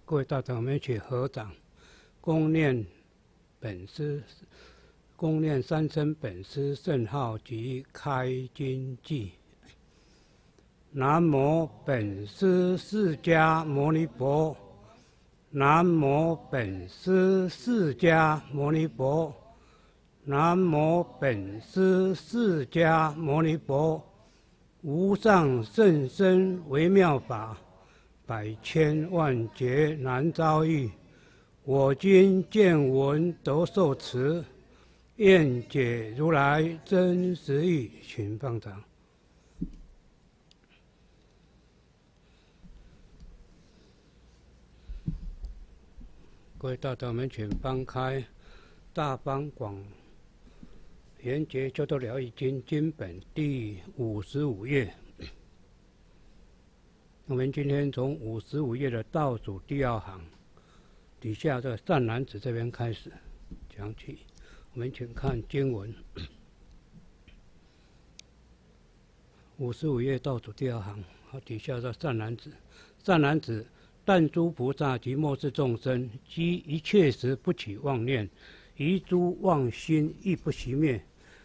各位大德，我们一起合掌，恭念本师，恭念三身本师圣号及开经偈。南无本师释迦牟尼佛，南无本师释迦牟尼佛，南无本师释迦牟尼佛。无上甚深微妙法，百千万劫难遭遇。我今见闻得受持，愿解如来真实义。请放掌。各位大德们，请翻开《大方广圆觉救度疗愈经》经本第55页。我们今天从55页的倒数第2行底下这个善男子这边开始讲起。我们请看经文，55页倒数第2行，底下这善男子，善男子，但诸菩萨及末世众生，积一切时不起妄念，一诸妄心亦不熄灭。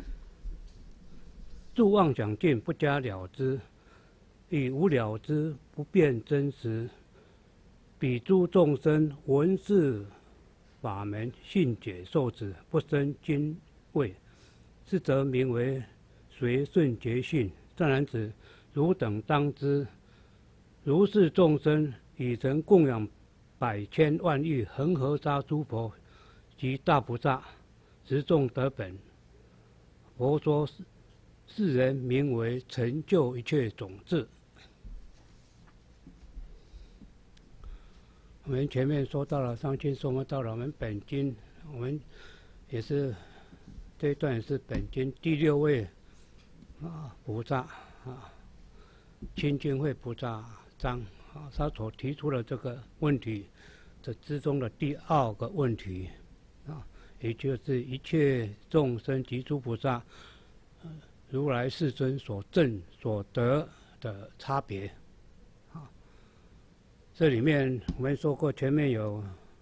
诸妄想境不加了知，以无了知不辨真实。彼诸众生闻是法门，信解受持，不生惊畏，是则名为随顺觉性。善男子，汝等当知，如是众生已曾供养百千万亿恒河沙诸佛及大菩萨，十众得本。佛说世人名为成就一切种智。我们前面说到了，上经说到了我们本经，我们也是这一段也是本经第6位菩萨清净慧菩萨章他所提出的这个问题这之中的第2个问题也就是一切众生及诸菩萨如来世尊所证所得的差别。这里面我们说过，前面有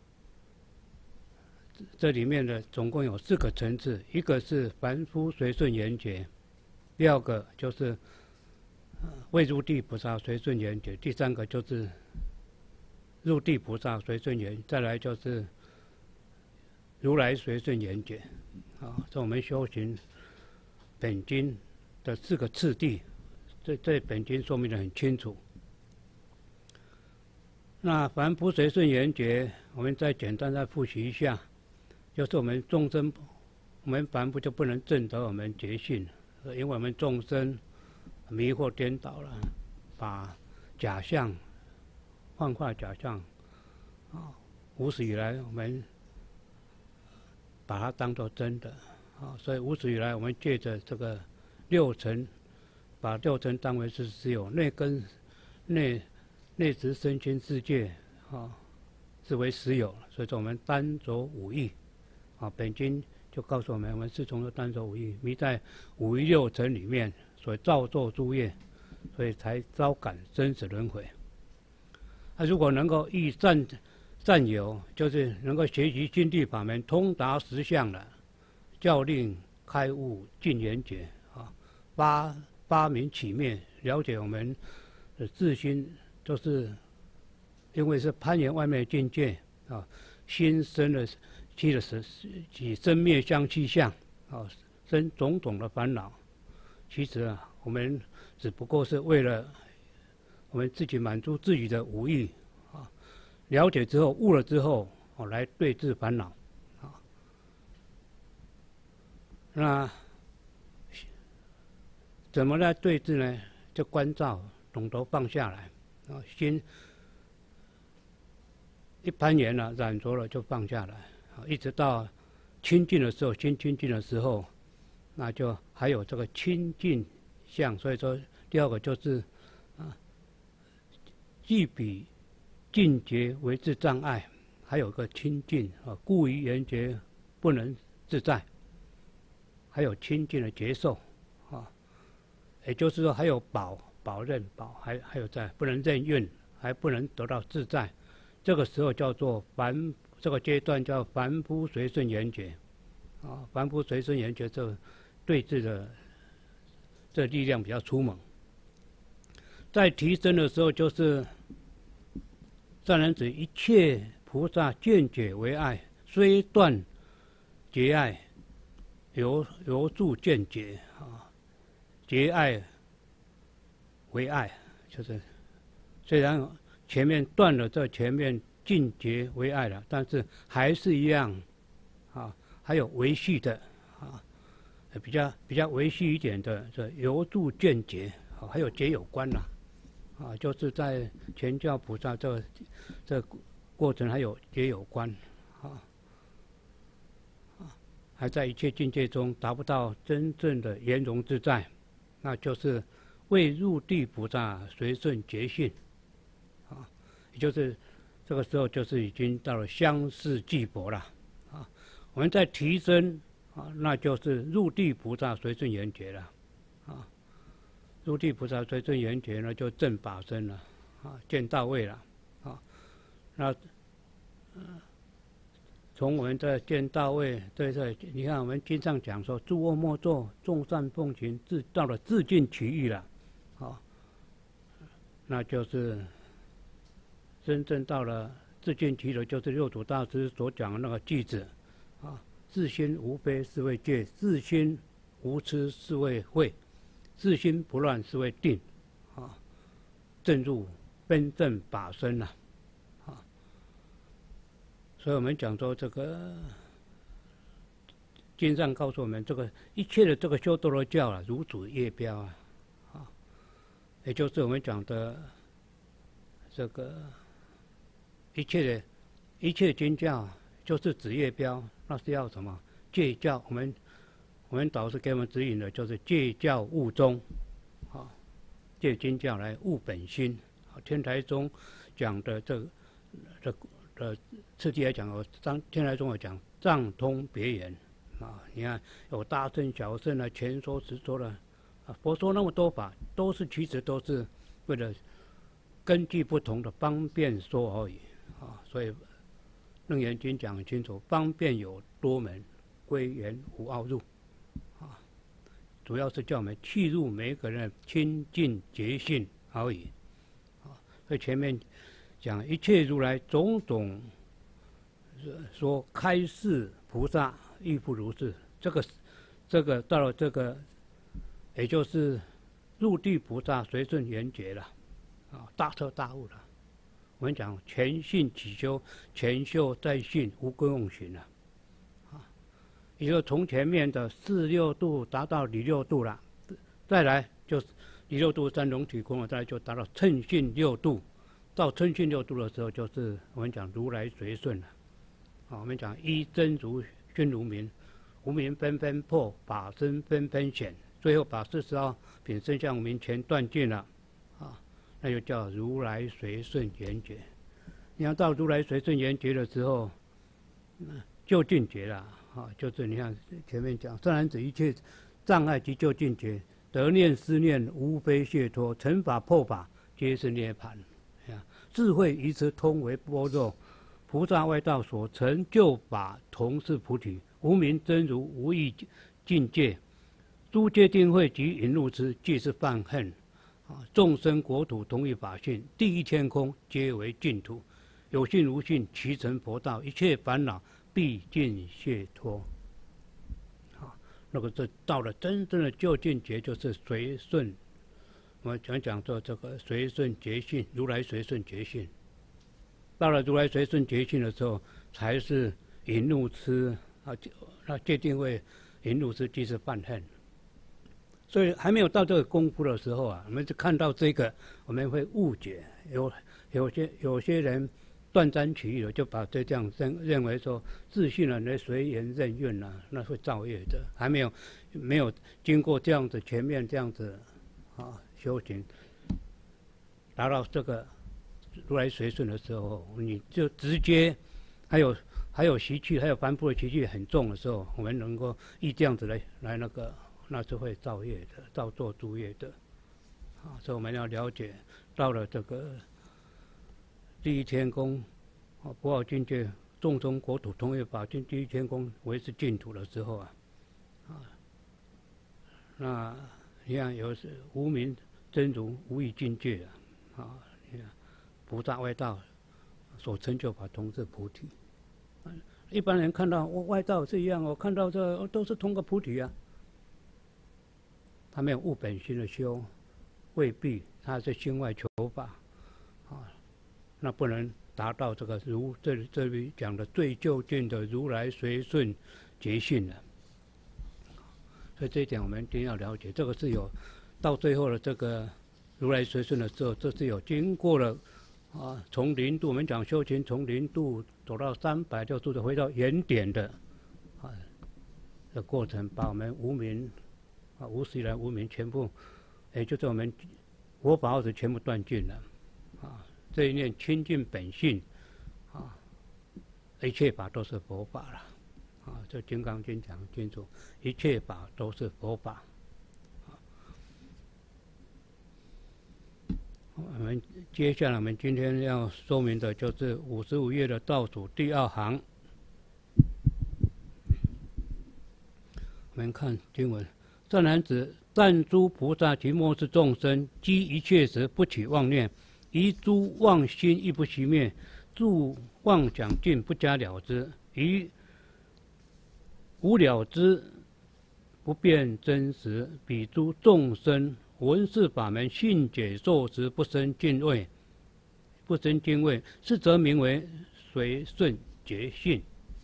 这里面的总共有4个层次，一个是凡夫随顺缘觉，第2个就是未入地菩萨随顺缘觉，第3个就是入地菩萨随顺缘，再来就是如来随顺缘觉。这我们修行本经的4个次第，这本经说明得很清楚。那凡夫随顺缘觉，我们再简单再复习一下，就是我们众生，我们凡夫就不能证得我们觉性，因为我们众生迷惑颠倒了，把假象幻化假象无始以来我们把它当作真的所以无始以来我们借着这个6尘，把6尘当为是实有，内根内执身心世界是为实有，所以说我们单着五欲本经就告诉我们，我们是从单着五欲，迷在五欲6尘里面所造作诸业，所以才招感生死轮回。如果能够依善友，就是能够学习心地法门，通达实相了，教令开悟尽缘觉发明起灭，了解我们的自心。就是因为是攀缘外面的境界心生了起生灭相气相生种种的烦恼。其实我们只不过是为了我们自己满足自己的五欲了解之后悟了之后来对治烦恼那怎么来对治呢？就关照，懂得放下来。心一攀缘了，染着了就放下来，一直到清净的时候，心清净的时候，那就还有这个清净相。所以说，第2个就是既比境界为之障碍，还有个清净故于缘觉不能自在，还有清净的觉受也就是说还有保任保还有在不能任运，还不能得到自在， 这个时候叫做这个阶段叫凡夫随顺缘觉，啊，凡夫随顺缘觉这对峙的这力量比较粗猛。在提升的时候，就是善男子，一切菩萨见解为爱，虽断结爱，由助见解啊，结爱为爱，就是虽然前面断了，这前面尽结为爱了，但是还是一样啊，还有维系的啊，比较维系一点的，这由助见解啊，还有结有关啦。啊，就是在全教菩萨这过程还有结有关，啊，还在一切境界中达不到真正的圆融自在，那就是未入地菩萨随顺觉性，啊，也就是这个时候就是已经到了相似寂薄了，啊，我们在提升啊，那就是入地菩萨随顺缘觉了，啊。入地菩萨随顺缘觉呢，就正法身了，啊，见到位了，啊，那，从我们的见到位，对，你看我们经上讲说，诸恶莫作，众善奉行，到了自尽其意了，啊，那就是真正到了自尽其意，就是六祖大师所讲的那个句子，啊，自心无非是为戒，自心无痴是为慧。自心不乱是为定，啊，正入分正法身呐，啊，所以我们讲说这个经上告诉我们，这个一切的这个修多罗教啊，如主业标啊，啊，也就是我们讲的这个一切经教就是指业标，那是要什么戒教？我们导师给我们指引的就是戒教悟宗，啊，戒经教来悟本心。啊，天台宗讲的这次第来讲，天台宗有讲藏通别圆，啊，你看有大乘、小乘啊，全说、实说了，啊，佛说那么多法，其实都是为了根据不同的方便说而已，啊，所以《楞严经》讲很清楚，方便有多门，归元无凹入。主要是叫我们契入每一个人的清净觉性而已，啊，所以前面讲一切如来种种说开示菩萨亦复如是，这个到了这个，也就是入地菩萨随顺缘觉了，啊，大彻大悟了。我们讲全信起修，全修在信，无归用行了。也就从前面的四六度达到离六度了，再来就是离六度三融体空了，再来就达到称性六度。到称性六度的时候，就是我们讲如来随顺了。啊，我们讲一真如熏如明，无明纷纷破，法身纷纷显，最后把42品身相无明全断尽了，啊，那就叫如来随顺缘觉。你要到如来随顺缘觉的时候，就近觉了。啊，就是你看前面讲，善男子一切障碍及就近觉，得念思念无非解脱，成法破法皆是涅槃。智慧愚痴通为般若，菩萨外道所成就法同是菩提，无明真如无异境界，诸界定慧及引入之，即是犯恨。啊，众生国土同一法性，地狱天空皆为净土，有信无信齐成佛道，一切烦恼毕竟解脱，啊，那个这到了真正的究竟觉，就是随顺。我们讲说这个随顺觉性，如来随顺觉性。到了如来随顺觉性的时候，才是引怒痴啊，那界定会引怒痴即是犯恨。所以还没有到这个功夫的时候啊，我们就看到这个，我们会误解，有些人断章取义的，就把这样认为说自信了，那随缘任运了，那会造业的。还没有经过这样子全面这样子啊修行，达到这个如来随顺的时候，你就直接还有习气，还有凡夫的习气很重的时候，我们能够依这样子来那个，那是会造业的，造作诸业的。啊，所以我们要了解到了这个第一天宫佛号境界，众生国土同业法，尽第一天宫为是净土的时候啊，那你看有时无名真如无异境界啊，你看菩萨外道所成就法同是菩提。一般人看到外道是一样，我看到这都是同个菩提啊，他没有悟本心的修，未必他是心外求法啊，那不能达到这个这里讲的最究竟的如来随顺觉性了。所以这一点我们一定要了解，这个是有到最后的这个如来随顺的时候，这是有经过了从0度，我们讲修行从0度走到360度的回到原点的的过程，把我们无明无始以来无明全部，也就是我们佛法号子全部断尽了这一念清净本性一切法都是佛法了。这《金刚经》讲清楚，一切法都是佛法。我们接下来我们今天要说明的就是55页的倒数第2行。我们看经文：善男子，但诸菩萨及末世众生，积一切时不起妄念，于诸妄心亦不熄灭，诸妄想尽不加了之，于无了之不变真实，彼诸众生闻是法门信解受时不生敬畏，是则名为随顺觉性。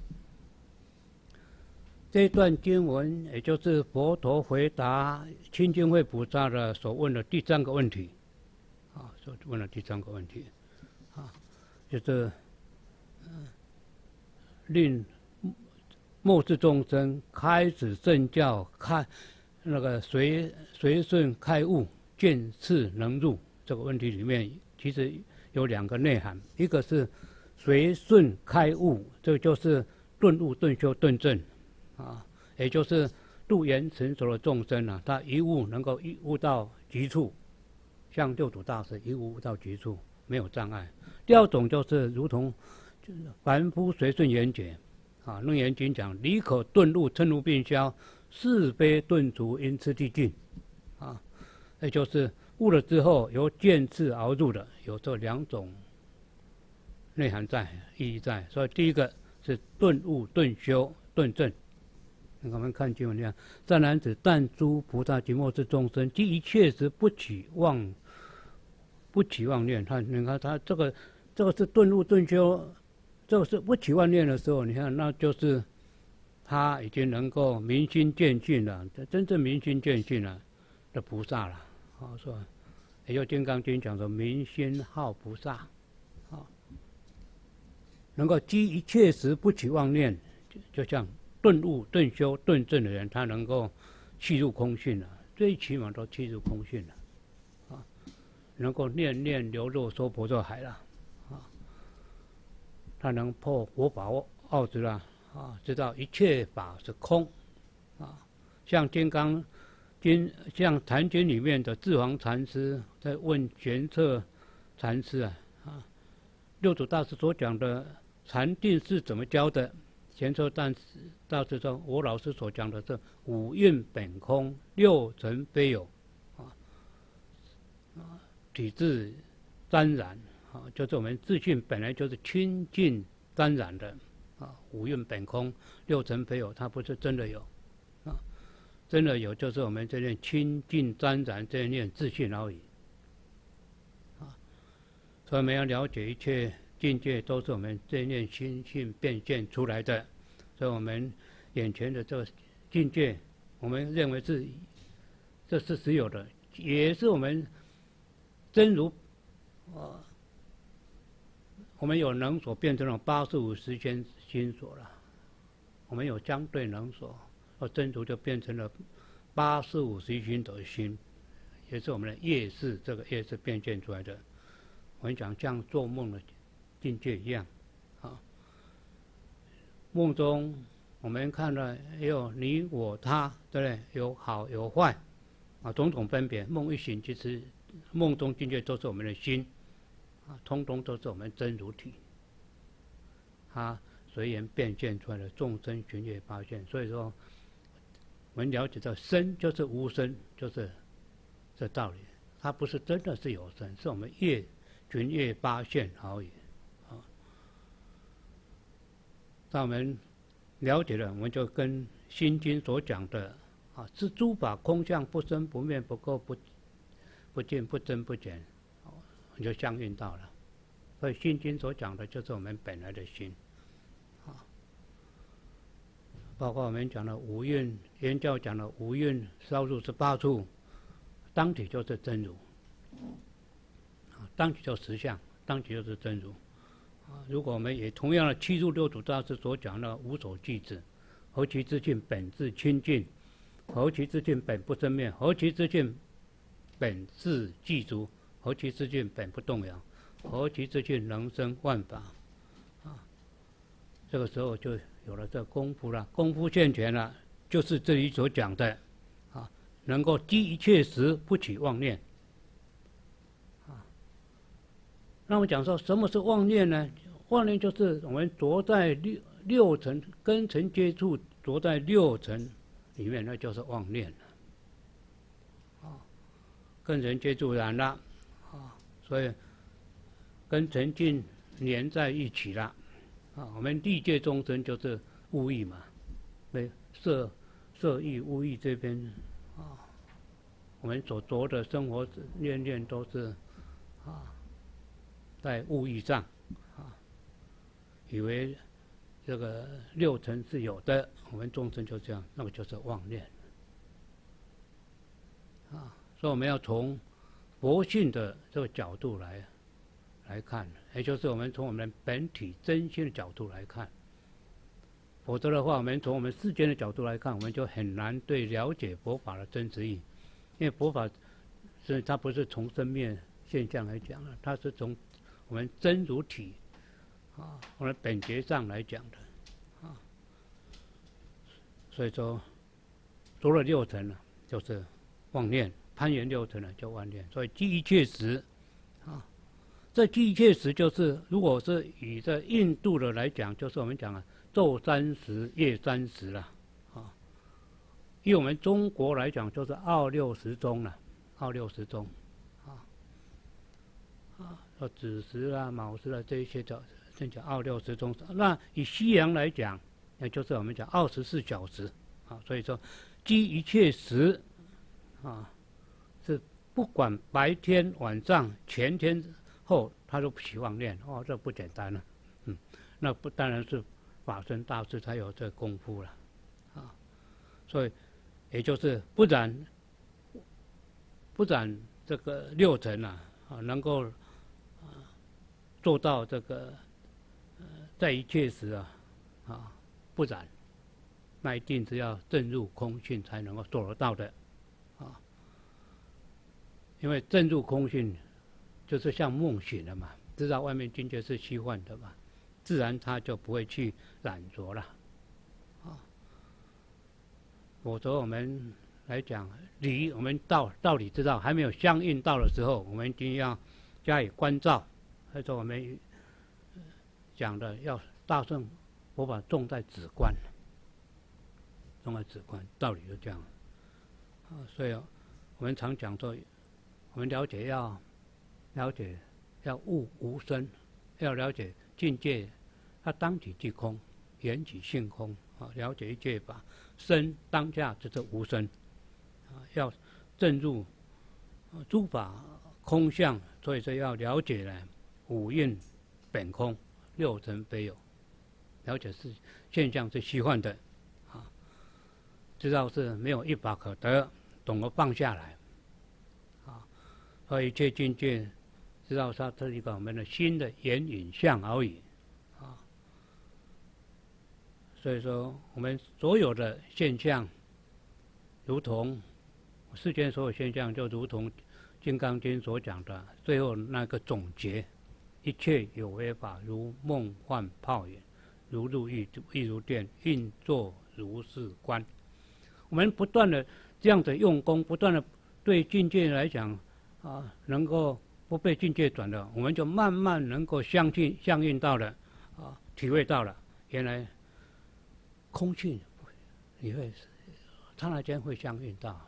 这一段经文，也就是佛陀回答清净慧菩萨的所问的第3个问题，所问的第3个问题，就是令末世众生开始正教，那个随顺开悟，见次能入这个问题里面，其实有2个内涵，一个是随顺开悟，这就是顿悟、顿修、顿证也就是度缘成熟的众生他一悟能够一悟到极处，像六祖大师一悟到极处，没有障碍。第2种就是如同凡夫随顺缘觉楞严经讲，离可顿悟，嗔怒病消，是非顿除，因次第尽也就是悟了之后由见次而入的，有这2种内涵在，意义在。所以第一个是顿悟、顿修、顿证。我们看经文这样：善男子，但诸菩萨及末世众生，积一切时不起妄念。你看他这个是顿悟、顿修。这个是不起妄念的时候，你看，那就是他已经能够明心见性了，真正明心见性了的菩萨了。说，也就《金刚经》讲的明心好菩萨，能够积一切时不起妄念，就像顿悟、顿修、顿证的人，他能够契入空性了，最起码都契入空性了，能够念念流入娑婆若海了。他能破佛法奥子了知道一切法是空像《金刚经》、像《坛经》里面的智皇禅师在问玄策禅师六祖大师所讲的禅定是怎么教的？玄策大师说，我老师所讲的是五蕴本空，六尘非有体自沾染。就是我们自性本来就是清净沾染的五蕴本空，六尘非有，它不是真的有真的有就是我们这念清净沾染这一念自性而已所以我们要了解一切境界都是我们这一念心性变现出来的，所以我们眼前的这个境界，我们认为这是实有的，也是我们真如我们有能所变成了85时间心所了，我们有相对能所，真如就变成了85时心的心，也是我们的业识，这个业识变现出来的。我们讲像做梦的境界一样梦中我们看到也有你我他，对不对？有好有坏种种分别。梦一醒，其实梦中境界都是我们的心通通都是我们真如体它随缘变现出来的众生寻业八现。所以说，我们了解到生就是无生，就是这道理。它不是真的是有生，是我们寻业八现而已。当我们了解了，我们就跟《心经》所讲的是诸法空相，不生不灭，不垢不净，不增不减，你就相应到了。所以《心经》所讲的就是我们本来的心，包括我们讲的五蕴，原教讲的五蕴烧入18处，当体就是真如，当体就实相，当体就是真如。如果我们也同样的七入六祖大师所讲的无所具质，何其之境本自清净，何其之境本不生灭，何其之境本自具足，何其之境本不动摇，何其之境能生万法。这个时候就有了这功夫了，功夫现前了，就是这里所讲的能够积一切时不起妄念。那我讲说什么是妄念呢？妄念就是我们着在六尘根尘接触，着在六尘里面，那就是妄念了。跟尘接触染了，所以跟尘境连在一起了。我们历界众生就是物意嘛，对，色意物意这边我们所着的生活念念都是在物意上以为这个六尘是有的，我们众生就这样，那个就是妄念所以我们要从佛性的这个角度来看，也就是我们从我们本体真心的角度来看。否则的话，我们从我们世间的角度来看，我们就很难对了解佛法的真实意。因为佛法它不是从生灭现象来讲的，它是从我们真如体我们本觉上来讲的所以说，除了六尘就是妄念，攀缘六尘叫妄念。所以积一切时这积一切时就是，如果是以这印度的来讲，就是我们讲昼30夜30了以我们中国来讲，就是奥六时钟了，奥六时钟子时卯时这一些叫奥六时钟。那以西洋来讲，那就是我们讲24小时所以说积一切时是不管白天晚上前天后，他都不起妄念这不简单了那不当然是法身大士才有这功夫了所以也就是不然这个六尘能够做到这个在一切时不然，那一定是要证入空性才能够做得到的因为证入空性就是像梦醒了嘛，知道外面境界是虚幻的嘛，自然他就不会去染着了否则我们来讲理，我们道理知道还没有相应到的时候，我们一定要加以关照。所以说我们讲的要大乘佛法重在止观，重在止观，道理就这样所以我们常讲说，我们了解要悟无生，要了解境界，它当体即空，缘起性空了解一切法生当下就是无生要证入诸法空相，所以说要了解呢五蕴本空，六尘非有，了解是现象是虚幻的知道是没有一法可得，懂得放下来所以一切境界知道它是一个我们的心的眼影像而已所以说我们所有的现象如同世间所有现象，就如同《金刚经》所讲的最后那个总结，一切有为法如梦幻泡影，如露亦如电，应作如是观。我们不断的这样的用功，不断的对境界来讲能够不被境界转的，我们就慢慢能够相应到了体会到了，原来空性你会刹那间会相应到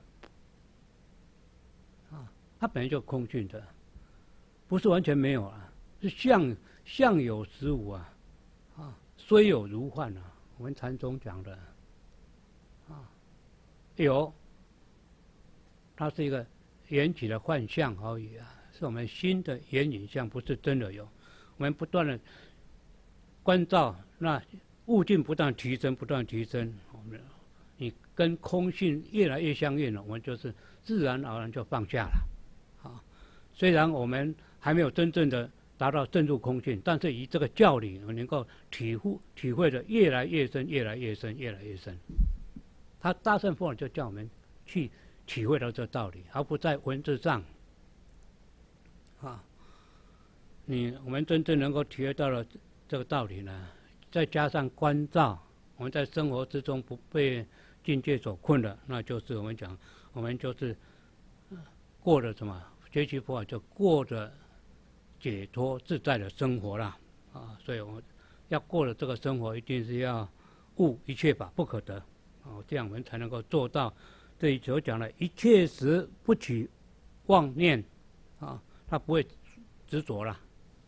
啊，它本来就空性的，不是完全没有啊，是相有实无啊，啊，虽有如幻啊，我们禅宗讲的啊，有，它是一个缘起的幻象而已啊，是我们心的缘影相，不是真的有。我们不断的关照，那悟境不断提升，不断提升，你跟空性越来越相应了，我们就是自然而然就放下了。啊，虽然我们还没有真正的达到证入空性，但是以这个教理，能够体会的越来越深，越来越深，越来越深。他大乘佛法就叫我们去体会到这道理，而不在文字上。啊，我们真正能够体会到了这个道理呢，再加上关照，我们在生活之中不被境界所困的，那就是我们讲，我们就是过着什么？学习佛法就过着解脱自在的生活啦。啊，所以我们要过的这个生活，一定是要悟一切法不可得。哦，这样我们才能够做到这里所讲的一切时不起妄念，啊，他不会执着了，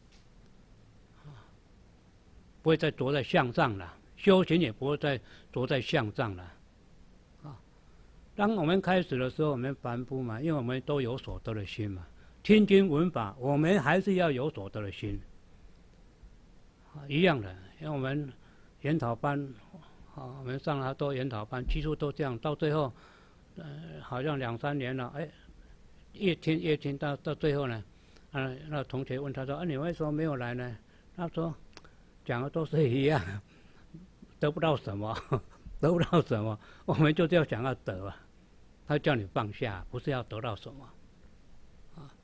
不会再着在相上了，修行也不会再着在相上了。啊，当我们开始的时候，我们凡夫嘛，因为我们都有所得的心嘛，听经闻法，我们还是要有所得的心，一样的，因为我们研讨班。啊，我们上了多研讨班，几乎都这样，到最后，好像2、3年了，哎，越听到最后呢，那同学问他说：“啊，你为什么没有来呢？”他说：“讲的都是一样，得不到什么，得不到什么，我们就是要想要得啊。”他叫你放下，不是要得到什么，啊，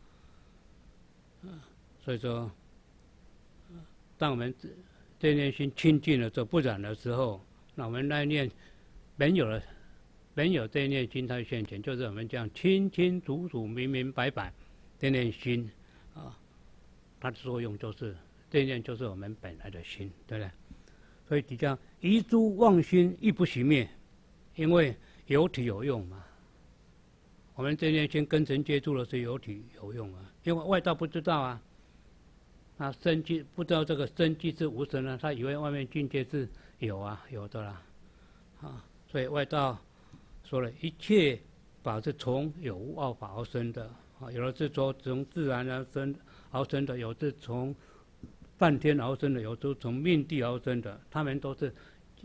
所以说，当我们这念心清净了之后，不染的时候。那我们那一念本有这一念心态现前，就是我们这样清清楚楚、明明白白这念心啊，它的作用就是这一念就是我们本来的心，对不对？所以底下一诸妄心亦不熄灭，因为有体有用嘛。我们这念心跟尘接触的是有体有用啊，因为外道不知道啊，他生机不知道这个生机是无神啊，他以为外面境界是。有啊，有的啦，啊，所以外道说了一切法是从有无二法而生的，啊，有的是从自然而生的，有的是从梵天而生的，有的是从命地而生的，他们都是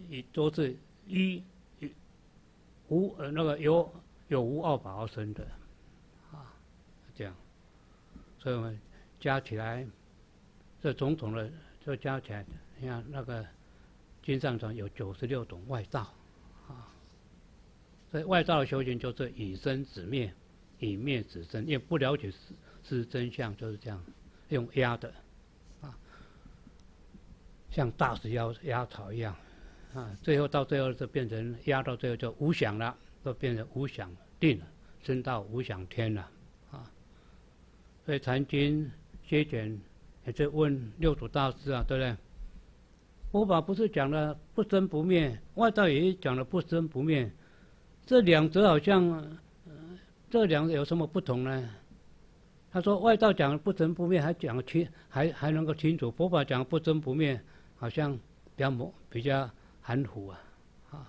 那个有无二法而生的，啊，这样，所以我们加起来，这种种的就加起来，你看那个。经上讲有96种外道，啊，所以外道的修行就是以生止灭，以灭止生，因为不了解事真相，就是这样用压的，啊，像大石压草一样，啊，到最后就变成压到最后就无想了，都变成无想定了，升到无想天了，啊，所以禅经接卷也在问六祖大师啊，对不对？佛法不是讲了不生不灭，外道也讲了不生不灭，这两者好像，这两者有什么不同呢？他说外道讲不生不灭，还能够清楚；佛法讲不生不灭，好像比较含糊啊，啊。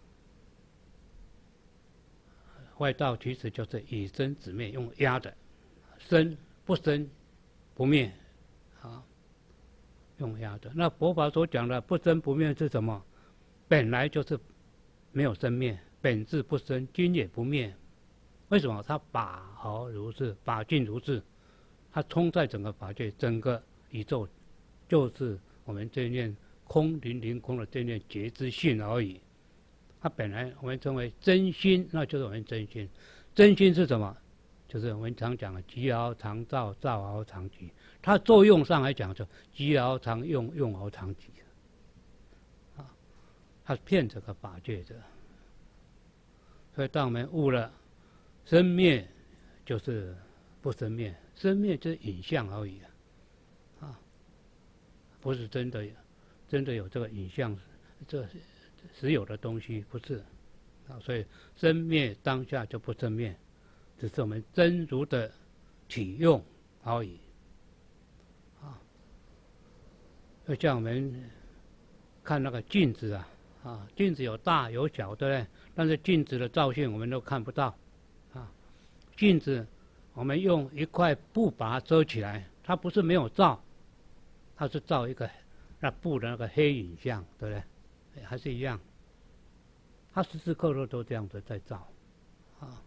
外道其实就是以生止灭，用压的，生不生不灭，啊。用压的，那佛法所讲的不生不灭是什么？本来就是没有生灭，本质不生，今也不灭。为什么？它法而如是，法尽如是，它充在整个法界，整个宇宙，就是我们这念空灵空的这念觉知性而已。它本来我们称为真心，那就是我们真心。真心是什么？就是我们常讲的寂而常照，照而常寂。它作用上来讲，就寂而常用，用而常寂。啊，它骗这个法界的。所以当我们悟了生灭，就是不生灭，生灭就是影像而已啊，不是真的真的有这个影像，这实有的东西不是啊，所以生灭当下就不生灭，只是我们真如的体用而已啊。就像我们看那个镜子啊，镜子有大有小，对不对？但是镜子的照性我们都看不到啊。镜子我们用一块布把它遮起来，它不是没有照，它是照一个那布的那个黑影像，对不对？还是一样，它时时刻刻都这样子在照啊，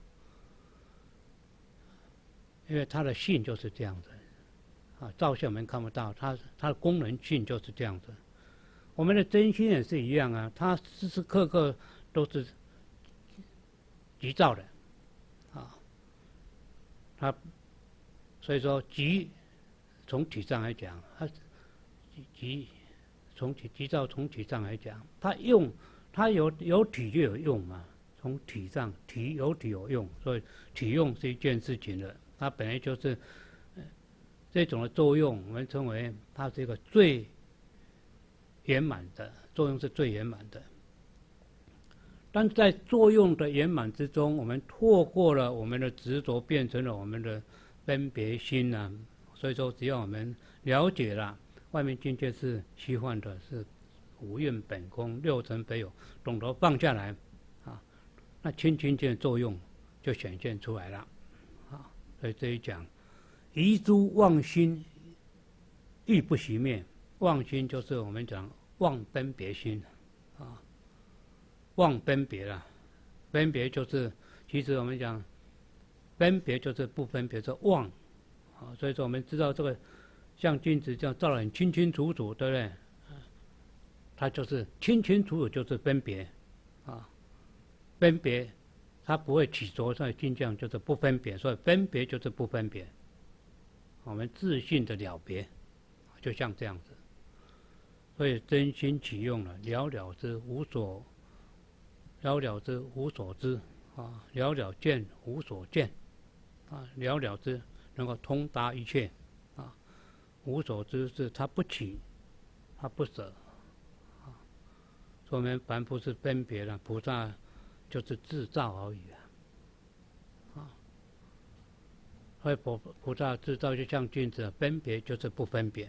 因为它的性就是这样子啊，照相我们看不到，它的功能性就是这样子。我们的真心也是一样啊，它时时刻刻都是急躁的啊，它所以说急从体上来讲，它急急躁从体上来讲，它有体就有用嘛，从体上有体有用，所以体用是一件事情的，它本来就是这种的作用，我们称为它是一个最圆满的作用，是最圆满的。但在作用的圆满之中，我们错过了我们的执着，变成了我们的分别心啊。所以说，只要我们了解了外面境界是虚幻的，是无蕴本空，六尘非有，懂得放下来啊，那清净见的作用就显现出来了啊。所以这一讲，遗诸妄心亦不熄灭。妄心就是我们讲妄分别心啊，妄分别了，分别就是其实我们讲分别就是不分别，是妄啊。所以说我们知道这个像镜子这样照得很清清楚楚，对不对？它就是清清楚楚就是分别啊，分别它不会起着在镜像，就是不分别，所以分别就是不分别。我们自信的了别，就像这样子。所以真心起用了，了了之无所，了了之无所知啊，了了见无所见啊，了了之能够通达一切啊，无所知是它不起，它不舍啊。所以我们凡夫是分别了，菩萨就是自造而已啊。所以菩萨自造就像镜子，分别就是不分别。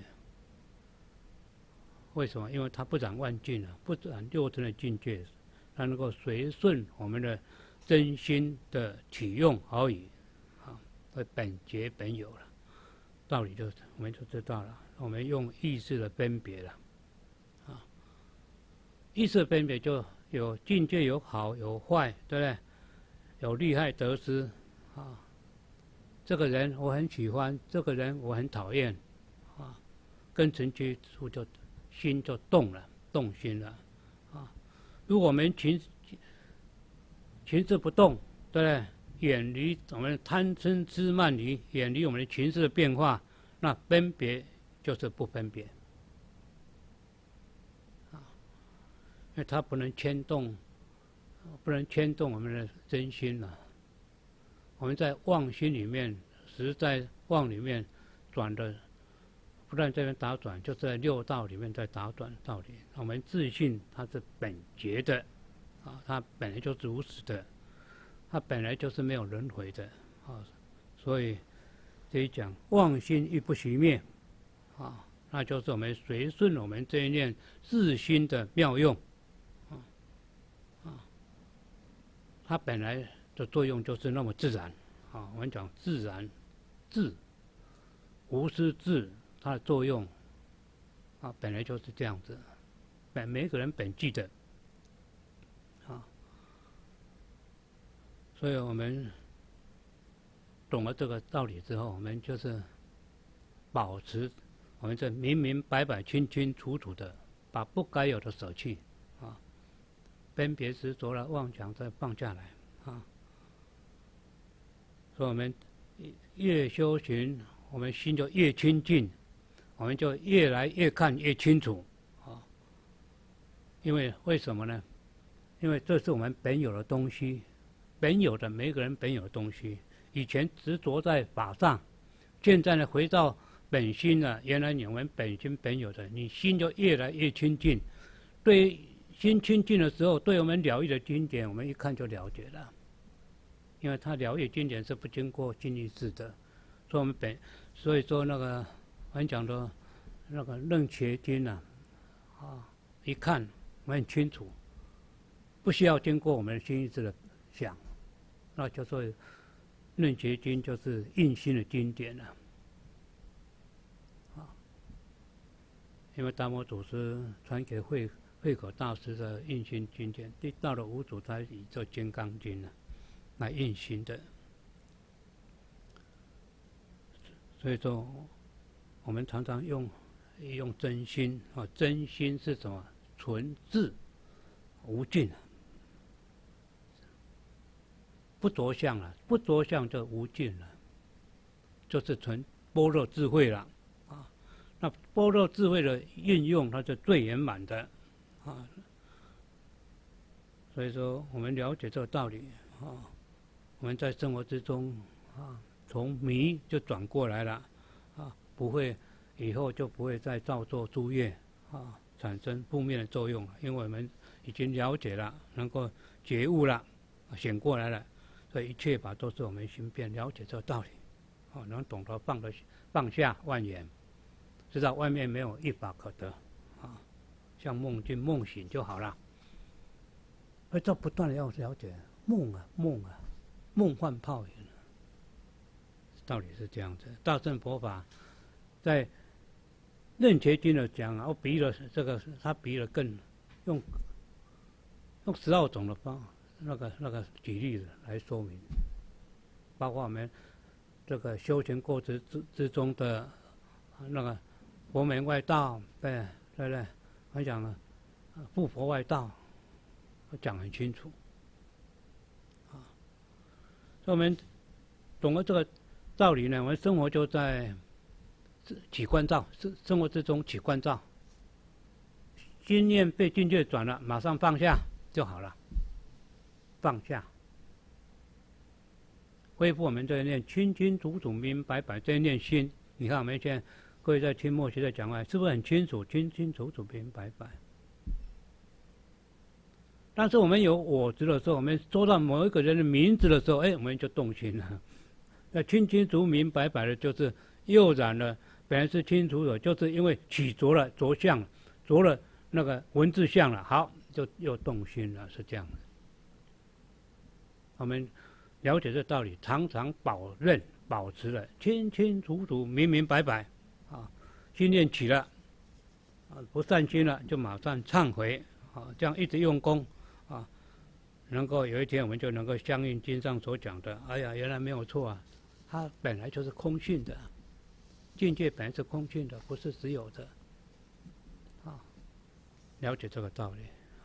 为什么？因为它不染万境啊，不染六尘的境界，它能够随顺我们的真心的体用而已啊，所以本觉本有了，道理就我们就知道了。我们用意识的分别了啊，意识的分别就有境界，有好有坏，对不对？有利害得失啊。这个人我很喜欢，这个人我很讨厌啊，根尘接触就心就动了，动心了啊。如果我们情绪不动，对不对？远离我们贪嗔痴慢疑，远离我们的情绪的变化，那分别就是不分别啊，因为它不能牵动我们的真心了。我们在妄心里面，实在妄里面转的，不但这边打转，就在六道里面在打转道理。我们自信它是本觉的啊，它本来就是如此的，它本来就是没有轮回的啊。所以这一讲妄心亦不熄灭啊，那就是我们随顺我们这一念自心的妙用啊，它本来的作用就是那么自然啊。我们讲自然自无师自，它的作用啊本来就是这样子，每个人本具的啊。所以我们懂了这个道理之后，我们就是保持我们这明明白白、清清楚楚的，把不该有的舍弃啊，分别执着了、妄想再放下来啊。所以我们越修行，我们心就越清净，我们就越来越看越清楚啊。因为为什么呢？因为这是我们本有的东西，本有的每个人本有的东西。以前执着在法上，现在呢回到本心啊，原来我们本心本有的，你心就越来越亲近。对心亲近的时候，对我们疗愈的经典，我们一看就了解了。因为它疗愈经典是不经过经意识的，所以我们所以说那个我们讲的那个楞伽经啊，一看我们很清楚，不需要经过我们心意识的想，那叫做楞伽经，就是印心的经典了。因为达摩祖师传给慧可大师的印心经典，到了五祖才以这《金刚经》了来印心的。所以说，我们常常用真心啊，真心是什么？纯智无尽，不着相了，不着相就无尽了，就是纯般若智慧了。那般若智慧的运用，它是最圆满的，所以说，我们了解这个道理我们在生活之中从迷就转过来了不会以后就不会再造作诸业产生负面的作用，因为我们已经了解了，能够觉悟了，醒过来了，所以一切法都是我们心变了解这个道理能懂得放下万缘。知道外面没有一法可得像梦境梦醒就好了。而这不断的要了解梦幻泡影，道理是这样子。大乘佛法在楞伽经的讲我比了这个，他比了更用12种的那个举例子来说明，包括我们这个修行过程之中的那个。佛门外道，对，我讲了，附佛外道，我讲很清楚，所以我们懂了这个道理呢，我们生活就在起观照，生活之中起观照，心念被境界转了，马上放下就好了，放下，恢复我们这一念清清楚楚、明明白白这一念心。你看我们现在。各位在听默学的讲话，是不是很清楚、清清楚楚、明明白白？但是我们有我执的时候，我们说到某一个人的名字的时候，我们就动心了。那清清楚楚、明明白白的，就是又染了。本来是清楚的，就是因为起着了、着相了、着了那个文字相了，好，就又动心了，是这样的。我们了解这道理，常常保持了清清楚楚、明明白白。心念起了不善心了，就马上忏悔这样一直用功能够有一天我们就能够相应经上所讲的，哎呀，原来没有错它本来就是空性的，境界本来是空性的，不是实有的了解这个道理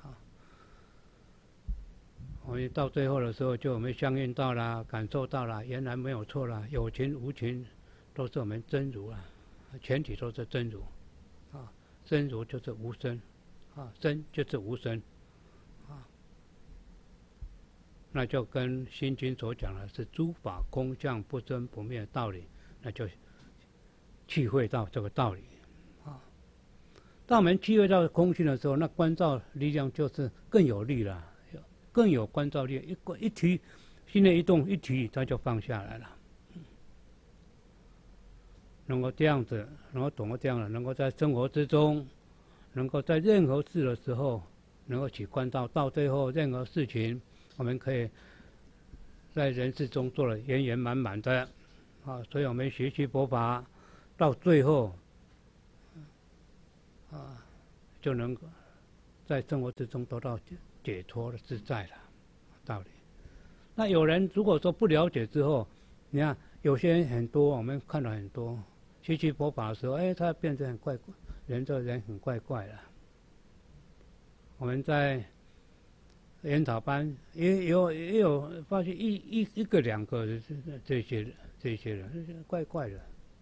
我们到最后的时候，就我们相应到了，感受到了，原来没有错了，有情无情都是我们真如全体都是真如真如就是无生真就是无生那就跟心经所讲的是诸法空相不生不灭的道理，那就体会到这个道理当我们体会到空性的时候，那观照力量就是更有力了，更有观照力，一提心念一动一提，它就放下来了。能够这样子，能够懂得这样的，能够在生活之中，能够在任何事的时候，能够起观照，到最后任何事情，我们可以在人世中做得圆圆满满的所以我们学习佛法，到最后就能够在生活之中得到解脱的自在的道理。那有人如果说不了解之后，你看有些人很多，我们看到很多。学习佛法的时候，他变成很怪，这人很怪的。我们在研讨班也有发现一个两个这些人怪的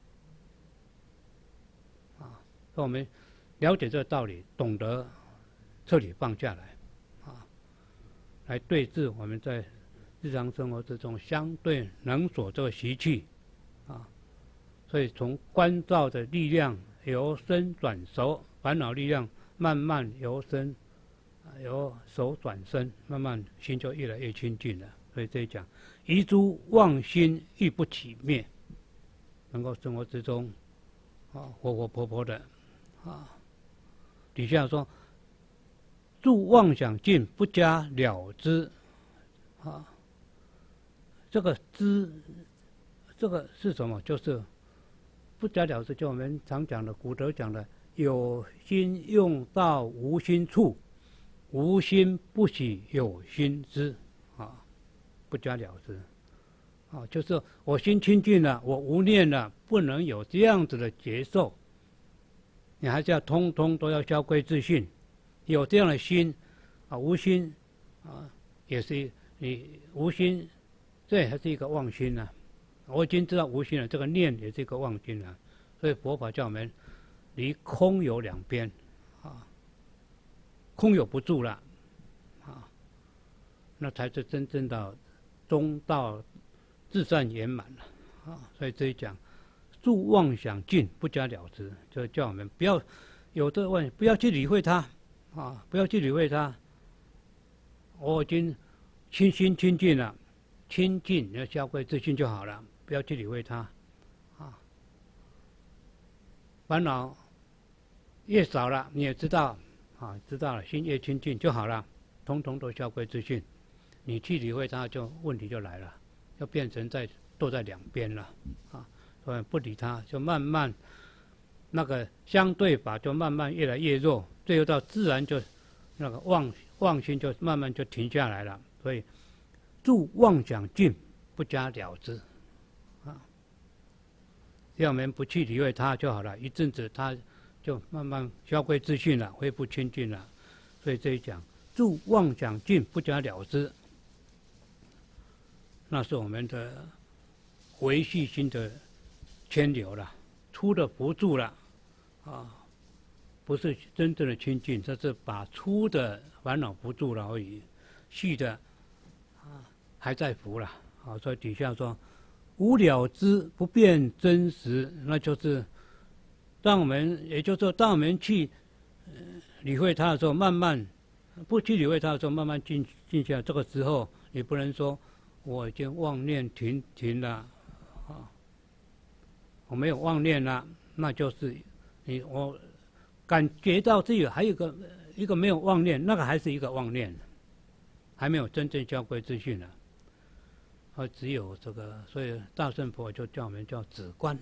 所以我们了解这个道理，懂得彻底放下来来对治我们在日常生活之中相对能所这个习气所所以从观照的力量由身转熟，烦恼力量慢慢由手转身，慢慢心就越来越清净了。所以这一讲，遗诸妄心亦不起灭，能够生活之中活活泼泼的底下说，住妄想境不加了知这个知，这个是什么？就是不加了知，就我们常讲的，古德讲的，有心用到无心处，无心不喜有心知不加了知就是我心清净了，我无念了，不能有这样子的觉受。你还是要通通都要消归自性，有这样的心无心也是你无心，这还是一个妄心我已经知道无心了，这个念也是一个妄心了。所以佛法叫我们离空有两边空有不住了那才是真正的中道至善圆满了所以这一讲住妄想境不加了知，就叫我们不要有这问，不要去理会它不要去理会它。我已经心清净了，清净要消归自性就好了，不要去理会它烦恼越少了，你也知道知道了，心越清净就好了，通通都消归自性。你去理会它，就问题就来了，就变成都在两边了所以不理它，就慢慢那个相对法就慢慢越来越弱，最后到自然就那个妄心就慢慢就停下来了。所以住妄想境不加了知只要我们不去理会它就好了，一阵子它就慢慢消归自性了，恢复清净了。所以这一讲住妄想境不加了知，那是我们的维系心的牵流了，粗的不住了不是真正的清净，这是把粗的烦恼不住了而已，细的还在浮了所以底下说无了知不变真实，那就是也就是说当我们去理会它的时候，慢慢不去理会它的时候，慢慢静下。这个时候你不能说我已经妄念停了我没有妄念了，那就是我感觉到自己还有一个没有妄念，那个还是一个妄念，还没有真正消归自性只有这个，所以大乘佛就叫我们叫止观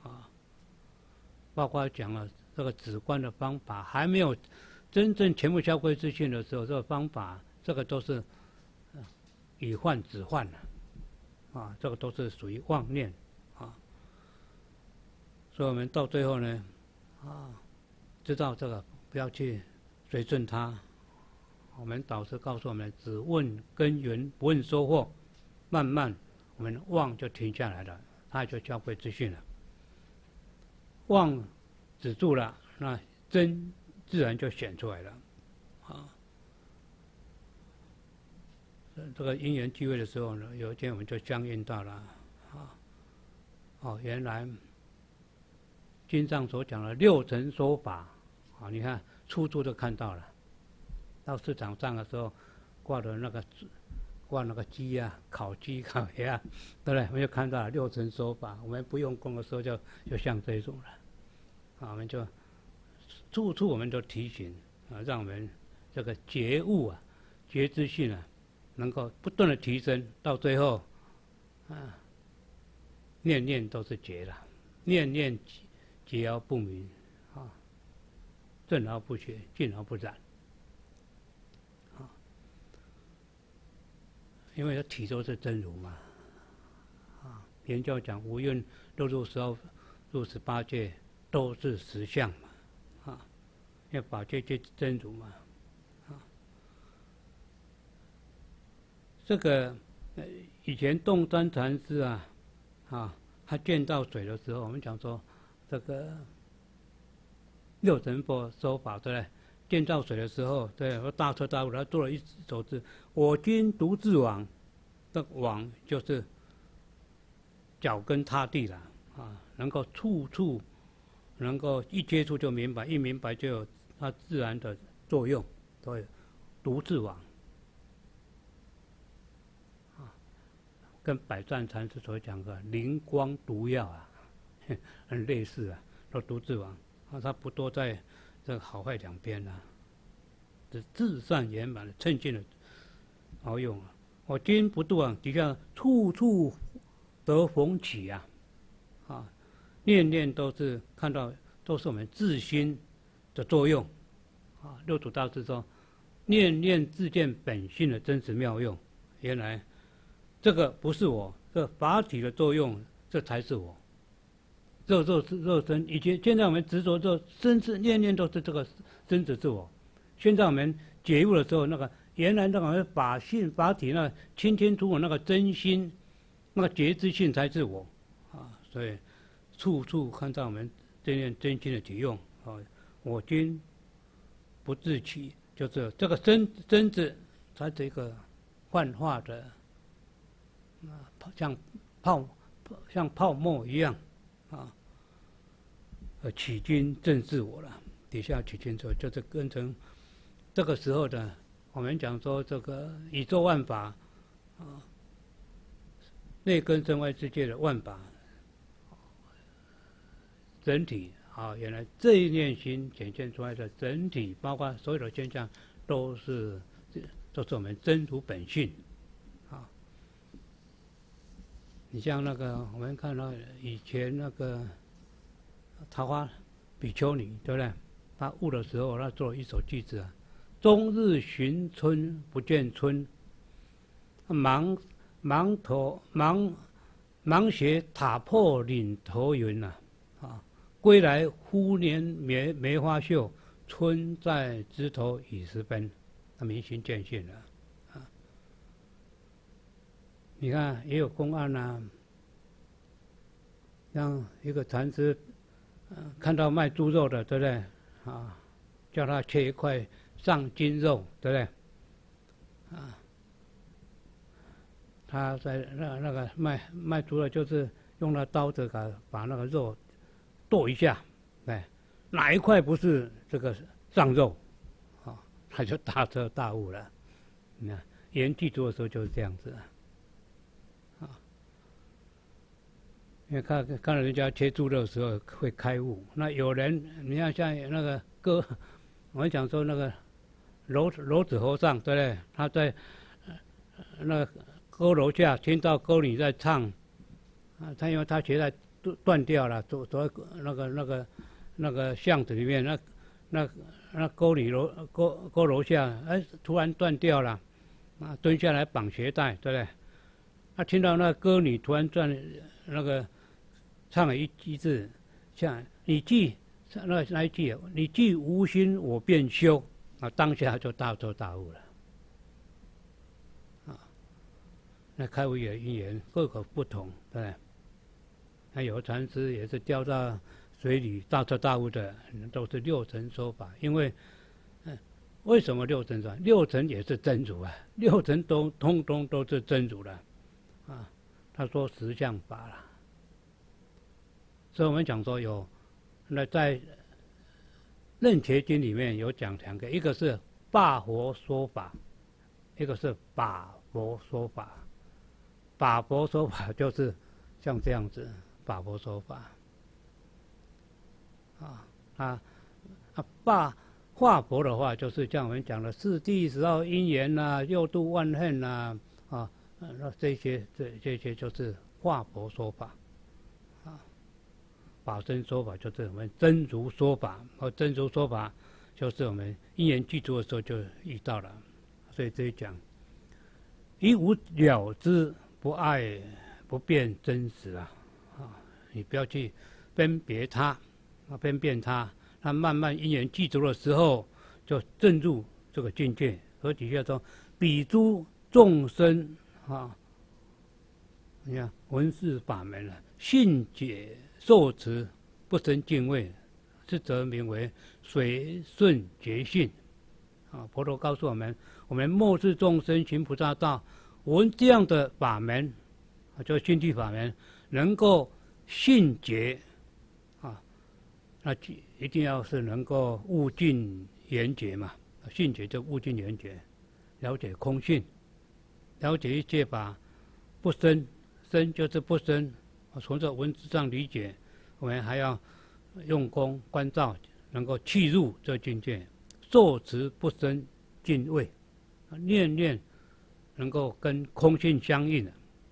包括讲了这个止观的方法，还没有真正全部消归自性的时候，这个方法这个都是以幻止幻这个都是属于妄念所以我们到最后呢知道这个不要去随顺它。我们导师告诉我们，只问根源，不问收获，慢慢我们妄就停下来了，它就消归自性了。妄止住了，那真自然就显出来了这个因缘聚会的时候呢，有一天我们就相应到了原来经上所讲的六尘说法你看处处都看到了。到市场上的时候，挂那个鸡烤鸡、烤鸭，对不对？我们就看到了六尘说法。我们不用功的时候就像这种了我们就处处我们都提醒让我们这个觉悟觉知性能够不断的提升，到最后念念都是觉了，念念觉而不迷正而不邪，净而不染因为它体都是真如嘛原教讲无蕴入12入18界都是实相嘛因为法界就是真如嘛这个以前洞山禅师他见到水的时候，我们讲说这个六尘佛说法，对不对？见到水的时候，对，我大彻大悟，他做了一首字：我今独自往，这往就是脚跟踏地了那能够处处能够一接触就明白，一明白就有它自然的作用，所以独自往跟百战禅师所讲的灵光毒药啊，很类似啊，都独自往它不多在这个好坏两边啊，是至善圆满的称尽的好用啊。我今不度啊，底下处处得逢起啊，念念都是看到都是我们自心的作用啊。六祖大师说，念念自见本性的真实妙用，原来这个不是我，这法体的作用，这才是我。肉身，以前现在我们执着这身子念念都是这个身子是我，现在我们觉悟的时候，那个原来那个法性法体那清清楚楚那个真心，那个觉知性才是我啊，所以处处看到我们这念真心的体用啊。我今不自起，就是这个身子才是一个幻化的像泡沫一样啊。起君正是我了，底下起君之后就是跟成这个时候的，我们讲说这个宇宙万法啊，内根身外世界的万法整体啊，原来这一念心显现出来的整体，包括所有的现象，都是我们真如本性啊。你像那个我们看到以前那个桃花比丘尼，对不对？他悟的时候，他做了一首句子啊：终日寻春不见春，芒鞋踏破岭头云呐，归来忽年梅花秀，春在枝头已时分。他明心见性了啊！你看也有公案啊，像一个禅师，看到卖猪肉的，对不对？啊，叫他切一块上筋肉，对不对？啊，他在那个卖猪肉，就是用那刀子把那个肉剁一下，哎，哪一块不是这个上肉，啊，他就大彻大悟了。你看，圆记住的时候就是这样子啊。因为看到人家切猪肉的时候会开悟，那有人你看像那个歌，我们讲说那个楼子和尚，对不对？他在那个沟楼下听到沟里在唱，啊，他因为他鞋带断掉了，走在那个巷子里面，那沟楼下，哎，突然断掉了，啊，蹲下来绑鞋带，对不对？他听到那歌女突然那个唱了一字，像你既那一句，你既无心，我便修，啊，当下就大彻大悟了，啊，那开悟的因缘各个不同，对不对？那有禅师也是掉到水里大彻大悟的，都是六尘说法，因为，为什么六尘说？六尘也是真如啊，六尘通通都是真如了。啊，他说实相法了，所以我们讲说有，那在《楞伽经》里面有讲两个，一个是法佛说法，一个是法佛说法。法佛说法就是像这样子，法佛说法。化佛的话，就是像我们讲的四谛十二因缘呐，六度万恨呐，啊。那这些就是化佛说法，啊，法身说法就是我们真如说法，和真如说法就是我们因缘具足的时候就遇到了，所以这一讲，一无了知，不爱不辨真实啊，你不要去分别它，分辨它，它慢慢因缘具足的时候，就证入这个境界。和底下说，彼诸众生。啊，你看闻是法门了，信解受持，不生敬畏，是则名为随顺觉性。啊，佛陀告诉我们，我们末世众生行菩萨道，闻这样的法门，就信谛法门，能够信解那一定要是能够物尽缘觉嘛，性觉就物尽缘觉，了解空性，了解一切法不生，生就是不生。从这文字上理解，我们还要用功关照，能够契入这境界，受持不生尽位，念念能够跟空性相应的。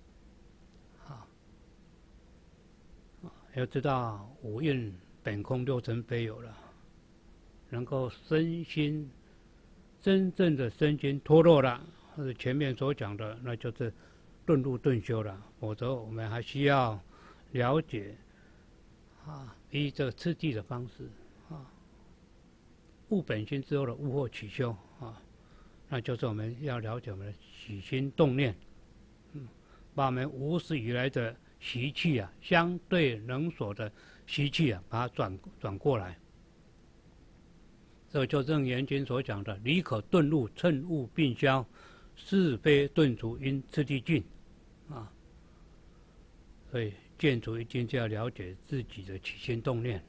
要知道五蕴本空六尘非有了，能够身心真正的身心脱落了，或者前面所讲的，那就是顿入顿修了。否则我们还需要了解依这个次第的方式悟本心之后的悟惑起修那就是我们要了解我们的起心动念，把我们无始以来的习气相对能所的习气把它转过来。这就正言经所讲的“理可顿入，趁物并消，是非顿除，因次第尽”所以见足一定就要了解自己的起心动念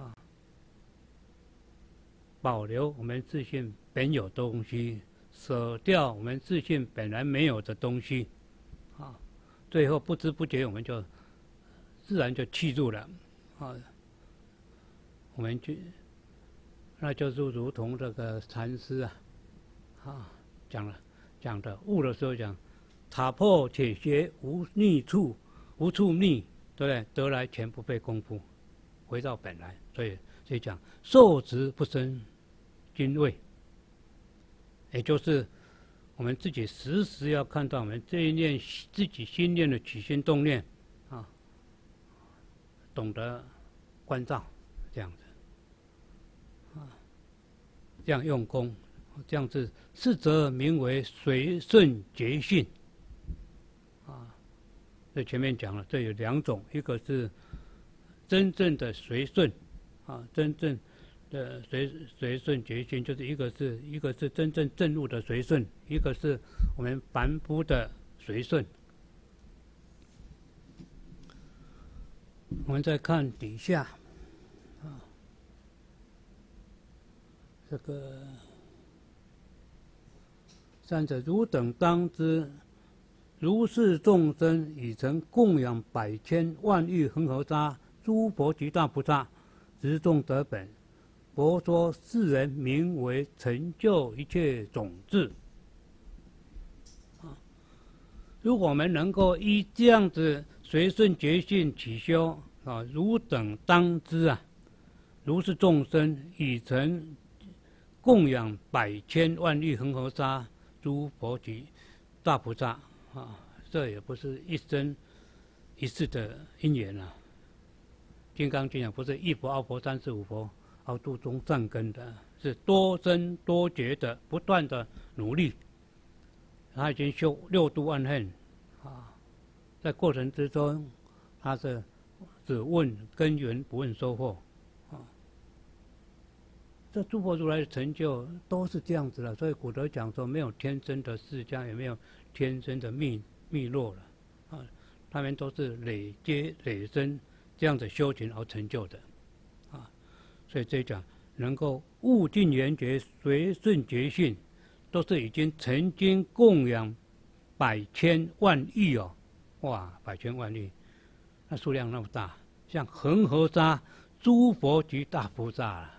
保留我们自信本有的东西，舍掉我们自信本来没有的东西最后不知不觉我们就自然就契入了我们那就是如同这个禅师讲的悟的时候讲，塔破铁鞋无逆处，无处逆，对不对？得来全不费功夫，回到本来。所以讲受持不生尽位，也就是我们自己时时要看到我们这一念自己心念的起心动念懂得关照，这样子这样用功，这样子是则名为随顺觉性这前面讲了，这有两种，一个是真正的随顺真正的随顺觉性，就是一个是真正正入的随顺，一个是我们凡夫的随顺。我们再看底下这个三者汝等当知，如是众生已曾供养百千万亿恒河沙诸佛及大菩萨，直众得本。佛说世人名为成就一切种智。如果我们能够依这样子随顺觉性起修汝等当知如是众生已曾供养百千万亿恒河沙诸佛及大菩萨这也不是一生一世的因缘金刚经不是一佛、二佛、三世、五佛熬度中善根的，是多生多劫的不断的努力。他已经修六度万恨在过程之中，他是只问根源，不问收获这诸佛如来的成就都是这样子的，所以古德讲说，没有天生的释迦，也没有天生的密落了他们都是累劫累生这样的修行而成就的所以这一讲能够悟尽缘觉，随顺觉性，都是已经曾经供养百千万亿哇，百千万亿，那数量那么大，像恒河沙诸佛及大菩萨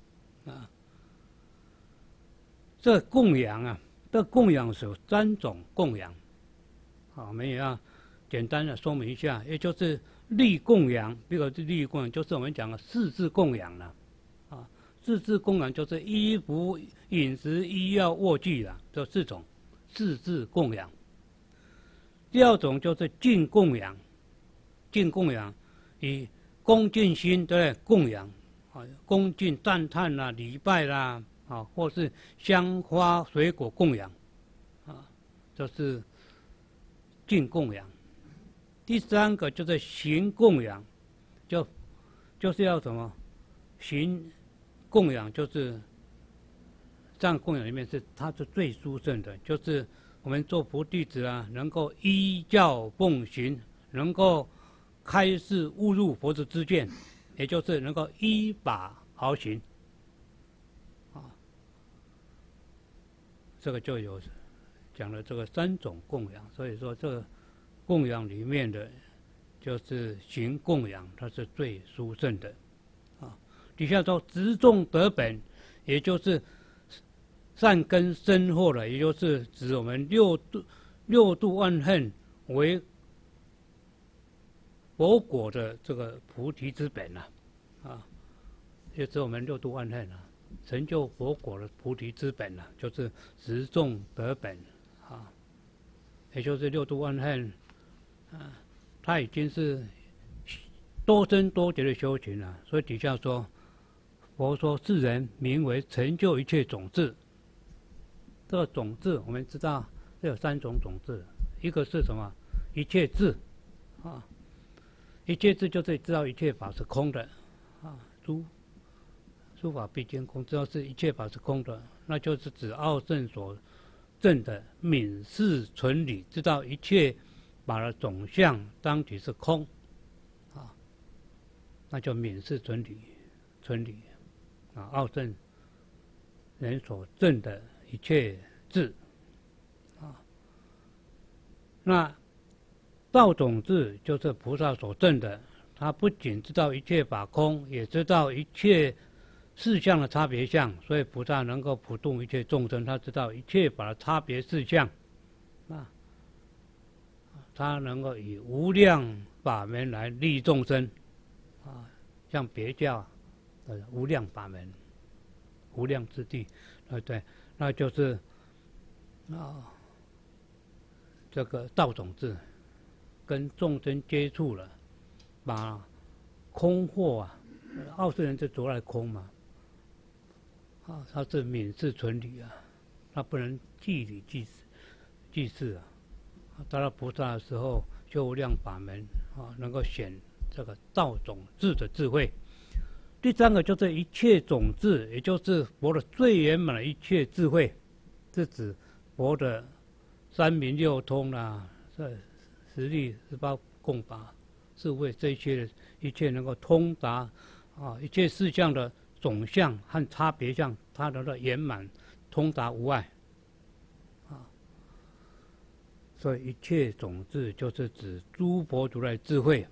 这供养这供养是有三种供养我们也要简单的说明一下，也就是力供养。这个力供养就是我们讲的四字供养了四字供养就是衣服、饮食、医药、卧具这四种四字供养。第二种就是敬供养，敬供养以恭敬心对不对供养恭敬赞叹礼拜或是香花水果供养这是敬供养。第三个就是行供养，就是要什么？行供养就是这样供养里面它是最殊胜的，就是我们做佛弟子能够依教奉行，能够开示悟入佛的知见也就是能够依法而行，这个就有讲了这个3种供养，所以说这个供养里面的就是行供养，它是最殊胜的，底下说直种得本，也就是善根深厚了，也就是指我们六度万恨为佛果的这个菩提之本也指我们6度万恨成就佛果的菩提之本就是直种得本也就是6度万恨它已经是多生多劫的修行了，所以底下说。佛说世人名为成就一切种子，这个种子我们知道有3种种子，一个是什么？一切智一切智就是知道一切法是空的诸法毕竟空，知道是一切法是空的，那就是指奥圣所证的泯世纯理，知道一切法的总相当体是空那叫泯世纯理奥圣人所证的一切智那道种智就是菩萨所证的，他不仅知道一切法空，也知道一切事相的差别相，所以菩萨能够普度一切众生，他知道一切法的差别事相他能够以无量法门来利众生像别教无量法门，无量之地，对，那就是这个道种智跟众生接触了，把空惑奥圣人就着来空嘛，他是泯世纯理他不能计理计事达到菩萨的时候，修无量法门能够显这个道种智的智慧。第3个就是一切种智，也就是佛的最圆满的一切智慧，是指佛的3明6通这10力18供法智慧，这些一切能够通达一切事相的总相和差别相，它的圆满通达无碍所以一切种智就是指诸佛如来智慧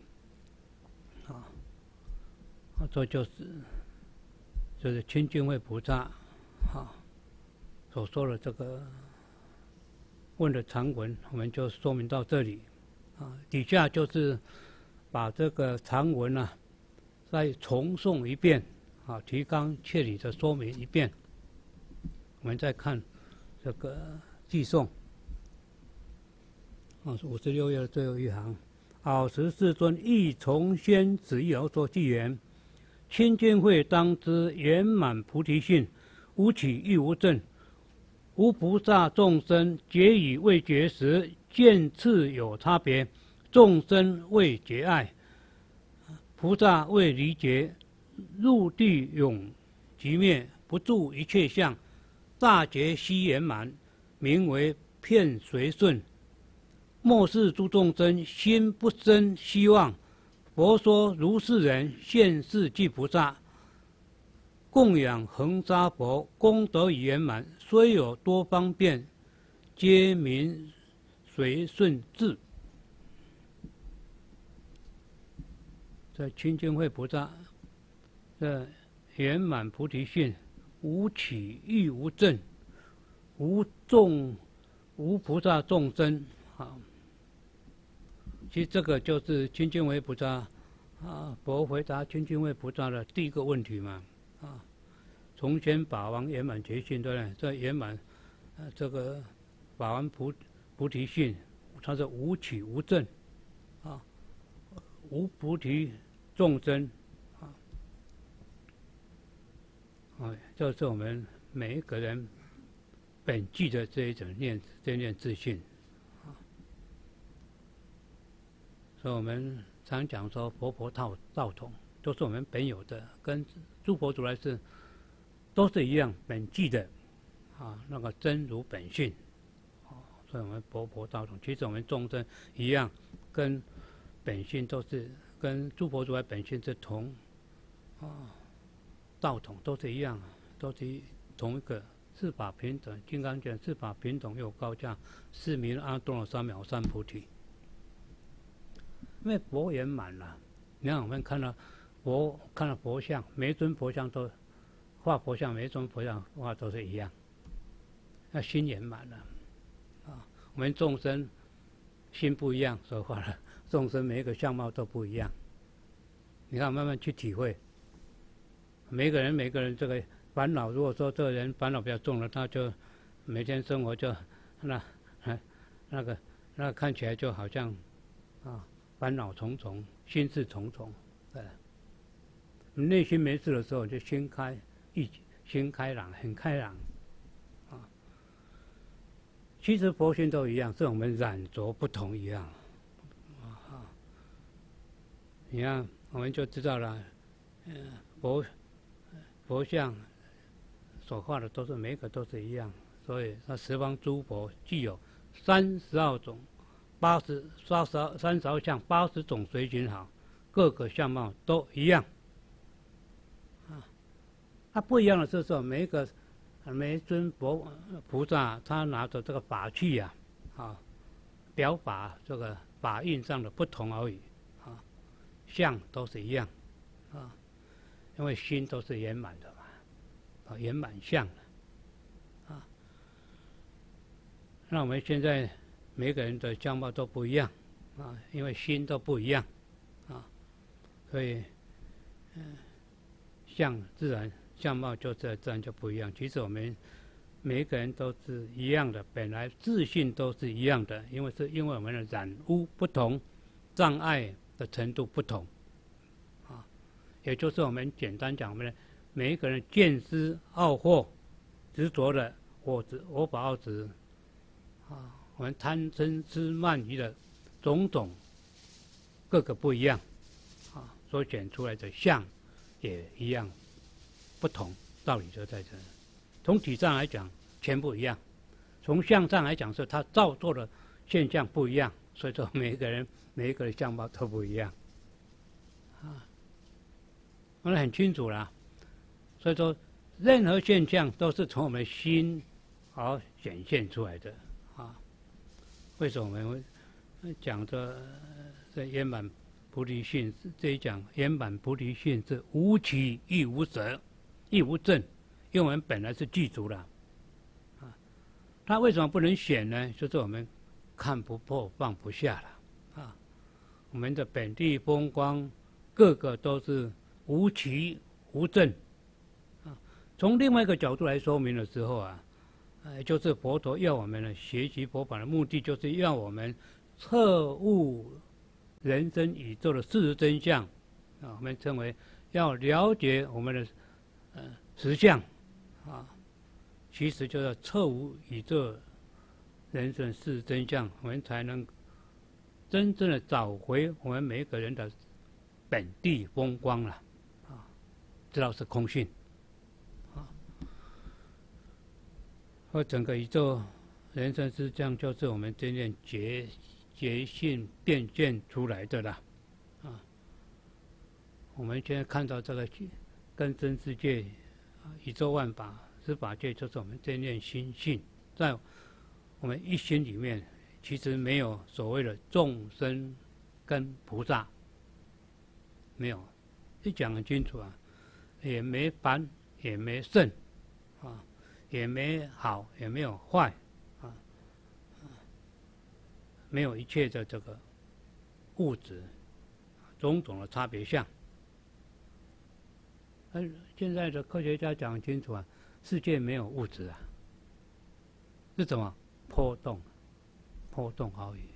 这就是清净慧菩萨所说的这个问的长文，我们就说明到这里底下就是把这个长文再重诵一遍提纲挈领的说明一遍。我们再看这个偈颂56页的最后一行，尔时世尊亦从先此意而说偈言：清净慧当知圆满菩提性，无起亦无证，无菩萨众生皆以未觉时，见次有差别，众生未觉爱，菩萨未离觉，入地永即灭，不住一切相，大觉悉圆满，名为遍随顺。末世诸众生心不生希望，佛说如是人现世即菩萨，供养恒沙佛，功德已圆满，虽有多方便，皆名随顺智。这清净慧菩萨的圆满菩提性，无起亦无证，无菩萨众生其实这个就是清净慧菩萨佛回答清净慧菩萨的第一个问题嘛从前法王圆满觉性，对不对？这圆满这个法王菩提性，它是无起无证无菩提众生这是我们每一个人本具的这一念自信所以我们常讲说佛道统都是我们本有的，跟诸佛如来是都是一样本具的那个真如本性所以我们佛道统，其实我们众生一样，跟本性都是跟诸佛如来本性是同道统都是一样，都是同一个四法平等。金刚讲四法平等又高价，是名阿多罗三藐三菩提。因为佛圆满了，你看我们看到佛像，每一尊佛像都画佛像，每一尊佛像画都是一样，那心圆满了啊。我们众生心不一样，所以画了众生每一个相貌都不一样。你看，慢慢去体会。每个人这个烦恼，如果说这个人烦恼比较重了，他就每天生活就那个看起来就好像烦恼重重，心事重重。你内心没事的时候，就心开朗，很开朗啊。其实佛性都一样，是我们染着不同一样你看，我们就知道了，佛像所画的都是每一个都是一样，所以那十方诸佛具有32种32相80种随行好，各个相貌都一样它不一样的是说，每一尊菩萨他拿着这个法器表法这个法印上的不同而已相都是一样因为心都是圆满的嘛圆满相那我们现在每个人的相貌都不一样因为心都不一样所以相貌就自然就不一样。其实我们每个人都是一样的，本来自信都是一样的，因为我们的染污不同，障碍的程度不同也就是我们简单讲，我们每一个人见思傲惑执着的我法傲执我们贪嗔痴慢疑的种种各个不一样所显出来的相也一样不同，道理就在这。从体上来讲全部一样，从相上来讲是它造作的现象不一样，所以说每一个人相貌都不一样我们很清楚啦。所以说任何现象都是从我们心而显现出来的为什么我们会讲这圆满菩提性？这一讲圆满菩提性是无起亦无舍亦无证，因为我们本来是具足了它为什么不能显呢？就是我们看不破放不下了我们的本地风光个个都是无起无证从另外一个角度来说明的时候就是佛陀要我们学习佛法的目的，就是要我们彻悟人生宇宙的事实真相我们称为要了解我们的实相其实就是彻悟宇宙人生事实真相，我们才能真正的找回我们每一个人的本地风光了知道是空性而整个宇宙人生是这样，就是我们真正觉性变现出来的啦我们现在看到这个根生世界宇宙万法十法界，就是我们真正心性在我们一心里面，其实没有所谓的众生跟菩萨，没有，一讲很清楚也没凡也没圣也没好也没有坏没有一切的这个物质种种的差别相现在的科学家讲很清楚世界没有物质是什么？波动而已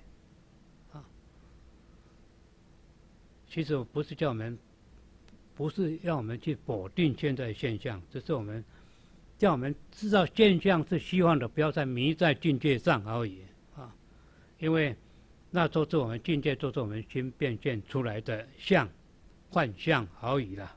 其实不是要我们去否定现在的现象，只是叫我们知道现象是虚幻的，不要再迷在境界上而已因为那都是我们境界，都是我们心变现出来的幻象而已啦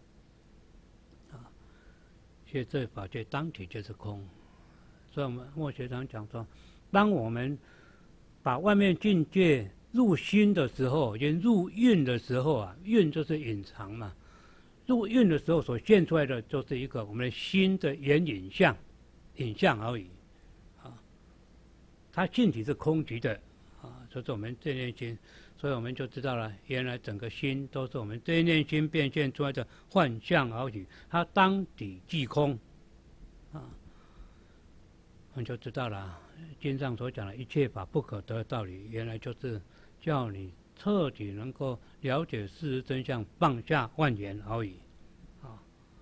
所以这法界当体就是空。所以我们墨学长讲说，当我们把外面境界入心的时候，也入蕴的时候蕴就是隐藏嘛， 入蕴的时候所现出来的，就是一个我们的心的眼影像而已，啊，它性体是空寂的，啊，就是我们这念心，所以我们就知道了，原来整个心都是我们这念心变现出来的幻象而已，它当体即空，啊，我们就知道了，经上所讲的一切法不可得的道理，原来就是叫你彻底能够了解事实真相，放下妄言而已，啊！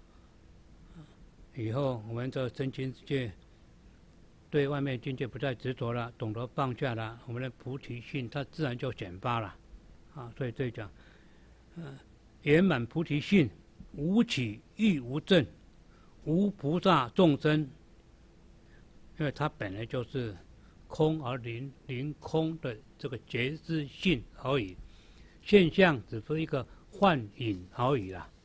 以后我们这真心界对外面境界不再执着了，懂得放下了，我们的菩提心它自然就显发了，啊！所以这讲，圆满菩提心，无起亦无证，无菩萨众生，因为它本来就是空而临空的这个觉知性而已，现象只是一个幻影而已啦。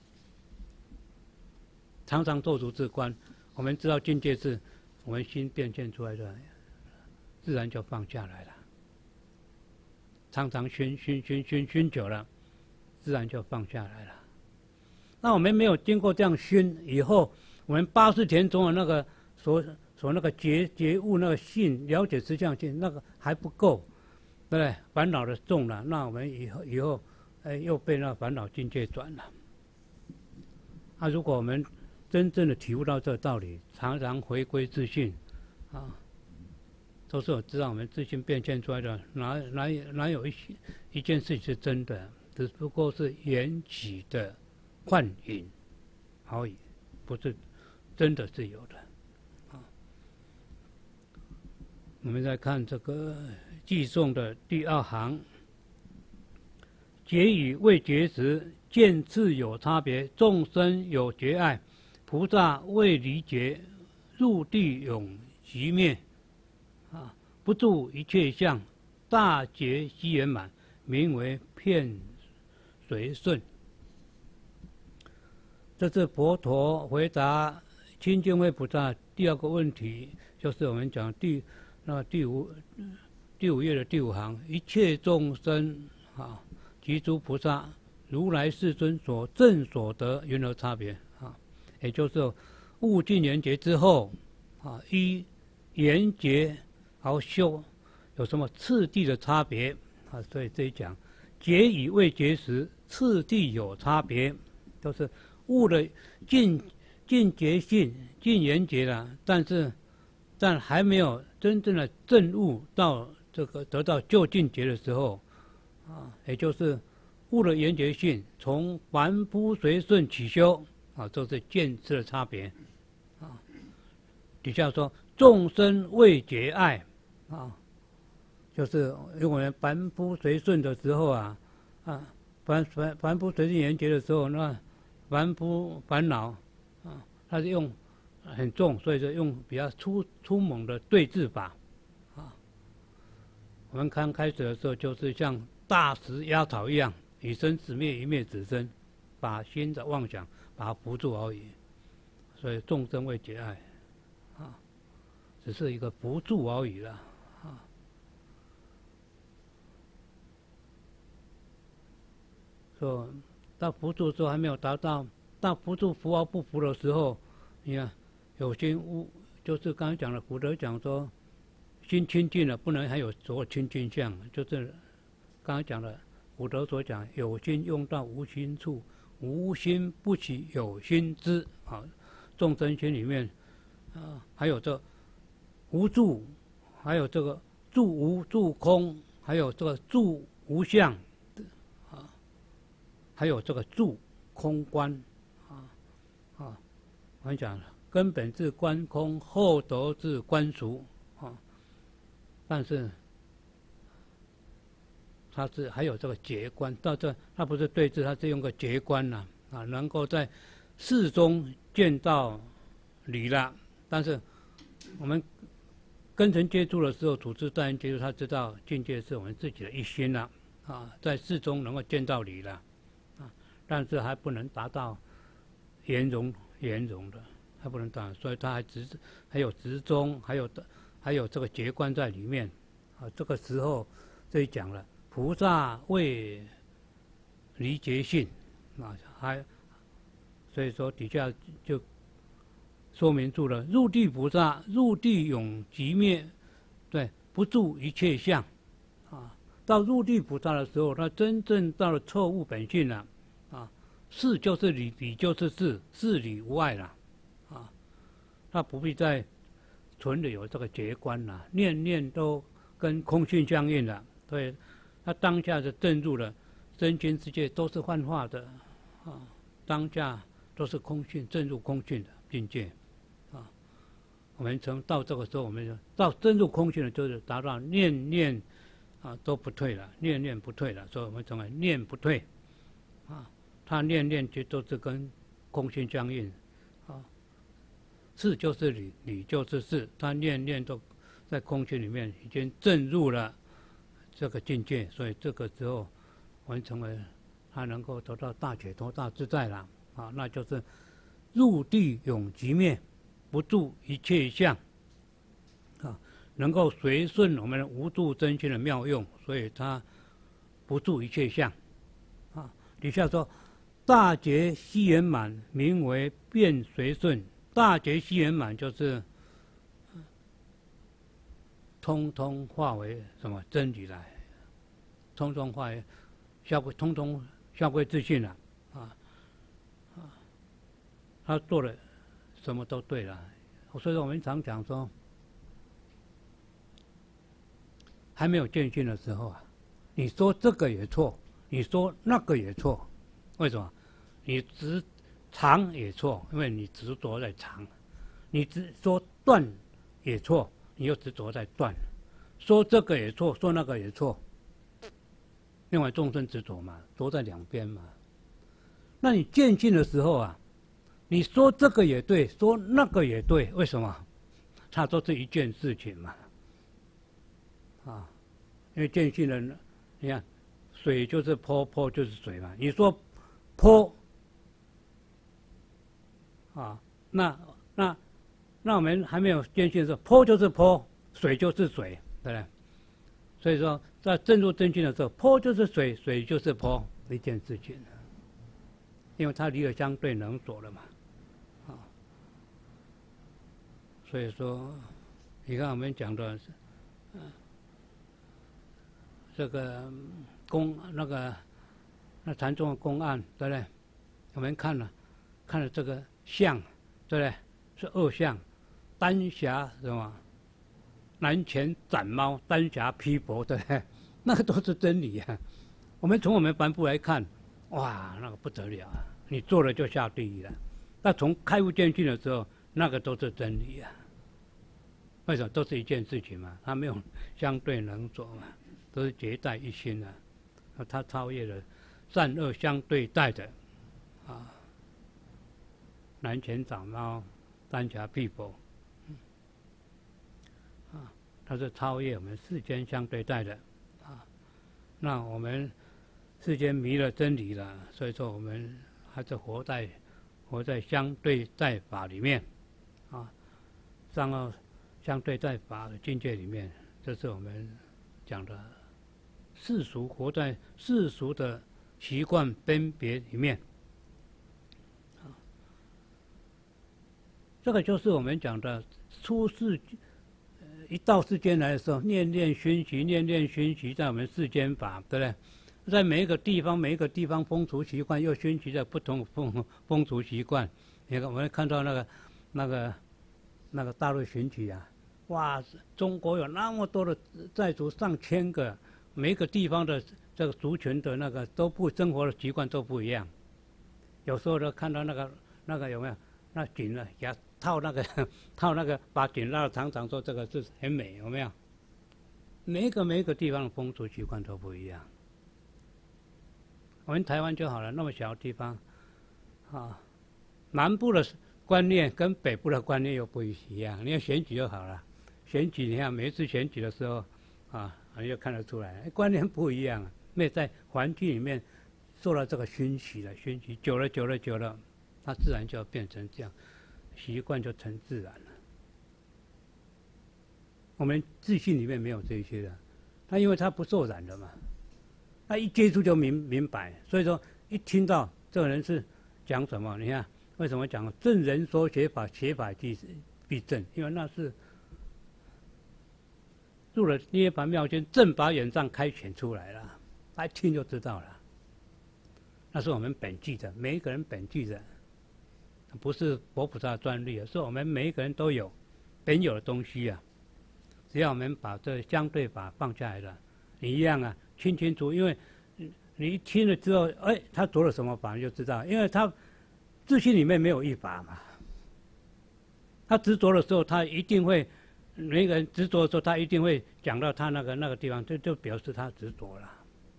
常常做如是观，我们知道境界是我们心变现出来的，自然就放下来了。常常熏久了，自然就放下来了。那我们没有经过这样熏以后，我们80田中的那个所那个觉悟那个性了解实相性，那个还不够，对不对？烦恼的重了，那我们以后又被那烦恼境界转了。如果我们真正的体悟到这个道理，常常回归自性，啊，都是我知道我们自性变现出来的，哪有一件事情是真的，只不过是缘起的幻影而已，不是真的是有的。我们再看这个偈颂的第2行，觉与未觉时，见次有差别，众生有觉爱，菩萨未离觉，入地永寂灭，啊，不住一切相，大觉悉圆满，名为遍随顺。这是佛陀回答清净慧菩萨第2个问题，就是我们讲第五页的第5行，一切众生啊，及诸菩萨，如来世尊所证所得，云何差别啊？也就是悟尽缘觉之后啊，依缘觉而修，有什么次第的差别啊？所以这一讲，觉与未觉时，次第有差别，都是悟了尽觉性、尽缘觉了，但还没有真正的证悟到这个得到究竟觉的时候，啊，也就是悟了缘觉性，从凡夫随顺起修，啊，这是见智的差别，啊。底下说众生未觉爱，啊，就是因为我们凡夫随顺的时候啊，凡夫随顺缘觉的时候，那凡夫烦恼，啊，他是用很重，所以说用比较粗猛的对治法，啊，我们刚开始的时候就是像大石压草一样，以生止灭，一灭止生，把心的妄想把它扶住而已。所以众生未觉爱，啊，只是一个扶住而已了，啊。说到扶住之后还没有达到扶住扶而不扶的时候，你看。有心悟，就是刚才讲的，古德讲说，心清净了，不能还有所有清净相，就是刚才讲的，古德所讲，有心用到无心处，无心不起有心知啊。众生心里面啊，还有这无住，还有这个住无住空，还有这个住无相啊，还有这个住空观我讲了。根本是观空，后得是观俗，啊，但是它是还有这个觉观，到这它不是对治，它是用个觉观呐，啊，能够在事中见到理了。但是我们根尘接触的时候，处之待人接触，他知道境界是我们自己的一心了，啊，在事中能够见到理了，啊，但是还不能达到圆融的。还不能当，所以他还有执中，还有这个觉观在里面，啊，这个时候这里讲了，菩萨未离觉性，啊， 所以说底下就说明住了入地菩萨，入地永寂灭，对，不住一切相，啊，到入地菩萨的时候，他真正到了错误本性了，啊，事就是理，理就是事，事理无碍了，啊，他不必再存的有这个觉观了，念念都跟空性相应了，所以他当下就证入了身心世界都是幻化的，啊，当下都是空性，证入空性的境界。我们到这个时候，我们就到真入空性了，就是达到念念啊都不退了，念念不退了，所以我们称为念不退啊。他念念就都是跟空性相应啊，事就是理，理就是事，他念念都在空性里面已经证入了这个境界，所以这个时候我们称为他能够得到大解脱、大自在了啊，那就是入地永寂灭。不住一切相，啊，能够随顺我们无住真心的妙用，所以它不住一切相，啊。底下说，大觉悉圆满，名为遍随顺。大觉悉圆满就是通通化为什么真理来，通通化为通通消归自性了，啊，他做了。什么都对了，所以说我们常讲说，还没有见性的时候啊，你说这个也错，你说那个也错，为什么？你执常也错，因为你执着在常；你只说断也错，你又执着在断；说这个也错，说那个也错。另外众生执着嘛，着在两边嘛。那你见性的时候啊。你说这个也对，说那个也对，为什么？它都是一件事情嘛，啊，因为见性人，你看，水就是坡，坡就是水嘛。你说坡，啊，那我们还没有见性的时候，坡就是坡，水就是水，对不对？所以说，在证入真性的时候，坡就是水，水就是坡，一件事情，因为它离了相对能所了嘛。所以说，你看我们讲的，这个那禅宗的公案，对不对？我们看了这个相，对不对？是二相，丹霞什么？南拳斩猫，丹霞劈佛，对不对？那个都是真理啊。我们从我们凡夫来看，哇，那个不得了啊！你做了就下地狱了。那从开悟见性的时候，那个都是真理啊。为什么都是一件事情嘛？它没有相对能所嘛，都是结在一心啊。它超越了善恶相对待的啊，南拳斩猫，丹霞劈佛，啊，它是超越我们世间相对待的啊。那我们世间迷了真理了，所以说我们还是活在相对待法里面啊，善恶相对在法的境界里面，这是我们讲的世俗，活在世俗的习惯分别里面。这个就是我们讲的出世，一到世间来的时候，念念熏习，念念熏习，在我们世间法，对不对？在每一个地方风俗习惯又熏习在不同风俗习惯。你看，我们看到那个大陆选举啊，哇，中国有那么多的寨族，上千个，每个地方的这个族群的那个生活的习惯都不一样。有时候呢，看到那个有没有那锦啊，给它套那个把锦拉的长长，说这个是很美，有没有？每一个地方的风俗习惯都不一样。我们台湾就好了，那么小的地方，啊，南部的观念跟北部的观念又不一样。你要选举就好了，选举你看每一次选举的时候，啊，你就看得出来，观念不一样。因为在环境里面受到这个熏习了，熏习久了，它自然就要变成这样，习惯就成自然了。我们自信里面没有这些的，它因为它不受染的嘛，他一接触就明白，所以说一听到这个人是讲什么，你看为什么讲正人说学法，学法必正？因为那是入了涅槃妙经，正把眼障开显出来了，他一听就知道了。那是我们本具的，每一个人本具的，不是佛菩萨专利，是我们每一个人都有本有的东西啊。只要我们把这相对法放下来了，你一样啊，清清楚，因为你一听了之后，哎，他着了什么法，你就知道，因为他自信里面没有一法嘛。他执着的时候，他一定会，每个人执着的时候，他一定会讲到他那个地方，就表示他执着了。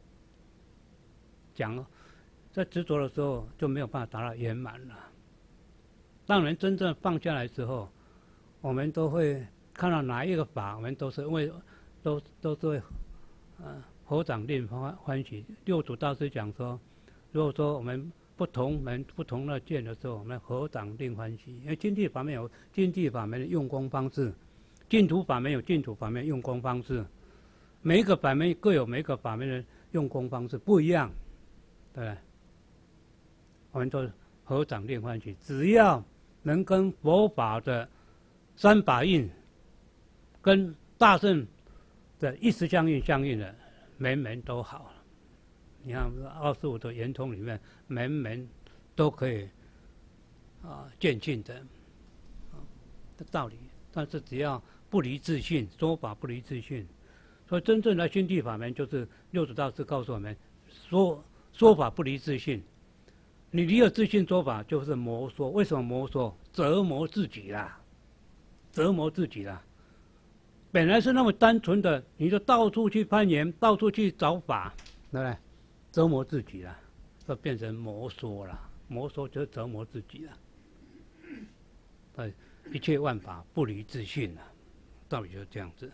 讲在执着的时候就没有办法达到圆满了。当人真正放下来之后，我们都会看到哪一个法，我们都是因为都是会合掌令欢喜。六祖大师讲说，如果说我们不同门不同的见的时候，我们合掌令欢喜。因为经地法门有经地法门的用功方式，净土法门有净土法门用功方式，每一个法门各有每一个法门的用功方式不一样，对不对？我们都合掌令欢喜，只要能跟佛法的三法印、跟大乘的一时相应的，门门都好。你看25的圆通里面，门门都可以渐进的的道理。但是只要不离自性，说法不离自性，所以真正的心地法门就是六祖大师告诉我们，说法不离自性。你离了自性说法就是魔说。为什么魔说？折磨自己啦，折磨自己啦。本来是那么单纯的，你就到处去攀岩，到处去找法，对不对？折磨自己了，就变成魔说了。魔说就是折磨自己了。一切万法不离自性了，道理就是这样子。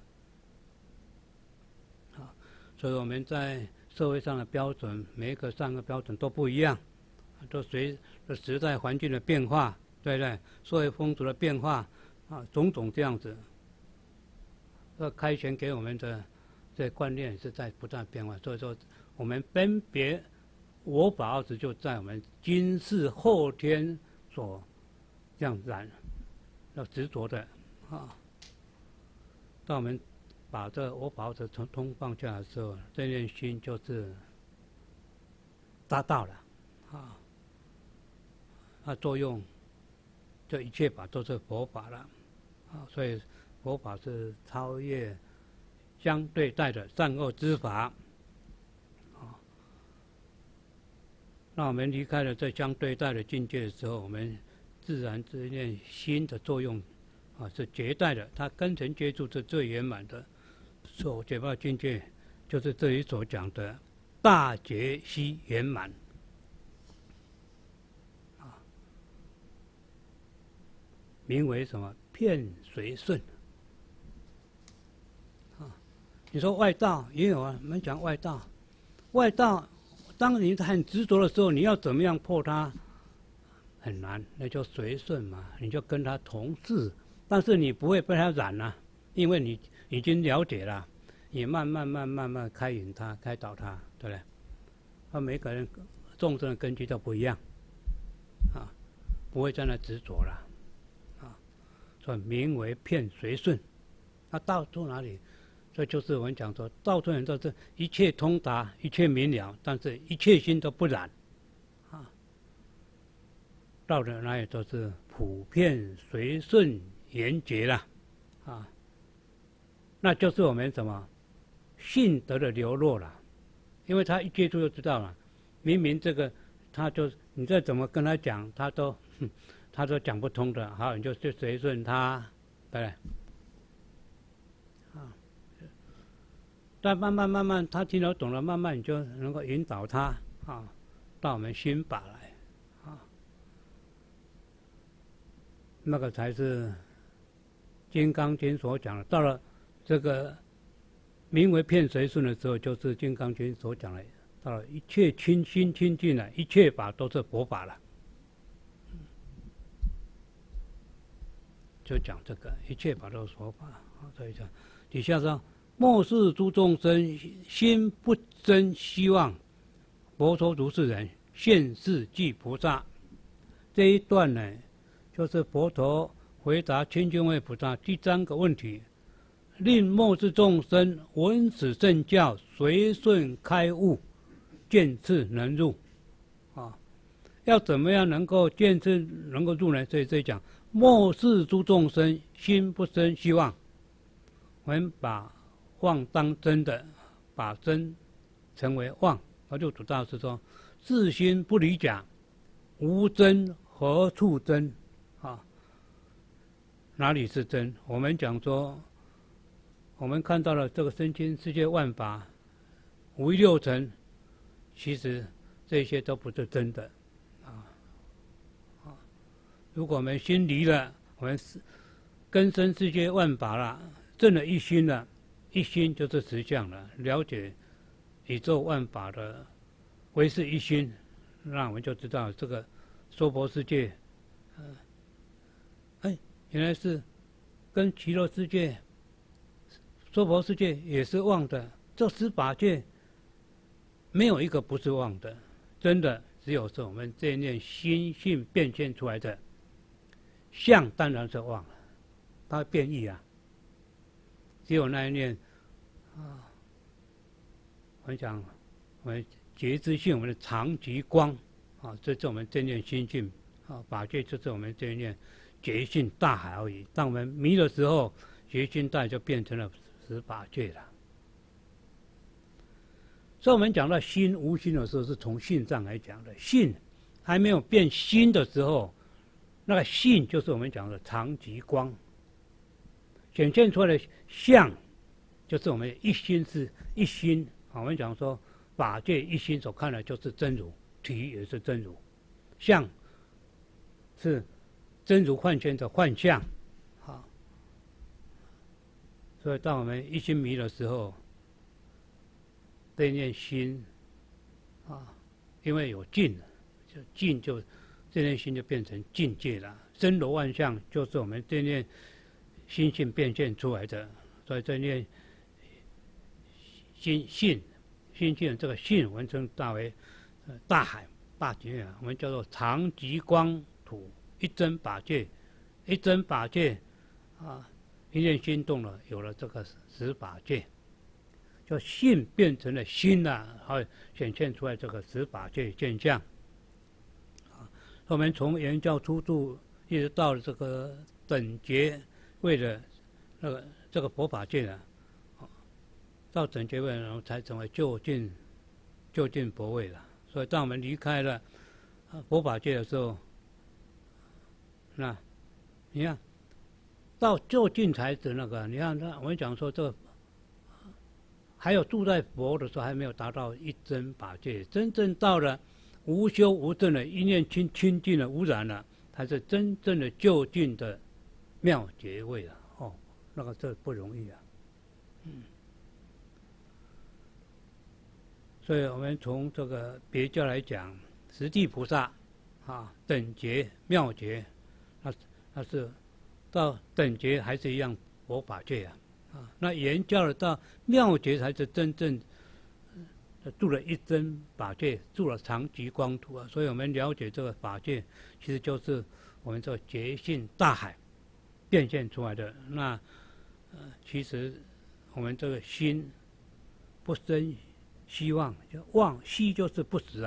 好，所以我们在社会上的标准，每一个3个标准都不一样。都随着时代环境的变化，对不对？社会风俗的变化种种这样子，开显给我们的这观念是在不断变化。所以说，我们分别我法二执就在我们今世后天所这样要执着的当我们把这我法二执通放下的时候，这念心就是达到了它作用，这一切法都是佛法了所以佛法是超越相对待的善恶之法那我们离开了这相对待的境界的时候，我们自然之念心的作用是绝代的，它根尘接触是最圆满的。所解报境界就是这里所讲的大觉悉圆满。名为什么？遍随顺。你说外道也有我们讲外道，外道，当你很执着的时候，你要怎么样破它？很难，那就随顺嘛，你就跟他同事，但是你不会被他染啊，因为你已经了解了，你慢慢开引他，开导他，对不对？每个人众生的根基都不一样，不会在那执着了。所以名为遍随顺，到处哪里？这就是我们讲说，到处人都是一切通达，一切明了，但是一切心都不染，到了哪里都是普遍随顺圆觉了，那就是我们什么性德的流露了，因为他一接触就知道了，明明这个他就你再怎么跟他讲，他都讲不通的，好，你就随顺他，对不对？但慢慢他听得懂了，慢慢你就能够引导他到我们心法来那个才是《金刚经》所讲的。到了这个名为遍随顺的时候，就是《金刚经》所讲的，到了一切心清净了，一切法都是佛法了。就讲这个一切法都是佛法所以讲底下说，末世诸众生心不真希望，佛说如是人，现世即菩萨。 这一段呢，就是佛陀回答清净慧菩萨第3个问题：令末世众生闻此圣教，随顺开悟，见次能入。要怎么样能够见次能够入呢？所以这讲末世诸众生心不生希望，我们把妄当真的，把真成为妄。而六祖大师说：自心不离假，无真何处真？哪里是真？我们讲说，我们看到了这个身心世界万法五欲六尘，其实这些都不是真的。如果我们心离了，我们根生世界万法了，证了一心了，一心就是实相了，了解宇宙万法的唯是一心，那我们就知道这个娑婆世界，原来是跟极乐世界、娑婆世界也是妄的，这18界没有一个不是妄的，真的只有是我们这一念心性变现出来的。相当然是妄了，它变异啊。只有那一念我们讲，我们觉知性，我们的常寂光这是我们这念心性法界就是我们这一念觉性大海而已。当我们迷的时候，觉性大就变成了18界了。所以我们讲到心无心的时候，是从性上来讲的。性还没有变心的时候，那个性就是我们讲的常寂光，显现出来的相，就是我们一心是一心。我们讲说法界一心所看的就是真如，体也是真如，相是真如幻现的幻象。所以当我们一心迷的时候，这念心因为有境，就境就这念心就变成境界了。真如万象就是我们这念心性变现出来的，所以这念心性这个性，我们称大为大海大觉我们叫做常寂光土一真法界，一真法界一念心动了，有了这个18界，就性变成了心了，还显现出来这个18界现象。我们从原教初住一直到这个等觉位的这个佛法界了，到等觉位然后才成为究竟佛位了。所以当我们离开了佛法界的时候，那你看到究竟才指那个，你看我们讲说这个还有住在佛的时候还没有达到一真法界，真正到了无修无证的一念清净的无染了，才是真正的究竟的妙觉位了。那个这不容易啊。所以我们从这个别教来讲，十地菩萨等觉妙觉，那是到等觉还是一样佛法界那原教的到妙觉才是真正住了一真法界，住了常寂光土所以我们了解这个法界，其实就是我们这个觉性大海变现出来的。那其实我们这个心不生希望，就妄希就是不实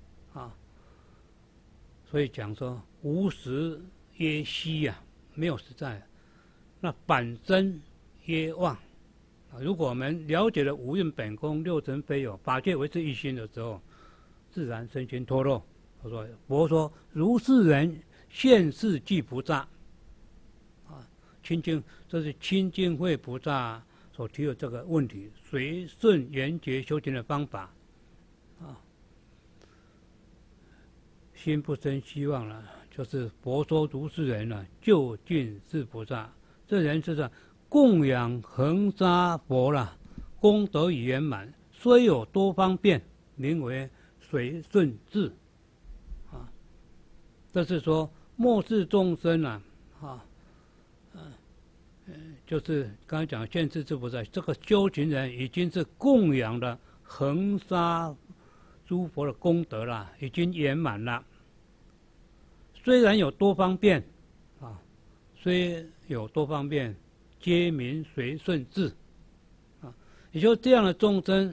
所以讲说无实曰希没有实在。那反真曰妄如果我们了解了五蕴本空、六尘非有、法界唯是一心的时候，自然身心脱落。佛说如是人现世即菩萨这是清净慧菩萨所提的这个问题，随顺缘觉修行的方法心不生希望了，就是佛说如是人究竟是菩萨。这人是供养恒沙佛功德已圆满，虽有多方便，名为随顺智这是说末世众生就是刚才讲现世之菩萨，这个修行人已经是供养了恒沙诸佛的功德了，已经圆满了。 虽然有多方便，啊，虽有多方便，皆民随顺治，啊，也就这样的众生，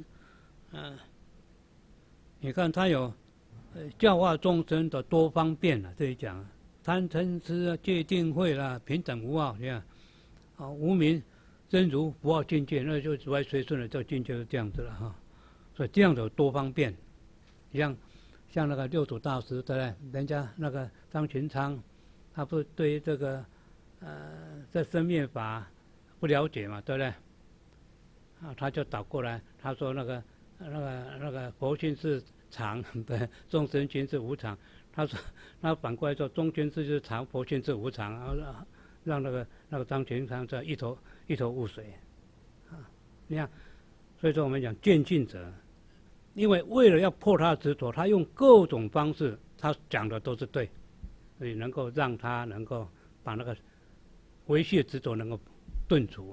你看他有教化众生的多方便啊，这里讲贪嗔痴啊、戒定慧啦、平等无傲，你看啊，无明真如不傲境界，那就只外随顺的这境界是这样子了哈。所以这样的多方便，像那个六祖大师，对不对？人家那个张群昌，他不是对于这个这生灭法不了解嘛，对不对？啊，他就倒过来，他说那个佛性是常，对，众生心是无常。他说，他反过来说，中间是常，佛性是无常，让那个张群昌这一头雾水，啊，你看，所以说我们讲渐进者，因为为了要破他的执着，他用各种方式，他讲的都是对，所以能够让他能够把那个维系的执着能够顿除。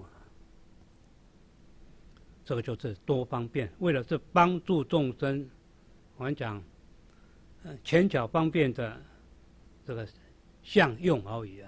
这个就是多方便，为了是帮助众生，我们讲前巧方便的这个相用而已啊。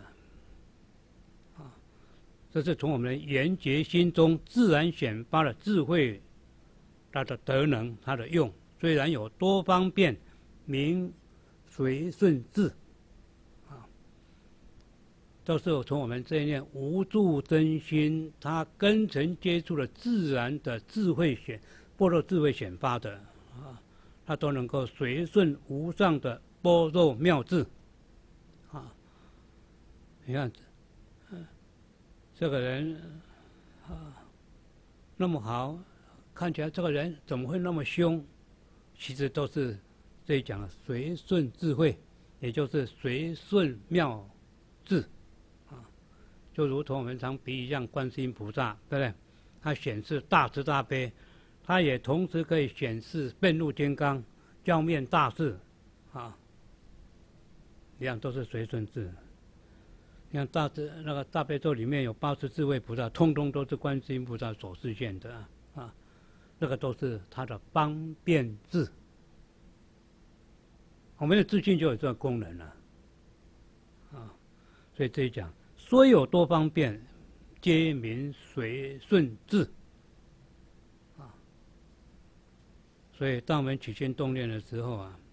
这是从我们的缘觉心中自然显发的智慧，它的德能，它的用，虽然有多方便，名随顺治，啊，都是从我们这一念无住真心，它根尘接触了自然的智慧般若智慧显发的啊，它都能够随顺无上的般若妙智，啊，你看。这个人啊那么好，看起来这个人怎么会那么凶？其实都是这里讲的随顺智慧，也就是随顺妙智啊，就如同我们常比喻像观世音菩萨，对不对？他显示大慈大悲，他也同时可以显示变入金刚、教面大士啊，一样都是随顺智。你看那个大悲咒里面有80智慧菩萨，通通都是观世音菩萨所示现的啊，那个都是他的方便智。我们的自信就有这个功能了啊，所以这一讲，虽有多方便，皆民随顺智啊。所以当我们起心动念的时候啊，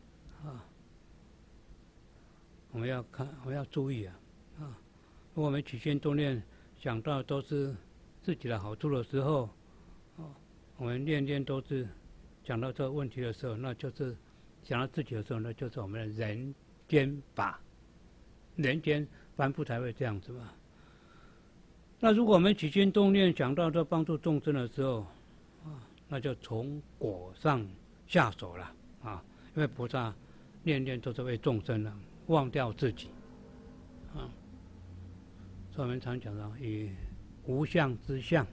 我们要注意啊。如果我们起心动念想到都是自己的好处的时候，我们念念都是讲到这个问题的时候，那就是想到自己的时候，那就是我们的人间法，人间凡夫才会这样子嘛。那如果我们起心动念想到这帮助众生的时候，那就从果上下手了啊，因为菩萨念念都是为众生了，忘掉自己啊。所以我们常讲到以无相之相，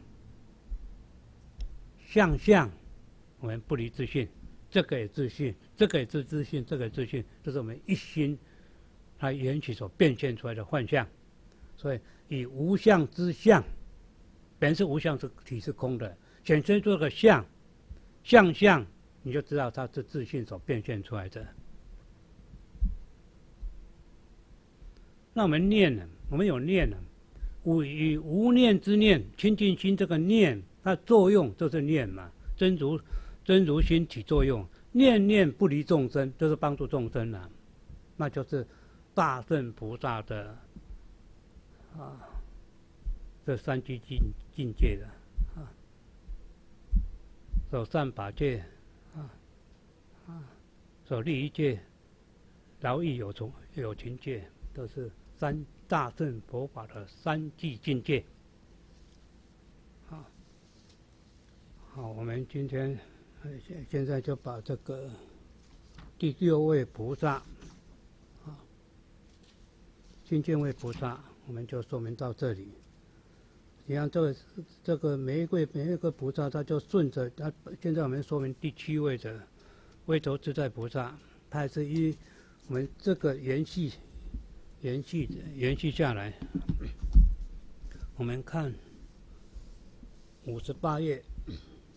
相我们不离自信，这个也自信，这个也是自信，这个也自信，这是我们一心它缘起所变现出来的幻象。所以以无相之相，本是无相是体是空的，显现出个相，你就知道它是自信所变现出来的。那我们念呢？我们有念呢？以无念之念，清净心这个念，它作用就是念嘛，真如心起作用，念念不离众生，就是帮助众生了，那就是大乘菩萨的这三居境界的守善法界守利益界，饶益有情界，都是大乘佛法的三际境界。好，我们今天现在就把这个第6位菩萨清净位菩萨，我们就说明到这里。你看这个每一个菩萨，他就顺着他。现在我们说明第7位的威头自在菩萨，他也是依我们这个延续下来。我们看58页，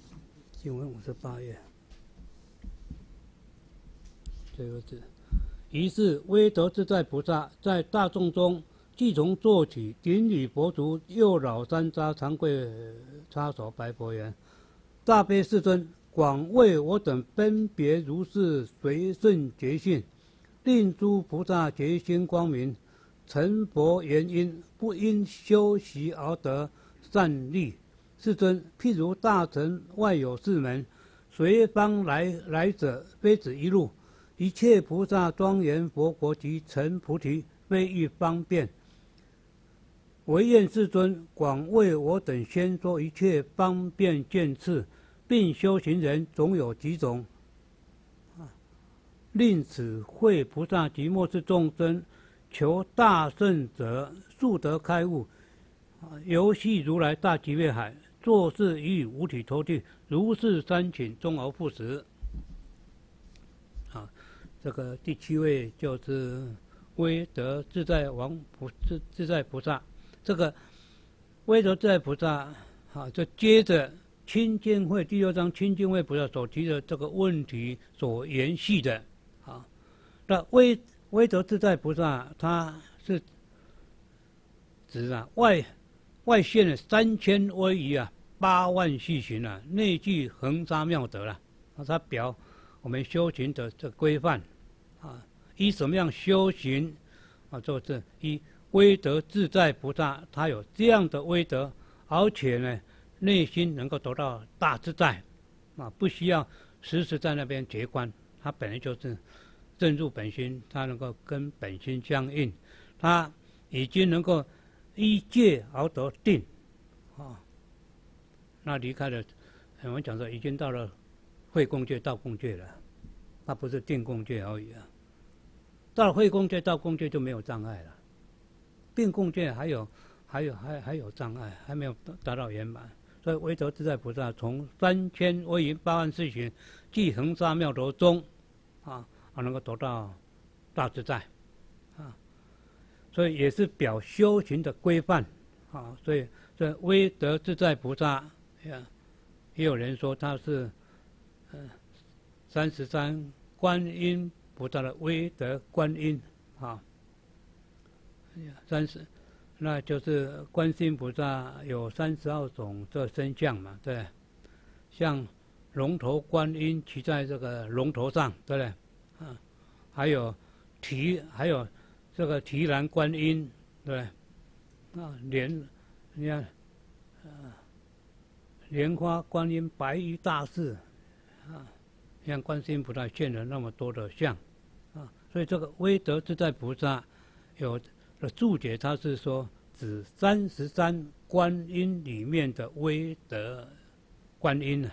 经文58页，这个字于是威德自在菩萨在大众中即从做起，顶礼佛足，右老三匝，长跪擦手，白佛言：大悲世尊，广为我等分别如是随顺觉性，令诸菩萨觉心光明，成佛原因，不因修习而得善利。世尊，譬如大城外有四门，随方来者非止一路，一切菩萨庄严佛国及成菩提，非欲方便。唯愿世尊广为我等宣说一切方便见次，并修行人总有几种，令此会菩萨及末世众生求大圣者速得开悟，游戏如来大寂灭海，作是于五体投地，如是三请终而不实。这个第7位就是威德自在自在菩萨。这个威德自在菩萨，就接着清净会第6章清净会菩萨所提的这个问题所延续的，那威德自在菩萨，他是指外现了3000威仪8万细行内具恒沙妙德了。他表我们修行的这规范依什么样修行就是依威德自在菩萨，他有这样的威德，而且呢，内心能够得到大自在，不需要时时在那边结观，他本来就是正入本心，他能够跟本心相应，他已经能够依戒而得定，那离开了，我们讲说已经到了慧共戒、道共戒了，他不是定共戒而已到了慧共戒、道共戒就没有障碍了。定共戒还有障碍，还没有达到圆满，所以威德自在菩萨从3000威仪8万四行，即恒沙妙德中，能够得到大自在，所以也是表修行的规范，所以这威德自在菩萨，也有人说他是33观音菩萨的威德观音那就是观世音菩萨有32种这身相嘛，对不对？像龙头观音骑在这个龙头上，对不对？还有这个提篮观音，对不对？你看莲花观音、白衣大士像观世音菩萨现了那么多的相所以这个威德自在菩萨有的注解，他是说指33观音里面的威德观音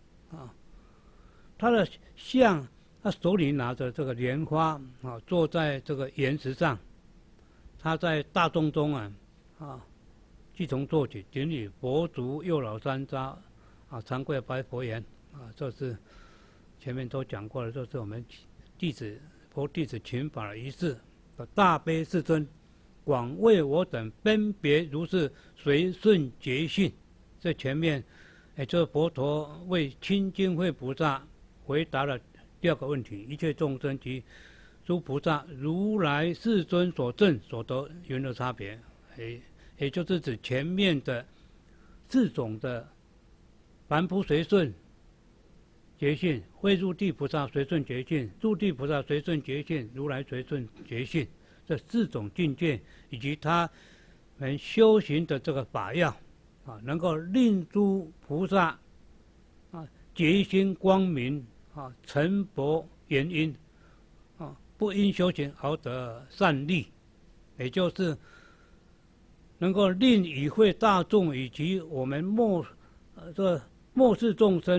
他的像，他手里拿着这个莲花坐在这个岩石上，他在大众中即从做起，顶礼佛足，右老三匝长跪白佛言这是前面都讲过了，这是我们佛弟子请法的仪式。大悲世尊，广为我等分别如是随顺觉性。这前面，就是佛陀为清净慧菩萨回答了第2个问题：一切众生及诸菩萨，如来世尊所证所得缘的差别。也就是指前面的4种的凡夫随顺觉性，慧入地菩萨随顺觉性，入地菩萨随顺觉性，如来随顺觉性，这4种境界，以及他们修行的这个法要能够令诸菩萨觉心光明成佛原因不因修行而得善利，也就是能够令与会大众以及我们末世众生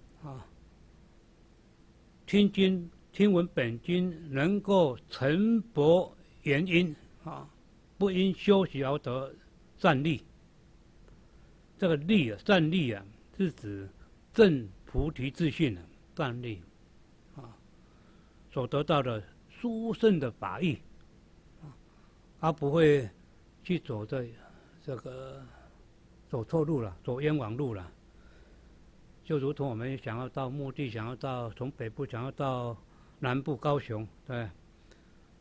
听闻本经能够成佛原因不因修习而得善利。这个利善利是指证菩提自信善利所得到的殊胜的法益而不会去走走错路了，走冤枉路了。就如同我们想要到墓地，想要到从北部想要到南部高雄，对，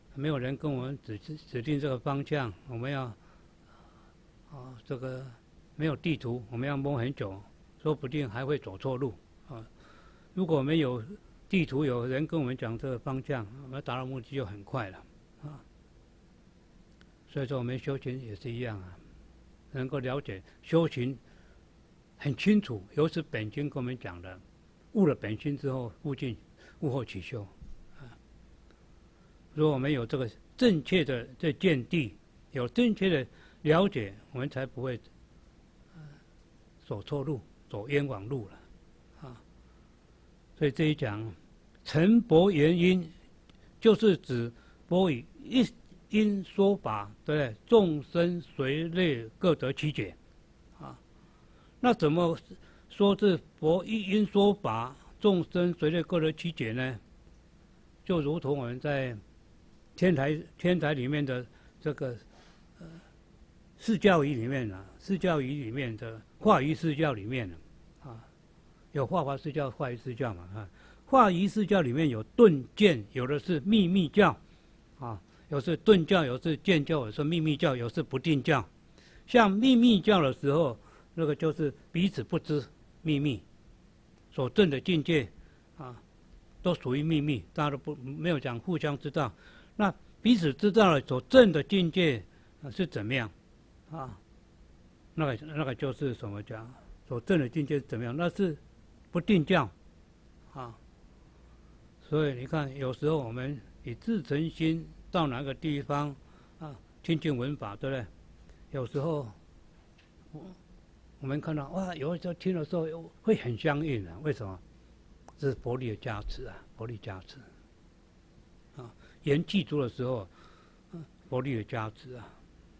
没有人跟我们指定这个方向，我们要这个没有地图，我们要摸很久，说不定还会走错路啊。如果没有地图，有人跟我们讲这个方向，我们达到目的就很快了啊。所以说，我们修行也是一样啊，能够了解修行很清楚，尤其本经跟我们讲的，悟了本心之后，悟后起修啊。如果我们有这个正确的这见地，有正确的了解，我们才不会走错路，走冤枉路了啊。所以这一讲成佛原因，就是指佛以一因说法，对不对？众生随类各得其解啊。那怎么说是佛一因说法，众生随类各得其解呢？就如同我们在天台里面的这个释教仪里面啊，释教仪里面的化仪释教里面啊，有化华释教、化仪释教嘛啊。化仪释教里面有顿渐，有的是秘密教啊，有是顿教，有是渐教，有是秘密教，有是不定教。像秘密教的时候，那个就是彼此不知秘密，所证的境界啊，都属于秘密，大家都没有讲互相知道。那彼此知道了所证的境界是怎么样啊？那个就是什么讲？所证的境界是怎么样？那是不定教啊。所以你看，有时候我们以至诚心到哪个地方啊，亲近闻法，对不对？有时候我们看到哇，有时候听的时候会很相应啊。为什么？这是佛力的加持啊，佛力加持啊。言记住的时候，佛力的加持啊。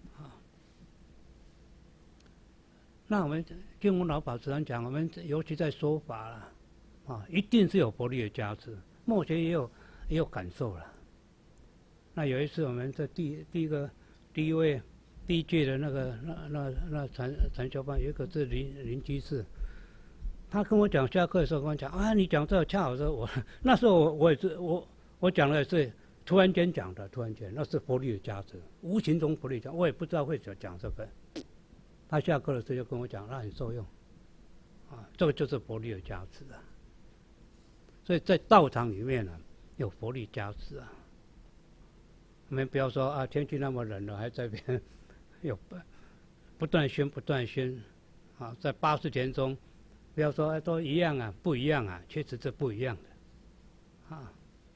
那我们经文老法时常讲，我们尤其在说法了啊，一定是有佛力的加持。默学也有感受了。那有一次我们在第一届的那禅修班，有一个是林居士，他跟我讲下课的时候跟我讲啊，你讲这个恰好是我那时候我也是我讲的也是突然间讲的，突然间那是佛力的加持，无形中佛力讲，我也不知道会讲这个。他下课的时候就跟我讲，那很受用啊，这个就是佛力的加持啊。所以在道场里面呢，有佛力加持啊。我们不要说啊，天气那么冷了，还在边有不断宣啊，在80天中，不要说都一样啊，不一样啊，确实是不一样的啊。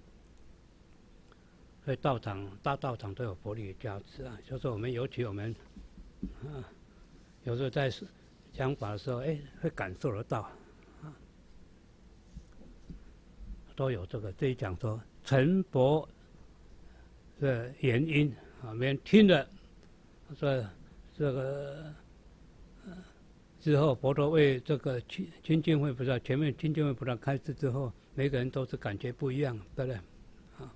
所以大道场都有佛力的加持啊。就是我们尤其我们啊，有时候在讲法的时候，会感受得到。都有这一讲说成佛的原因啊，我们听了这个之后，佛陀为这个清净慧菩萨前面清净慧菩萨开示之后，每个人都是感觉不一样，对不对？啊，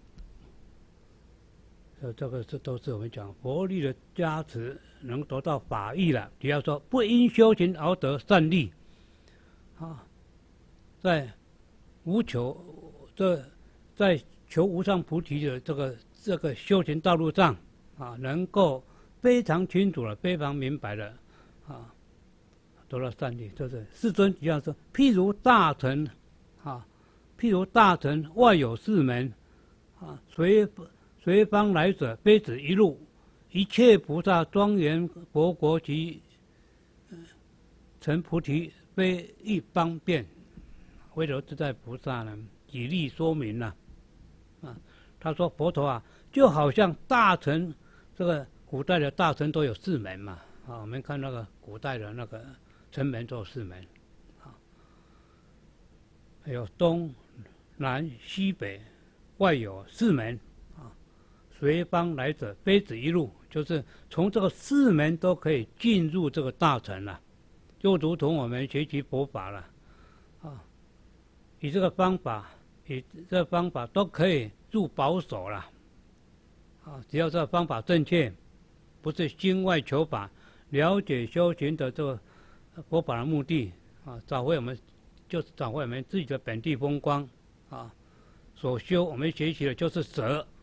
所以这个都是我们讲佛力的加持，能得到法益了。只要说不因修行而得善利啊，在无求，在求无上菩提的这个修行道路上啊，能够非常清楚了，非常明白了啊，得到善利。就是世尊这样说：譬如大乘啊，譬如大乘外有四门啊，随方来者，非止一路，一切菩萨庄严佛国及成菩提，非一方便。唯留自在菩萨呢，举例说明了啊。他说佛陀啊，就好像大乘，这个古代的大乘都有4门嘛啊。我们看那个古代的那个城门都有4门啊，还有东南西北，外有4门啊。随方来者，非止一路，就是从这个4门都可以进入这个大乘了，就如同我们学习佛法了啊。以这个方法都可以入保守了啊！只要这个方法正确，不是心外求法，了解修行的这个佛法的目的啊，找回我们自己的本地风光啊。所修我们学习的就是舍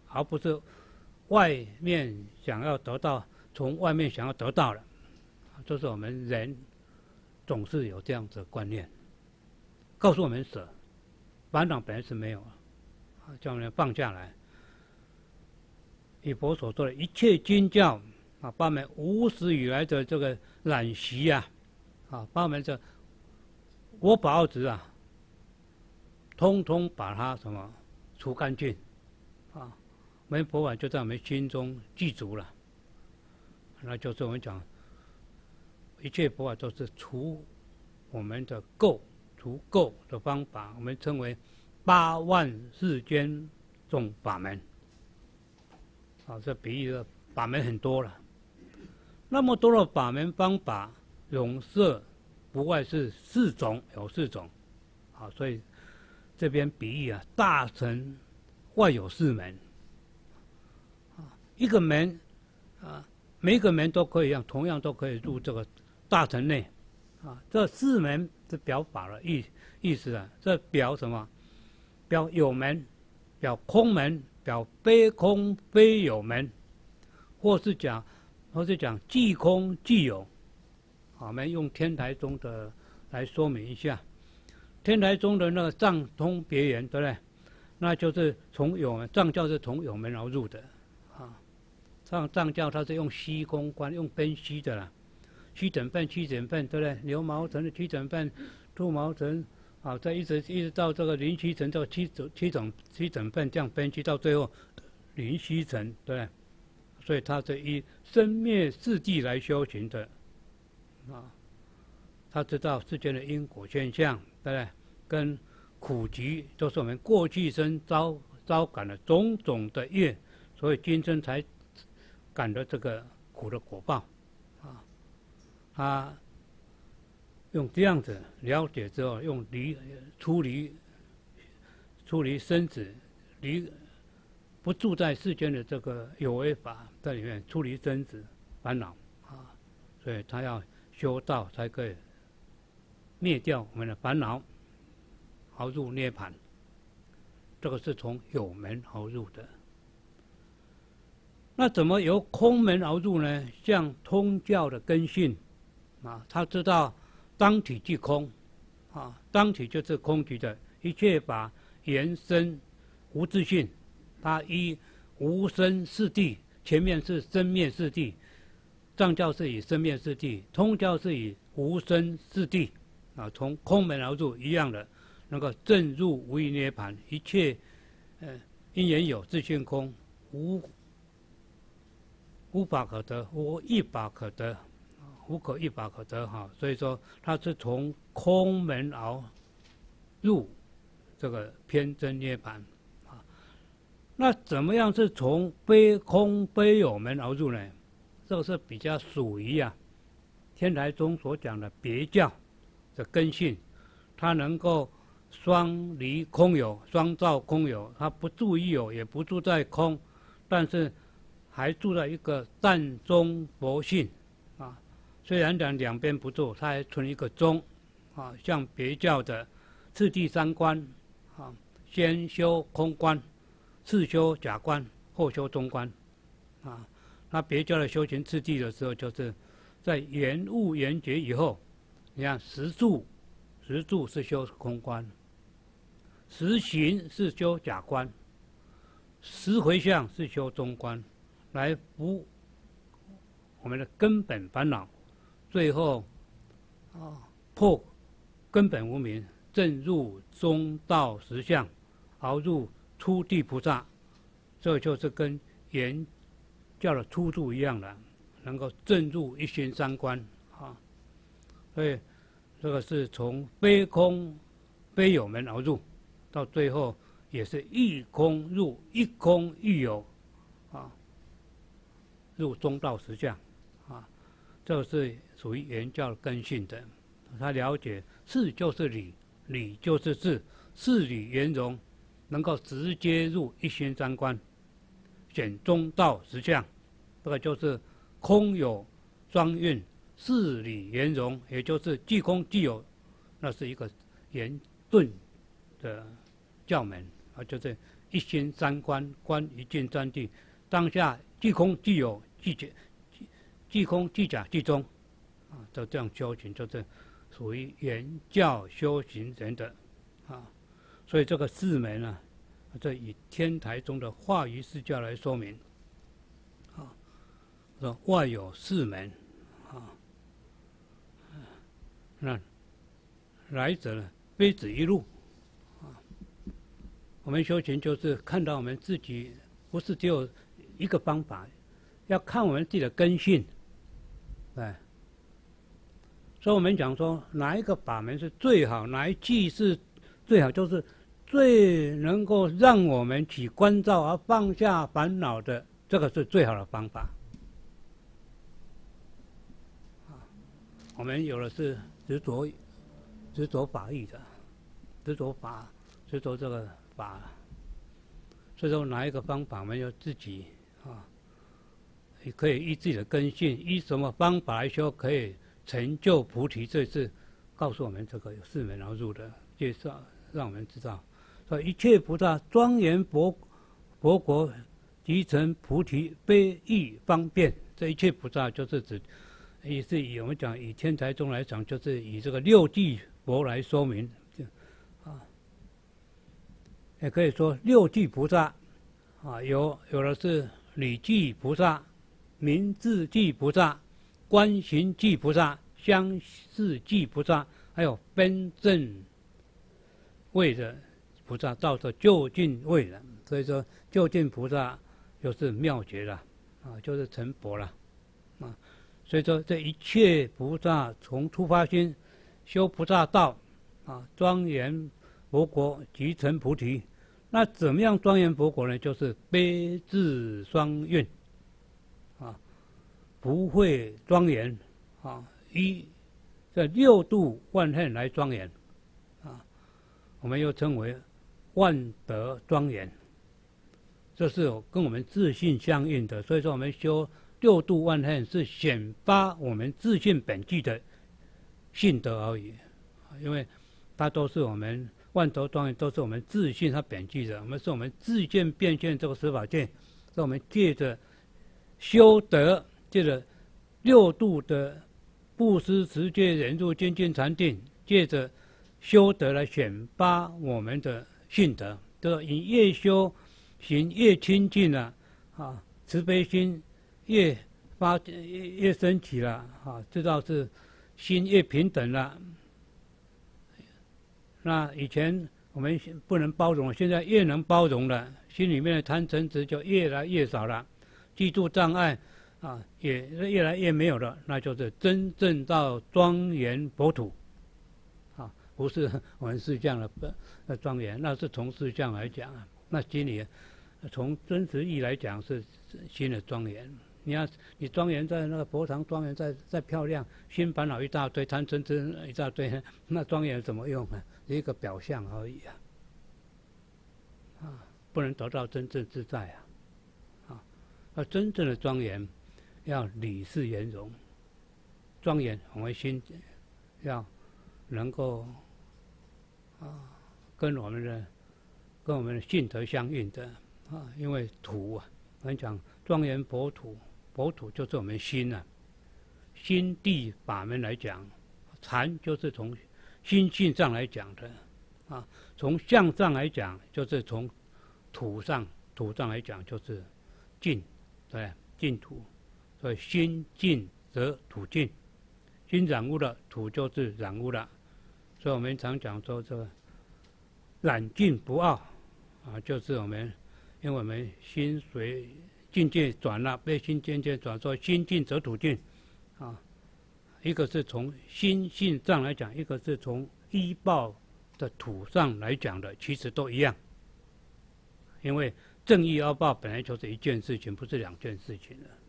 而不是外面想要得到，从外面想要得到了。这是我们人总是有这样子的观念，告诉我们舍，烦恼本来是没有，叫我们放下来。以佛所说的一切经教把我们无始以来的这个染习把我们这我宝执通通把它什么除干净我们佛法就在我们心中记足了。那就是我们讲一切佛法都是除我们的除垢的方法，我们称为8万世间众法门。这比喻的法门很多了，那么多的法门方法，容摄不外是4种，有4种。所以这边比喻大乘外有4门。一个门每一个门都可以同样都可以入这个大乘内这4门是表法的意思这表什么？表有门，表空门，表非空非有门，或是讲即空即有。我们用天台宗的来说明一下，天台宗的那个藏通别言，对不对？那就是从有门，藏教是从有门而入的藏教它是用虚空观，用分析的啦，七等分，对不对？牛毛层的七等分，兔毛层再一直到这个灵虚层，这个七等分这样分析到最后灵虚层，对不对？所以它是以生灭四谛来修行的他知道世间的因果现象，对不对？跟苦集都是我们过去生遭感了种种的业，所以今生才感的这个苦的果报他用这样子了解之后，用出离生死，不住在世间的这个有为法在里面，出离生死烦恼所以他要修道才可以灭掉我们的烦恼，而入涅槃。这个是从有门而入的。那怎么由空门而入呢？像通教的根性他知道当体即空当体就是空寂的，一切法原生无自性。它依无生四谛，前面是生灭四谛，藏教是以生灭四谛，通教是以无生四谛从空门而入一样的，能够证入无余涅槃。一切因缘有，自性空，无法可得，无一法可得，无可一法可得所以说它是从空门而入这个偏真涅槃那怎么样是从非空非有门而入呢？这个是比较属于天台宗所讲的别教的根性，它能够双离空有，双照空有，它不住于有，也不住在空，但是还住在一个淡中佛性虽然两边不住，它还存一个中像别教的次第3观先修空观，次修假观，后修中观那别教的修行次第的时候，就是在圆悟圆觉以后，你看十住是修空观，十行是修假观，十回向是修中观，来伏我们的根本烦恼，最后破根本无明，正入中道实相，而入初地菩萨。这就是跟原教的初住一样的，能够正入一心3观所以这个是从非空非有门而入，到最后也是一空入一空一有入中道实相这个是属于原教根性的。他了解事就是理，理就是事，事理圆融，能够直接入一心3观，显中道实相。这个就是空有双运，事理圆融，也就是即空即有，那是一个圆顿的教门就是一心三观，观一境三谛，当下即空即有即假，即空即假即中，就这样修行，就是属于原教修行人的所以这个四门呢，这以天台宗的化于释教来说明说外有四门那来者呢，非止一路我们修行就是看到我们自己不是只有一个方法，要看我们自己的根性，所以我们讲说哪一个法门是最好，哪一句是最好，就是最能够让我们起观照而放下烦恼的，这个是最好的方法。我们有的是执着法义的，执着这个法，所以说哪一个方法，我们要自己也可以依自己的根性，依什么方法来修可以成就菩提，这是告诉我们这个有四门而入的介绍，让我们知道，说一切菩萨庄严佛国即成菩提，悲益方便。这一切菩萨就是指，也是以我们讲以天台宗来讲，就是以这个六地佛来说明，也可以说六地菩萨有的是理具菩萨、明智具菩萨、观行具菩萨、相似具菩萨，还有分正位的菩萨，到这究竟位了。所以说究竟菩萨就是妙觉了就是成佛了所以说这一切菩萨从出发心修菩萨道庄严佛国即成菩提。那怎么样庄严佛国呢？就是悲智双运不会庄严依这六度万恨来庄严我们又称为万德庄严，这是跟我们自信相应的。所以说我们修六度万恨是显发我们自信本具的性德而已，因为它都是我们万德庄严都是我们自信它本具的，是我们自见变现这个十法界，是我们借着修德，借着六度的布施、持戒、忍辱、精进、禅定，借着修德来显发我们的性德，就是你越修行越清净了慈悲心越升起了知道是心越平等了。那以前我们不能包容，现在越能包容了，心里面的贪嗔痴就越来越少了，嫉妒障碍也越来越没有了，那就是真正到庄严佛土不是我们事相的庄严，那是从事相来讲那心里从真实意来讲是心的庄严。你庄严在那个佛堂，庄严再漂亮，心烦恼一大堆，贪嗔痴一大堆，那庄严有什么用一个表象而已不能得到真正自在要真正的庄严，要理事圆融。庄严，我们心要能够跟我们的性德相应的因为土我们讲庄严佛土，佛土就是我们心心地法门来讲，禅就是从心性上来讲的从相上来讲就是从土上来讲就是净，对，净土。所以心净则土净，心染污了，土就是染污了。所以我们常讲说这个染净不傲就是因为我们心随境界转了，被心境界转，说心净则土净一个是从心性上来讲，一个是从依报的土上来讲的，其实都一样。因为正义恶报本来就是一件事情，不是两件事情的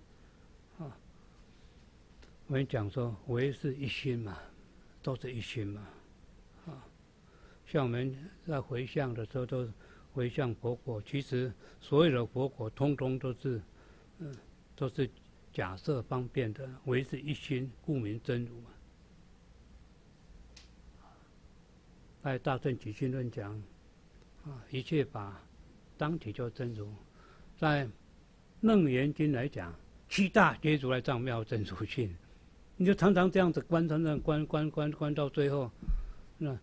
我们讲说唯是一心嘛，都是一心嘛像我们在回向的时候都回向佛果，其实所有的佛果通通都是假设方便的，唯是一心，故名真如在《大乘起信论》讲一切法当体就真如。在《楞严经》来讲，7大皆如来藏妙真如性。你就常常这样子观，常常观到最后，那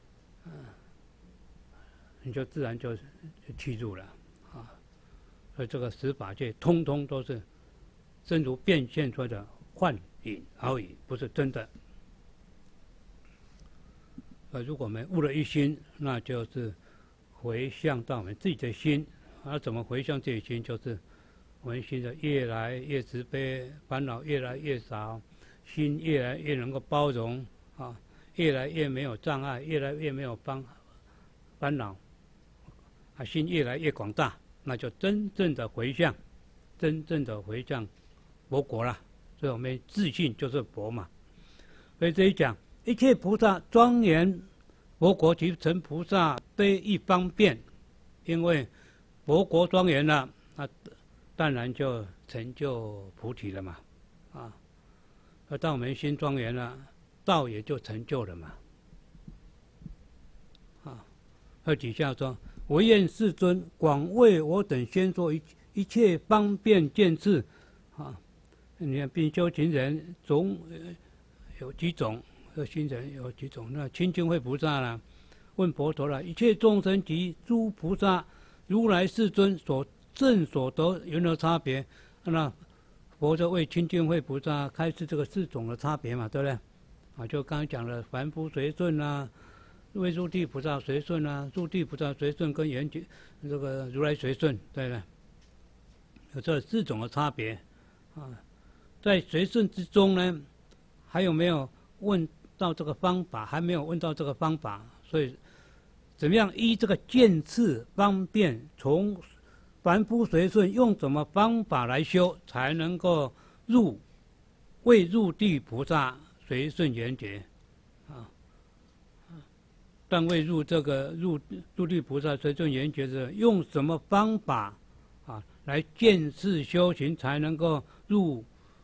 你就自然就契入了啊。所以这个十法界通通都是真如变现出来的幻影而已，不是真的。如果我们悟了一心，那就是回向到我们自己的心。怎么回向自己的心？就是我们心的越来越慈悲，烦恼越来越少，心越来越能够包容啊，越来越没有障碍，越来越没有烦恼啊，心越来越广大，那就真正的回向，真正的回向佛国了。所以我们自信就是佛嘛。所以这一讲，一切菩萨庄严佛国及成菩萨悲亦方便，因为佛国庄严了，那当然就成就菩提了嘛，啊，当我们心庄严了，道也就成就了嘛，啊，底下说：唯愿世尊广为我等宣说一切方便见智，啊，你看并修行人总有几种，行人有几种？那清净慧菩萨啦，问佛陀了：一切众生及诸菩萨，如来世尊所证所得云何差别？那佛就为清净慧菩萨开示这个4种的差别嘛，对不对？啊，就刚才讲了凡夫随顺啊，为入地菩萨随顺啊，入地菩萨随顺跟圆觉这个如来随顺，对不对？有这4种的差别啊。在随顺之中呢，还有没有问到这个方法？还没有问到这个方法，所以怎么样依这个见次方便，从凡夫随顺用什么方法来修，才能够为入地菩萨随顺圆觉啊？但未入这个入地菩萨随顺圆觉的，用什么方法啊来见次修行，才能够入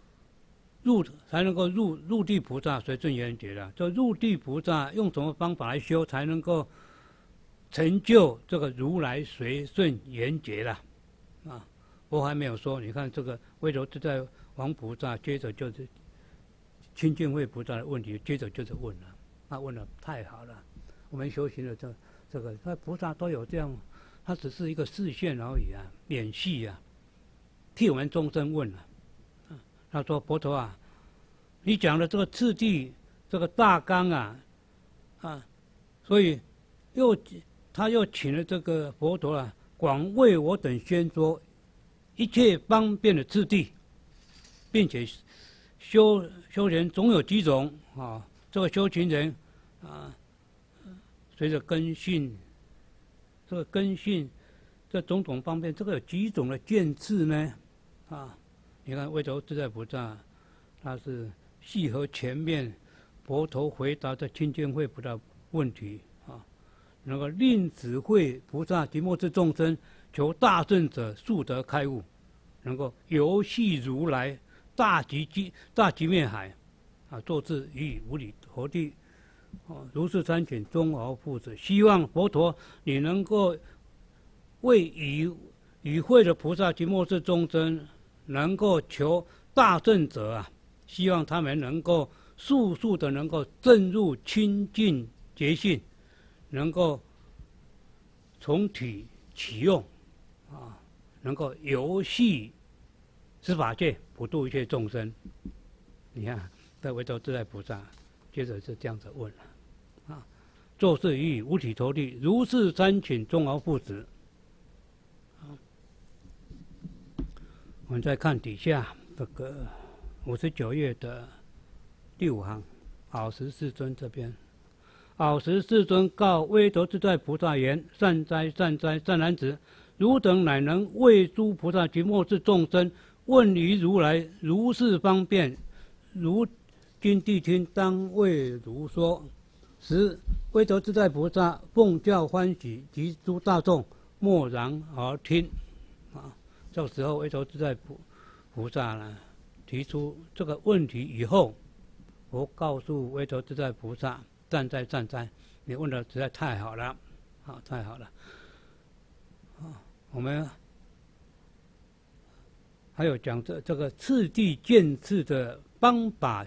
地菩萨随顺圆觉的？这入地菩萨用什么方法来修，才能够成就这个如来随顺圆觉了？啊，我还没有说。你看这个威陀自在王菩萨，接着就是清净慧菩萨的问题，接着就是问了。他问了太好了，我们修行的这个，那菩萨都有这样，他只是一个视线而已啊，演戏啊，替我们众生问了。他说：“佛陀啊，你讲的这个次第，这个大纲啊，所以他又请了这个佛陀啊，广为我等宣说一切方便的次第，并且修人总有几种啊，这个修行人啊，随着根性，这种种方便，这个有几种的见次呢？啊。”你看，威陀自在菩萨，他是细合前面佛陀回答的清净慧菩萨问题啊，能够令指会菩萨及末世众生求大正者速得开悟，能够游戏如来大极灭海啊，作至于无理佛地如是三请中而复止。希望佛陀你能够为与会的菩萨及末世众生。能够求大正者啊，希望他们能够速速的能够证入清净觉性，能够从体起用啊，能够游戏十法界，普度一切众生。你看，在维陀自在菩萨，接着是这样子问了啊：作是于五体投地，如是三请，终而复止。我们再看底下这个59页的第5行，尔时世尊这边，尔时世尊告威陀自在菩萨言：善哉，善哉，善男子，汝等乃能为诸菩萨及末世众生问于如来如是方便，如今谛听，当为如说。时威陀自在菩萨奉教欢喜，及诸大众默然而听。这个时候，威陀自在菩萨呢提出这个问题以后，我告诉威陀自在菩萨：善哉，善哉，你问的实在太好了，太好了。 我们还有讲这个次第渐次的方法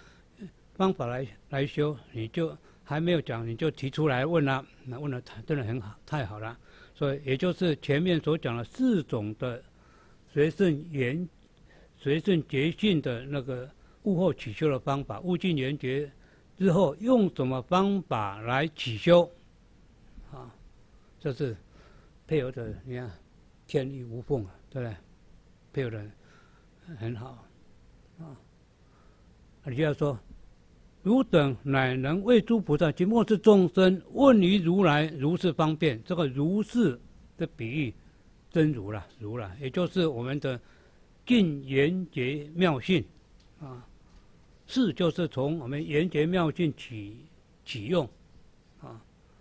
来修，你就还没有讲，你就提出来问了，那问了真的很好，太好了。所以也就是前面所讲的4种的随顺觉性的那个悟后起修的方法，悟尽圆觉之后用什么方法来起修啊？这是配合的，你看天衣无缝啊，对不对？配合的很好啊。你就要说，汝等乃能为诸菩萨及末世众生问于如来如是方便。这个如是的比喻，真如了，也就是我们的尽圆觉妙性啊。是就是从我们圆觉妙性起用啊，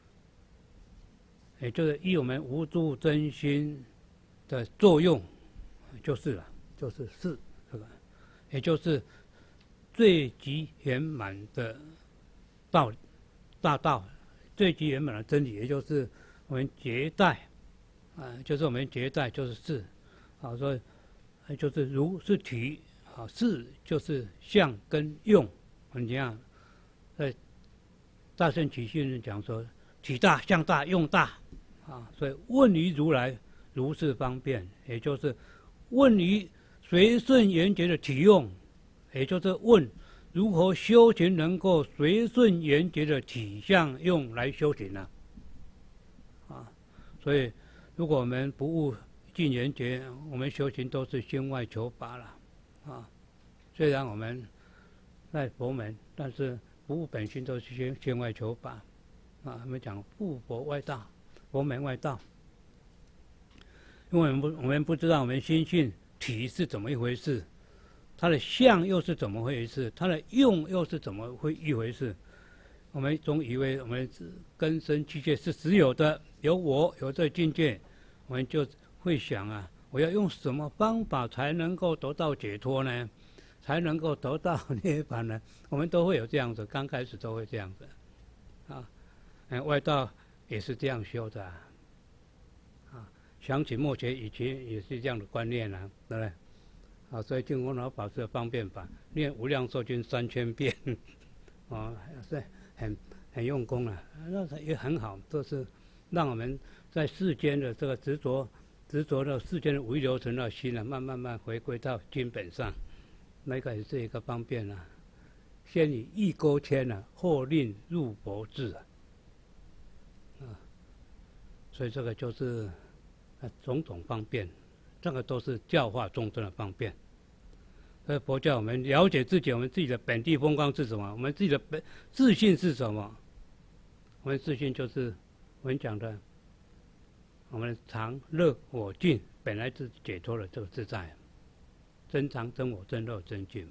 也就是依我们无住真心的作用，就是了，就是这个，也就是最极圆满的大道，最极圆满的真理，也就是我们觉代啊，就是我们觉代就是是，啊，所以就是如是体。啊，是就是相跟用，你看，在大乘起信讲说，体大、相大、用大，啊，所以问于如来如是方便，也就是问于随顺缘觉的体用，也就是问如何修行能够随顺缘觉的体相用来修行呢？啊，所以如果我们不悟尽缘觉，我们修行都是心外求法了。啊，虽然我们在佛门，但是不悟本心都是心外求法。啊，我们讲悟佛外道，佛门外道。因为我们不知道我们心性体是怎么一回事，它的相又是怎么回事，它的用又是怎么一回事。我们总以为我们根深器界是实有的，有我有这境界，我们就会想啊。我要用什么方法才能够得到解脱呢？才能够得到涅槃呢？我们都会有这样子，刚开始都会这样子，啊，外道也是这样修的，啊，想起末学以前也是这样的观念啊，对不对？啊，所以净空老法师的方便法，念无量寿经3000遍，啊，是很用功啊，那也很好，都是让我们在世间的这个执着到世间的无欲流尘的心啊，慢回归到经本上，那个也是一个方便啊。先以意钩牵啊，后令入佛智啊，所以这个就是种种方便，这个都是教化众生的方便。所以佛教我们了解自己，我们自己的本地风光是什么？我们自己的自信是什么？我们自信就是我们讲的。我们常乐我净本来是解脱了这个自在，真常真我真乐真净嘛。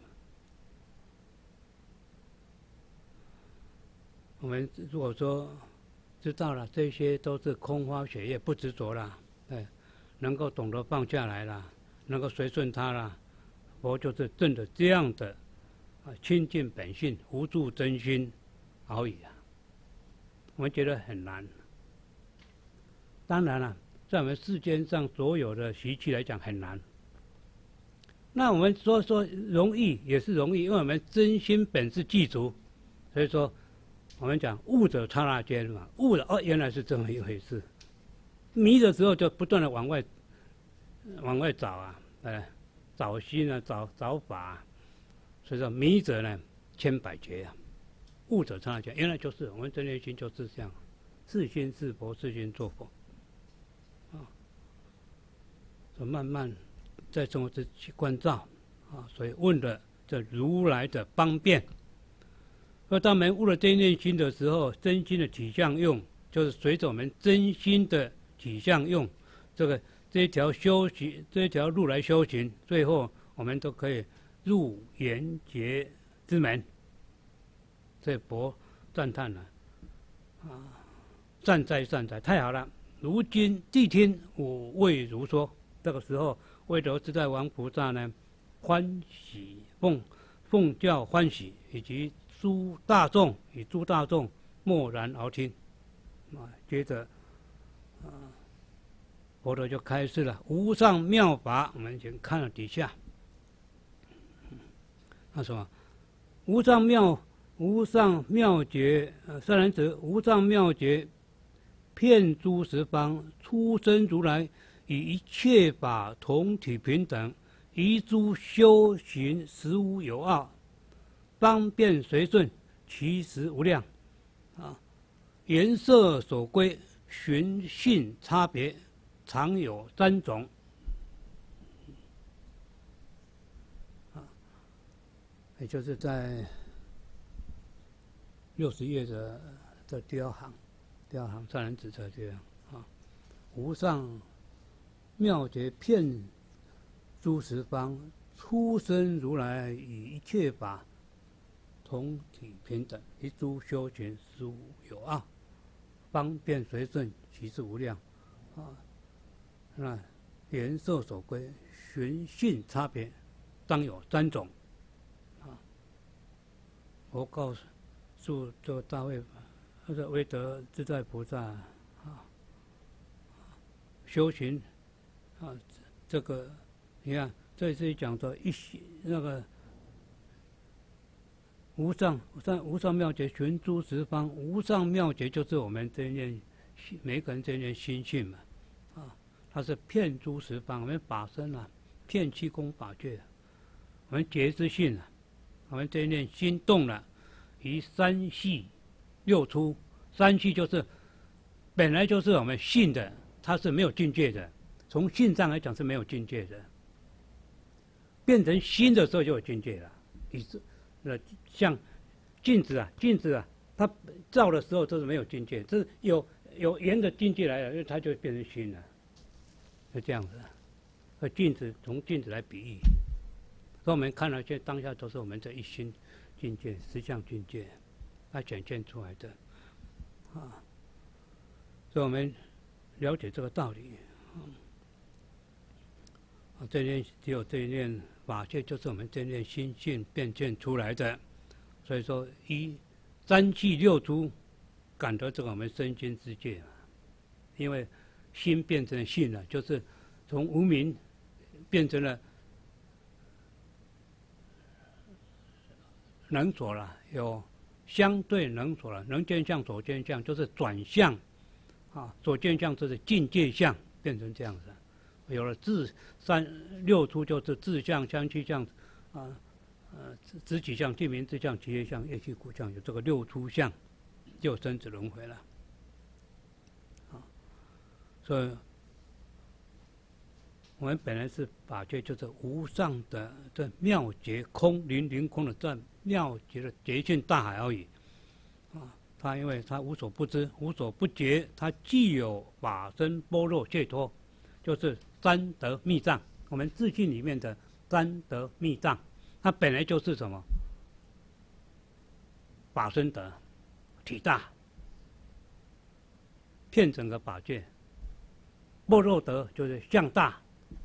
我们如果说知道了这些都是空花雪月，不执着了，对，能够懂得放下来了，能够随顺它了，佛就是证的这样的清净本性、无住真心而已啊。我们觉得很难。当然了，在我们世间上所有的习气来讲很难。那我们说容易也是容易，因为我们真心本是具足，所以说我们讲悟者刹那间嘛，悟了原来是这么一回事。迷的时候就不断的往外找啊，找心啊，找法啊。所以说迷者呢千百劫啊，悟者刹那间，原来就是我们真念心就是这样，是心是佛，是心作佛。慢慢在生活中去关照啊，所以问的这如来的方便。而当我们悟了真念心的时候，真心的体相用，就是随着我们真心的体相用，这一条修行，这一条路来修行，最后我们都可以入圆觉之门。所以佛赞叹了啊，善哉，太好了！如今谛听我为如说。这个时候，韦陀自在王菩萨呢，欢喜奉教欢喜，以及诸大众默然而听，啊，接着佛陀就开示了无上妙法。我们先看了底下，他说无上妙觉，善男子，无上妙觉遍诸十方，出生如来，与一切法同体平等，一诸修行实无有二，方便随顺，其实无量。颜色所归，寻性差别，常有三种。也就是在60页的第二行，善男子这样无上妙觉遍诸十方，出生如来，与一切法同体平等，一诸修行实无有二，方便随顺，其事无量。那颜色所归，寻性差别，当有三种。我告诉这大卫，威德自在菩萨修行这个你看，这里讲的那个无上妙觉寻诸十方，无上妙觉就是我们这念每个人这念心性嘛，它是遍诸十方，我们法身遍七功法界，我们觉知性我们这一念心动了，于三系六出，三系就是本来就是我们性的，它是没有境界的，从性上来讲是没有境界的，变成心的时候就有境界了。像镜子它照的时候都是没有境界，这是有缘的境界来了，因为它就变成心了，是这样子。镜子从镜子来比喻。所以我们看到这当下都是我们这一心境界、实相境界，它显现出来的，所以我们了解这个道理，这念只有这一念法界，就是我们这念心性变现出来的。所以说，三气六出感得这个我们身心之界，因为心变成性了，就是从无明变成了能所了，有相对能所了，能见相、所见相，就是转向，所见相就是境界相，变成这样子。有了六出就是自相、相续相，知己相、地名之相、其业相、业气苦相，有这个六出相，就生死轮回了。所以我们本来是法界，就是无上的这妙觉空灵空的这妙觉的觉性大海而已。它因为它无所不知、无所不觉，它既有法身般若解脱，就是三德密藏。我们自信里面的三德密藏，它本来就是什么？法身德，体大，遍整个法界。般若德就是相大，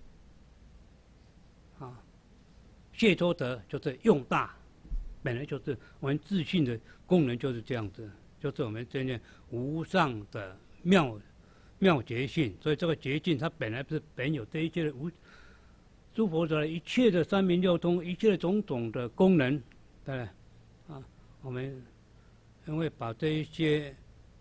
解脱德就是用大，本来就是我们自信的功能就是这样子，就是我们这念无上的妙觉性。所以这个觉性它本来不是本有这一切的诸佛的一切的三明六通，一切的种种的功能，对不对？我们因为把这一些，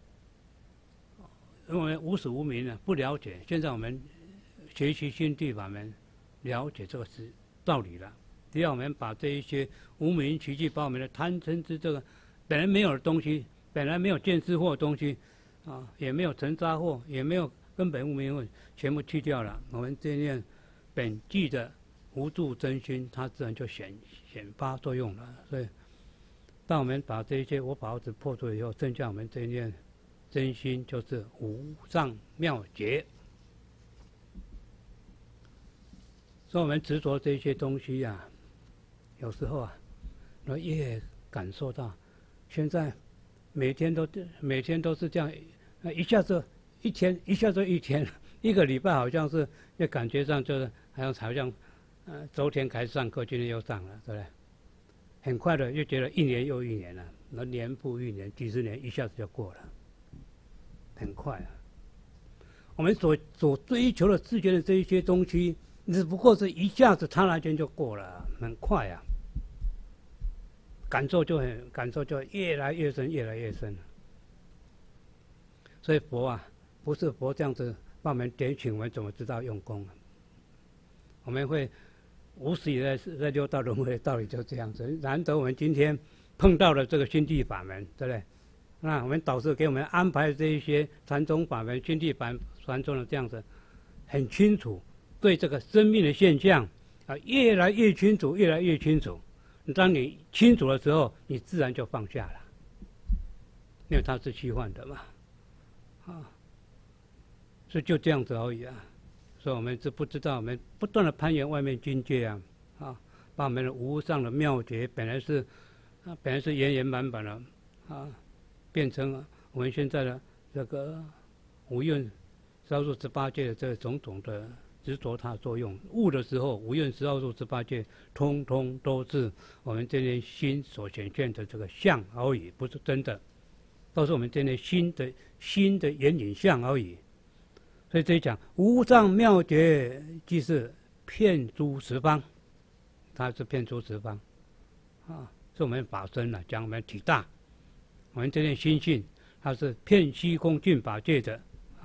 因为无始无明不了解，现在我们学习心地法门，了解这个是道理了。只要我们把这一些无明习气，把我们的贪嗔痴这个本来没有的东西，本来没有见思惑的东西，也没有尘沙惑，也没有根本无明惑，全部去掉了。我们这念本具的无住真心，它自然就显发作用了。所以，当我们把这一些我把子破除以后，剩下我们这一念真心就是无上妙觉。所以我们执着这些东西有时候我越感受到，现在每天都是这样，一下子一天，一下子一天，一个礼拜好像是，也感觉上就是好像，昨天开始上课，今天又上了，对不对？很快的就觉得一年又一年了，那年复一年，几十年一下子就过了，很快我们所追求的世间的这一些东西，只不过是一下子刹那间就过了，很快啊，感受就越来越深，越来越深。所以佛啊，不是佛这样子把我们点醒，我们怎么知道用功啊？我们会无始以来在六道轮回的道理就这样子。难得我们今天碰到了这个心地法门，对不对？那我们导师给我们安排这一些禅宗法门、心地法传宗的这样子，很清楚对这个生命的现象啊，越来越清楚，越来越清楚。当你清楚的时候，你自然就放下了，因为它是虚幻的嘛，啊，所以就这样子而已啊。所以我们是不知道，我们不断的攀岩外面境界啊，把我们的无上的妙觉本来是圆圆满满的啊，变成我们现在的这个无愿十入18界的这种种的执着它作用。悟的时候，无愿十入18界，通通都是我们这念心所显现的这个相而已，不是真的，都是我们这念心的眼影像而已。所以这一讲无上妙觉，即是遍诸十方，它是遍诸十方，是我们法身啊，讲我们体大，我们这念心性，它是遍虚空尽法界的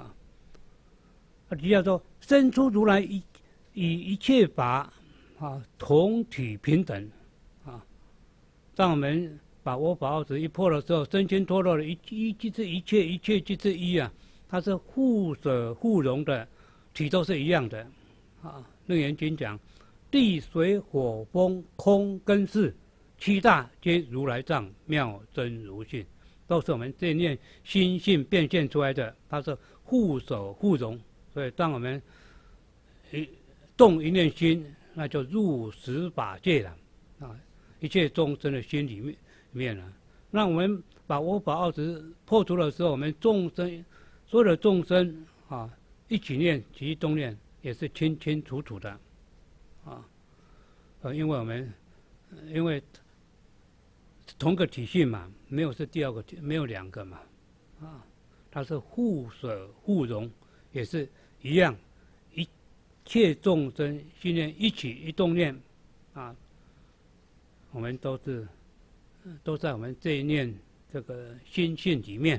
底下说生出如来以一切法同体平等当我们把我法二执一破的时候，身心脱落了，一即是一切，一切即是一啊。它是互舍互融的，体都是一样的楞严经讲，地水火风空跟识七大皆如来藏，妙真如性，都是我们这念心性变现出来的，它是互舍互融。所以当我们动一念心，那就入十法界了一切众生的心里面了。那我们把我法二执破除的时候，我们众生所有的众生一起念起一动念，也是清清楚楚的因为同个体系嘛，没有是第二个，没有两个嘛它是互舍互融，也是一样，一切众生心念一起一动念我们都在我们这一念这个心性里面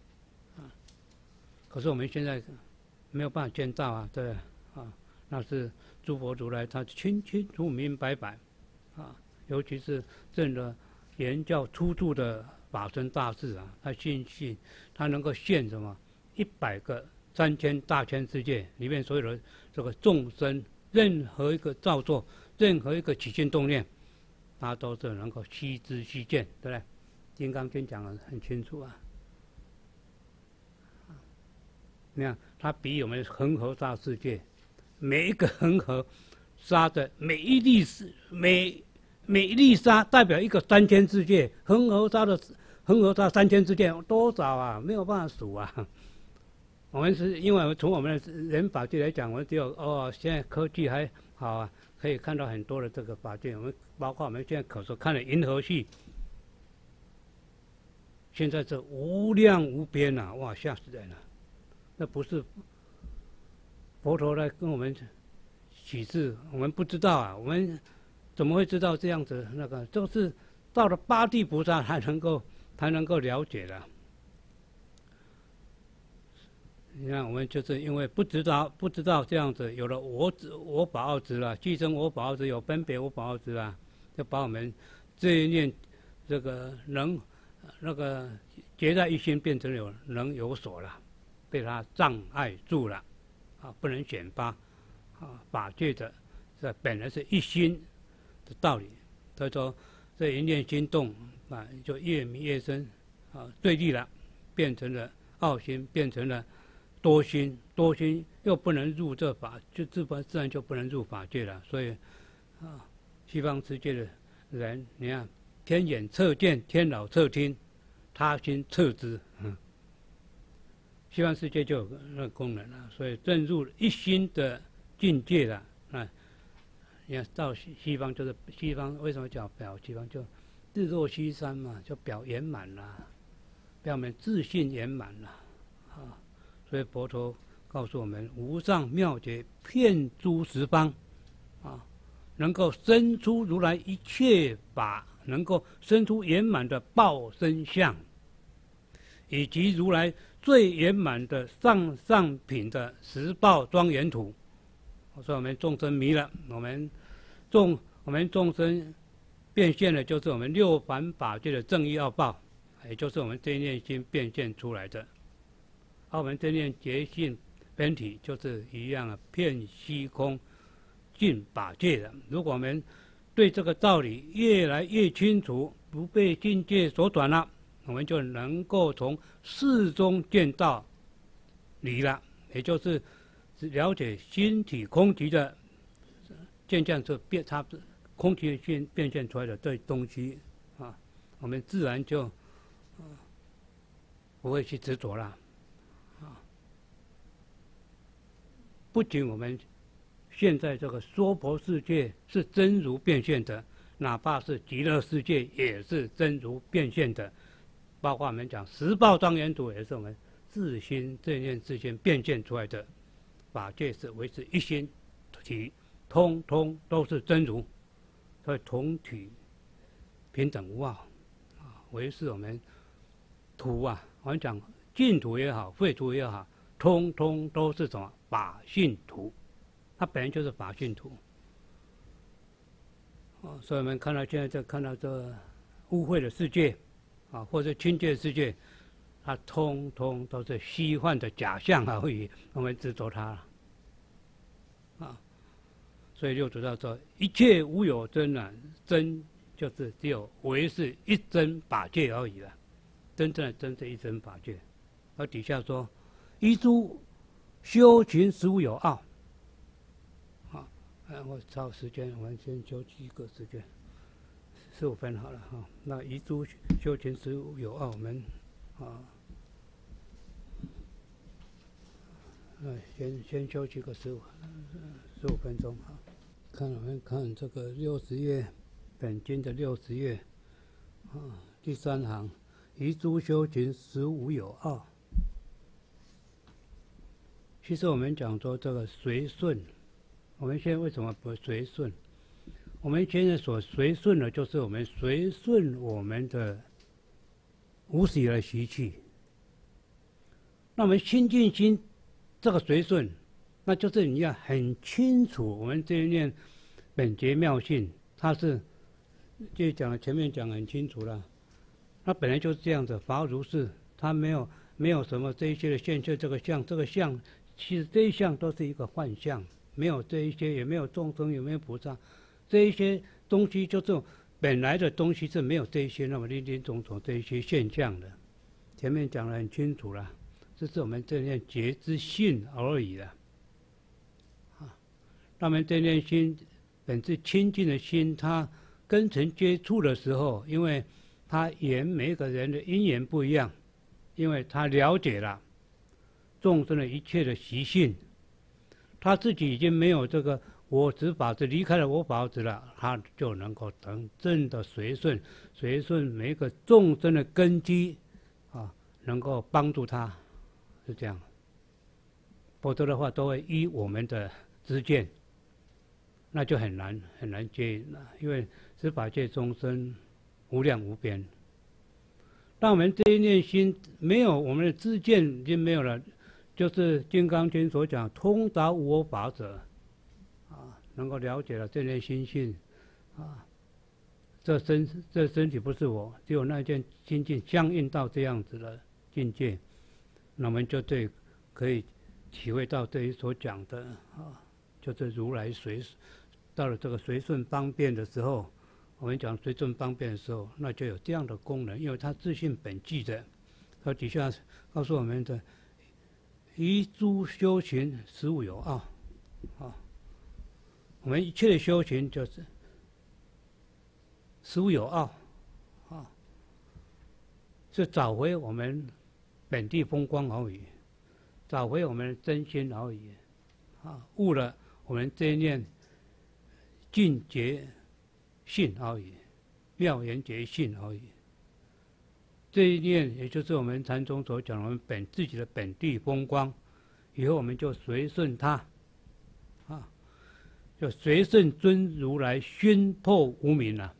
可是我们现在没有办法见到对那是诸佛如来他清清楚明白白尤其是证了言教初住的法身大士他信他能够现什么100个3000大千世界里面所有的这个众生，任何一个造作，任何一个起心动念，他都是能够悉知悉见，对不对？金刚经讲得很清楚你看，它比我们恒河沙世界，每一个恒河沙的每一粒沙代表一个3000世界，恒河沙3000世界多少没有办法数我们是因为从我们的人法界来讲，我们只有现在科技还好可以看到很多的这个法界，我们包括我们现在所看的银河系，现在是无量无边哇，吓死人了！那不是佛陀来跟我们启示，我们不知道我们怎么会知道这样子？那个都是到了八地菩萨才能够了解的。你看，我们就是因为不知道这样子，有了我法二执了，寄生我法二执，有分别我法二执了，就把我们这一念这个那个结在一心，变成有所了。被他障碍住了不能显发法界的这本来是一心的道理，所以说这一念心动就越迷越深对立了，变成了傲心，变成了多心又不能入这法，就自然就不能入法界了。所以西方世界的人，你看天眼测见，天老测听，他心测知西方世界就有那个功能了，所以正入一心的境界了你看到西方就是西方为什么叫表西方就日落西山嘛，就表圆满了，表我们自信圆满了所以佛陀告诉我们无上妙觉遍诸十方，啊，能够生出如来一切法，能够生出圆满的报身相，以及如来最圆满的上品的十报庄严图。所以我们众生迷了，我们众生变现的，就是我们六凡法界的正义要报，也就是我们这一念心变现出来的。而我们这念觉性本体就是一样啊，遍虚空尽法界的。如果我们对这个道理越来越清楚，不被境界所短了，我们就能够从事中见到理了，也就是了解心体空寂的现象，是它空寂变现出来的这东西啊，我们自然就不会去执着了。不仅我们现在这个娑婆世界是真如变现的，哪怕是极乐世界也是真如变现的，包括我们讲十报庄严图，也是我们自心这念自心变现出来的。法界是维持一心体，通通都是真如，所以同体平等无碍啊，维持我们图啊，我们讲净土也好，秽土也好，通通都是什么？法性土，它本来就是法性土。所以我们看到现在看到这污秽的世界，啊，或者清洁的世界，它通通都是虚幻的假象而已，我们执着它，啊，所以六祖道说：一切无有真啊，真就是只有唯是一真法界而已了，真正的真是一真法界。而底下说：依诸修行实无有傲。我超时间，我们先休息一个时间，15分好了哈。那遗诸修行实无有傲，我们先休息个15分钟哈。我们看这个60页，本经的60页第3行，遗诸修行实无有傲。其实我们讲说这个随顺。我们现在为什么不随顺？我们现在所随顺的，就是我们随顺我们的无始以来习气。那我们心净心这个随顺，那就是你要很清楚，我们这一念本觉妙性，它是就讲前面讲很清楚了，它本来就是这样的，法如是，它没有什么这一些的现象，这个相，其实这一项都是一个幻象。没有这一些，也没有众生，也没有菩萨，这一些东西就是本来的东西是没有这一些那么林林总总这一些现象的。前面讲得很清楚了，这是我们这念觉之性而已了。那么这念心本质清净的心，它跟尘接触的时候，因为它每个人的因缘不一样，因为他了解了众生的一切的习性。他自己已经没有这个我执法执，离开了我法执了，他就能够真的随顺每一个众生的根基啊，能够帮助他，是这样。否则的话，都会依我们的知见，那就很难接引了，因为十法界众生无量无边。当我们这一念心没有我们的知见已经没有了。就是《金刚经》所讲，通达无我法者，能够了解了这念心性，这身体不是我，只有那件心境相应到这样子的境界，那我们就可以体会到这里所讲的就是如来到了这个随顺方便的时候，我们讲随顺方便的时候，那就有这样的功能，因为它自性本具的。它底下告诉我们的。遗诸修行实无有傲，我们一切的修行就是实无有傲，是找回我们本地风光而已，找回我们的真心而已，悟了我们这一念净觉性而已，妙圆觉性而已。这一念，也就是我们禅宗所讲的我们自己的本地风光， 以后我们就随顺他，啊，就随顺尊如来熏破无明了，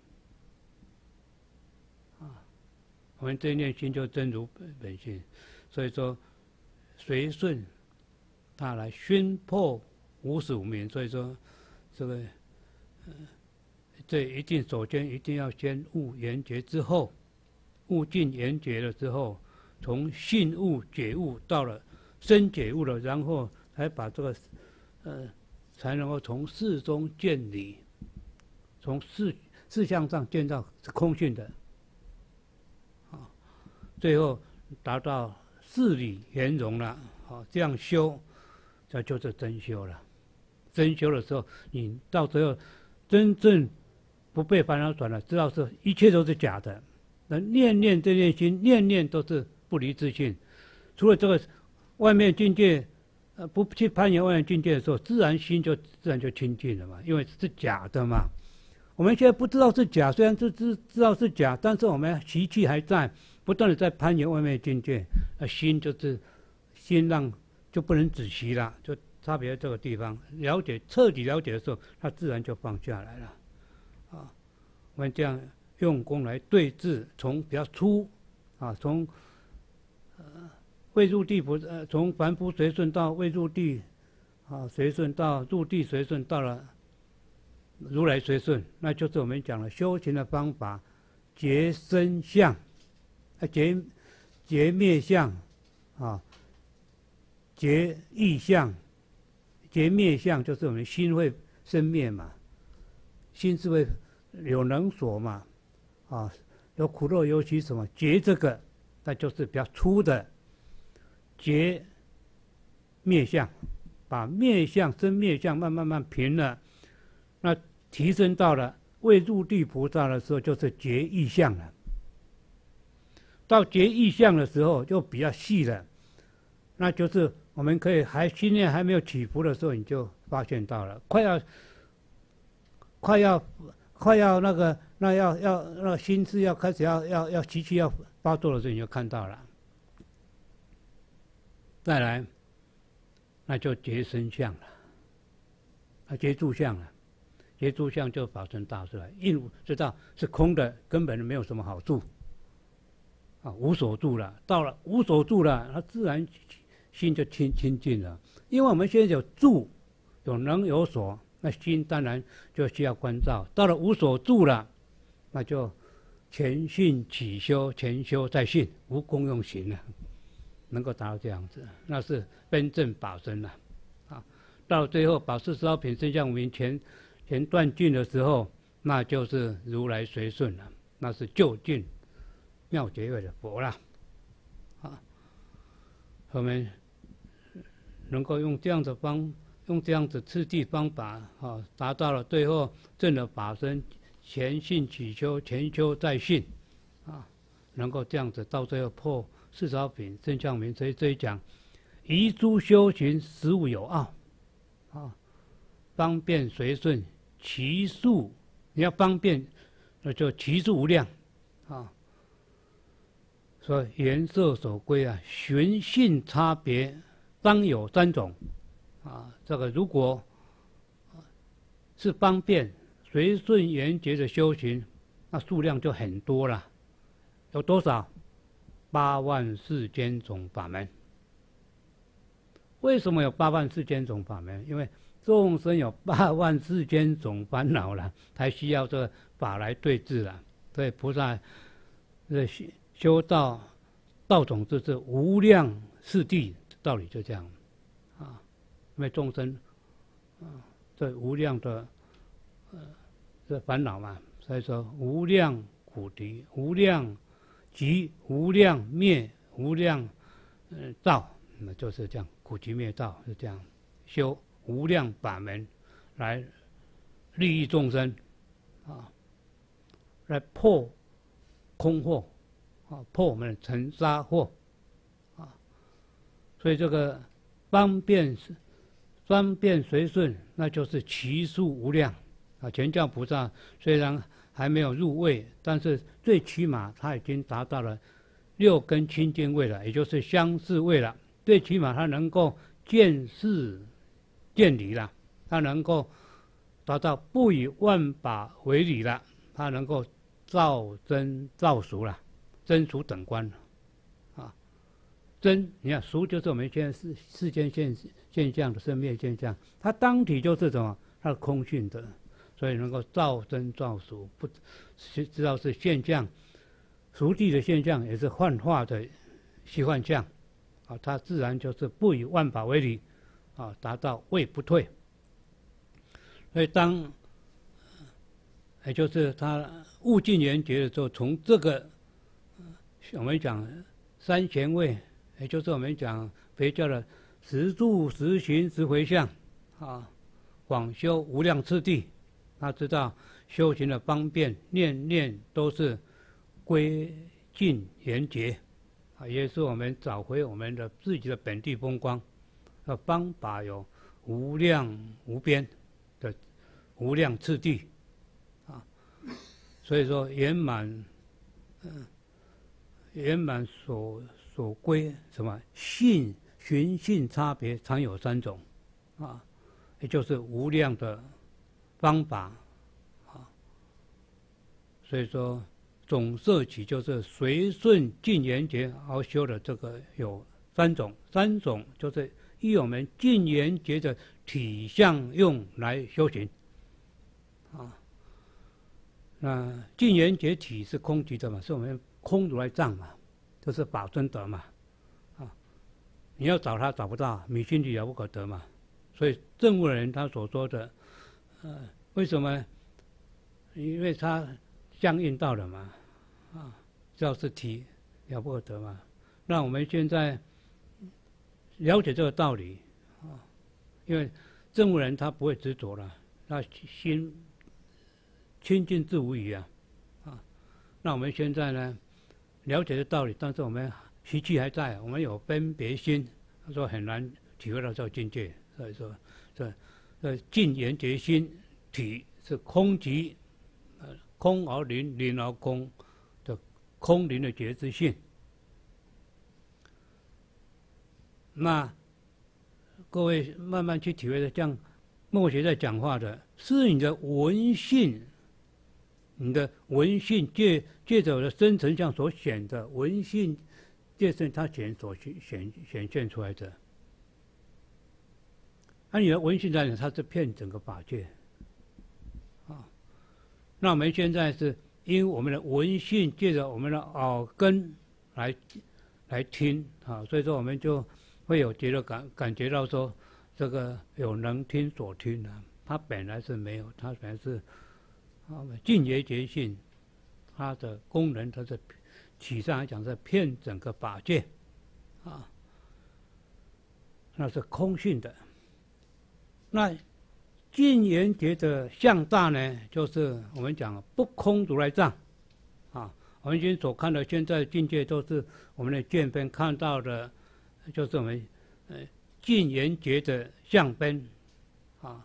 啊，我们这一念心就真如本性，所以说随顺他来熏破无始无明，所以说这个这一定首先一定要先悟圆觉之后，悟尽圆觉了之后，从信悟觉悟到了深觉悟了，然后才把这个才能够从事中见理，从事相上见到是空性的，啊，最后达到事理圆融了，好，这样修，这就是真修了。真修的时候，你到最后真正不被烦恼转了，知道是一切都是假的。那念念这念心，念念都是不离自性。除了这个外面境界，不去攀岩外面境界的时候，自然心就自然就清净了嘛，因为是假的嘛。我们现在不知道是假，虽然知道是假，但是我们习气还在，不断的在攀岩外面境界，心就是心让就不能止息了，就差别在这个地方。了解彻底了解的时候，它自然就放下来了，啊，我们这样用功来对治，从比较粗，啊，从未入地从凡夫随顺到未入地，啊，随顺到入地随顺，到了如来随顺，那就是我们讲的修行的方法，觉身相，觉灭相，啊，觉意相，觉灭相，就是我们心会生灭嘛，心是会有能所嘛，啊，有苦乐忧喜什么，觉这个，那就是比较粗的。觉灭相，把灭相生灭相慢慢平了，那提升到了未入地菩萨的时候，就是觉意相了。到觉意相的时候就比较细了，那就是我们可以心念还没有起伏的时候，你就发现到了，快要那个心智要开始要习气要发作的时候，你就看到了。再来，那就觉身相了，觉住相了，觉住相就法身大事了。应知道是空的，根本没有什么好处，啊，无所住了。到了无所住了，它自然心就清净了。因为我们现在有住，有能有所，那心当然就需要关照。到了无所住了，那就全信起修，全修再信，无功用行了。能够达到这样子，那是真正法身了，啊，到最后把40号品身相无明全断尽的时候，那就是如来随顺了，那是究竟妙觉位的佛了，啊，我们能够用这样子次第方法，啊，达到了最后证了法身，全信起修，全修再信，啊，能够这样子到最后破40号品身相无明，所以这一讲遗诸修行15有奥，啊，方便随顺，其数你要方便，那就其数无量，啊，所以颜色所归啊，寻性差别当有3种，啊，这个如果是方便随顺缘觉的修行，那数量就很多了，有多少？84000种法门。为什么有84000种法门？因为众生有84000种烦恼了，才需要这个法来对治了。所以菩萨修道种就是无量次第，道理就这样啊。因为众生这无量的这烦恼嘛，所以说无量苦敌，无量集，无量灭，无量道，那就是这样，苦集灭道是这样，修无量法门来利益众生，啊，来破空惑，啊，破我们的尘沙惑，啊，所以这个方便随顺，那就是其数无量，啊，全教菩萨虽然还没有入位，但是最起码他已经达到了6根清净位了，也就是相似位了。最起码他能够见事见理了，他能够达到不以万法为理了，他能够照真照俗了，真俗等观啊。真，你看俗就是我们现在世间现象的生灭现象，它当体就是什么？它是空性的，所以能够照真照俗，不知道是现象，俗谛的现象也是幻化的虚幻象啊，它自然就是不以万法为理啊，达到位不退。所以也就是他悟尽圆觉的时候，从这个我们讲三贤位，也就是我们讲佛教的十住十行十回向啊，广修无量次第，他知道修行的方便，念念都是归尽圆觉啊，也是我们找回我们的自己的本地风光的方法，有无量无边的无量次第啊，所以说圆满，圆满所归什么性寻性差别常有三种啊，也就是无量的方法啊，所以说总摄取就是随顺尽圆觉而修的这个有三种就是依我们尽圆觉的体相用来修行啊。那尽圆觉体是空寂的嘛，是我们空如来藏嘛，就是法身德嘛啊，你要找他找不到，迷心里遥不可得嘛。所以证悟的人他所说的为什么？因为他相应到了嘛啊，要是体了不可得嘛。那我们现在了解这个道理啊，因为证悟人他不会执着了，他心清净自无疑啊，那我们现在呢了解的道理，但是我们习气还在，我们有分别心，他说很难体会到这个境界。所以说，这尽圆觉心体是空寂，空而灵，灵而空的空灵的觉知性。那各位慢慢去体会的，像默学在讲话的，是你的闻性。你的闻性借着我的生成相所显的闻性，借是它显现出来的。那你的闻性在哪？它是骗整个法界啊。那我们现在是因为我们的闻性借着我们的耳根来听啊，所以说我们就会有感觉到说这个有能听所听啊，它本来是没有，它本来是。尽圆觉性，它的功能，它是体上来讲是骗整个法界，啊，那是空性的。那尽圆觉的向大呢，就是我们讲不空如来藏，啊，我们今天所看的现在的境界都是我们的见分看到的，就是我们尽圆觉的相分，啊，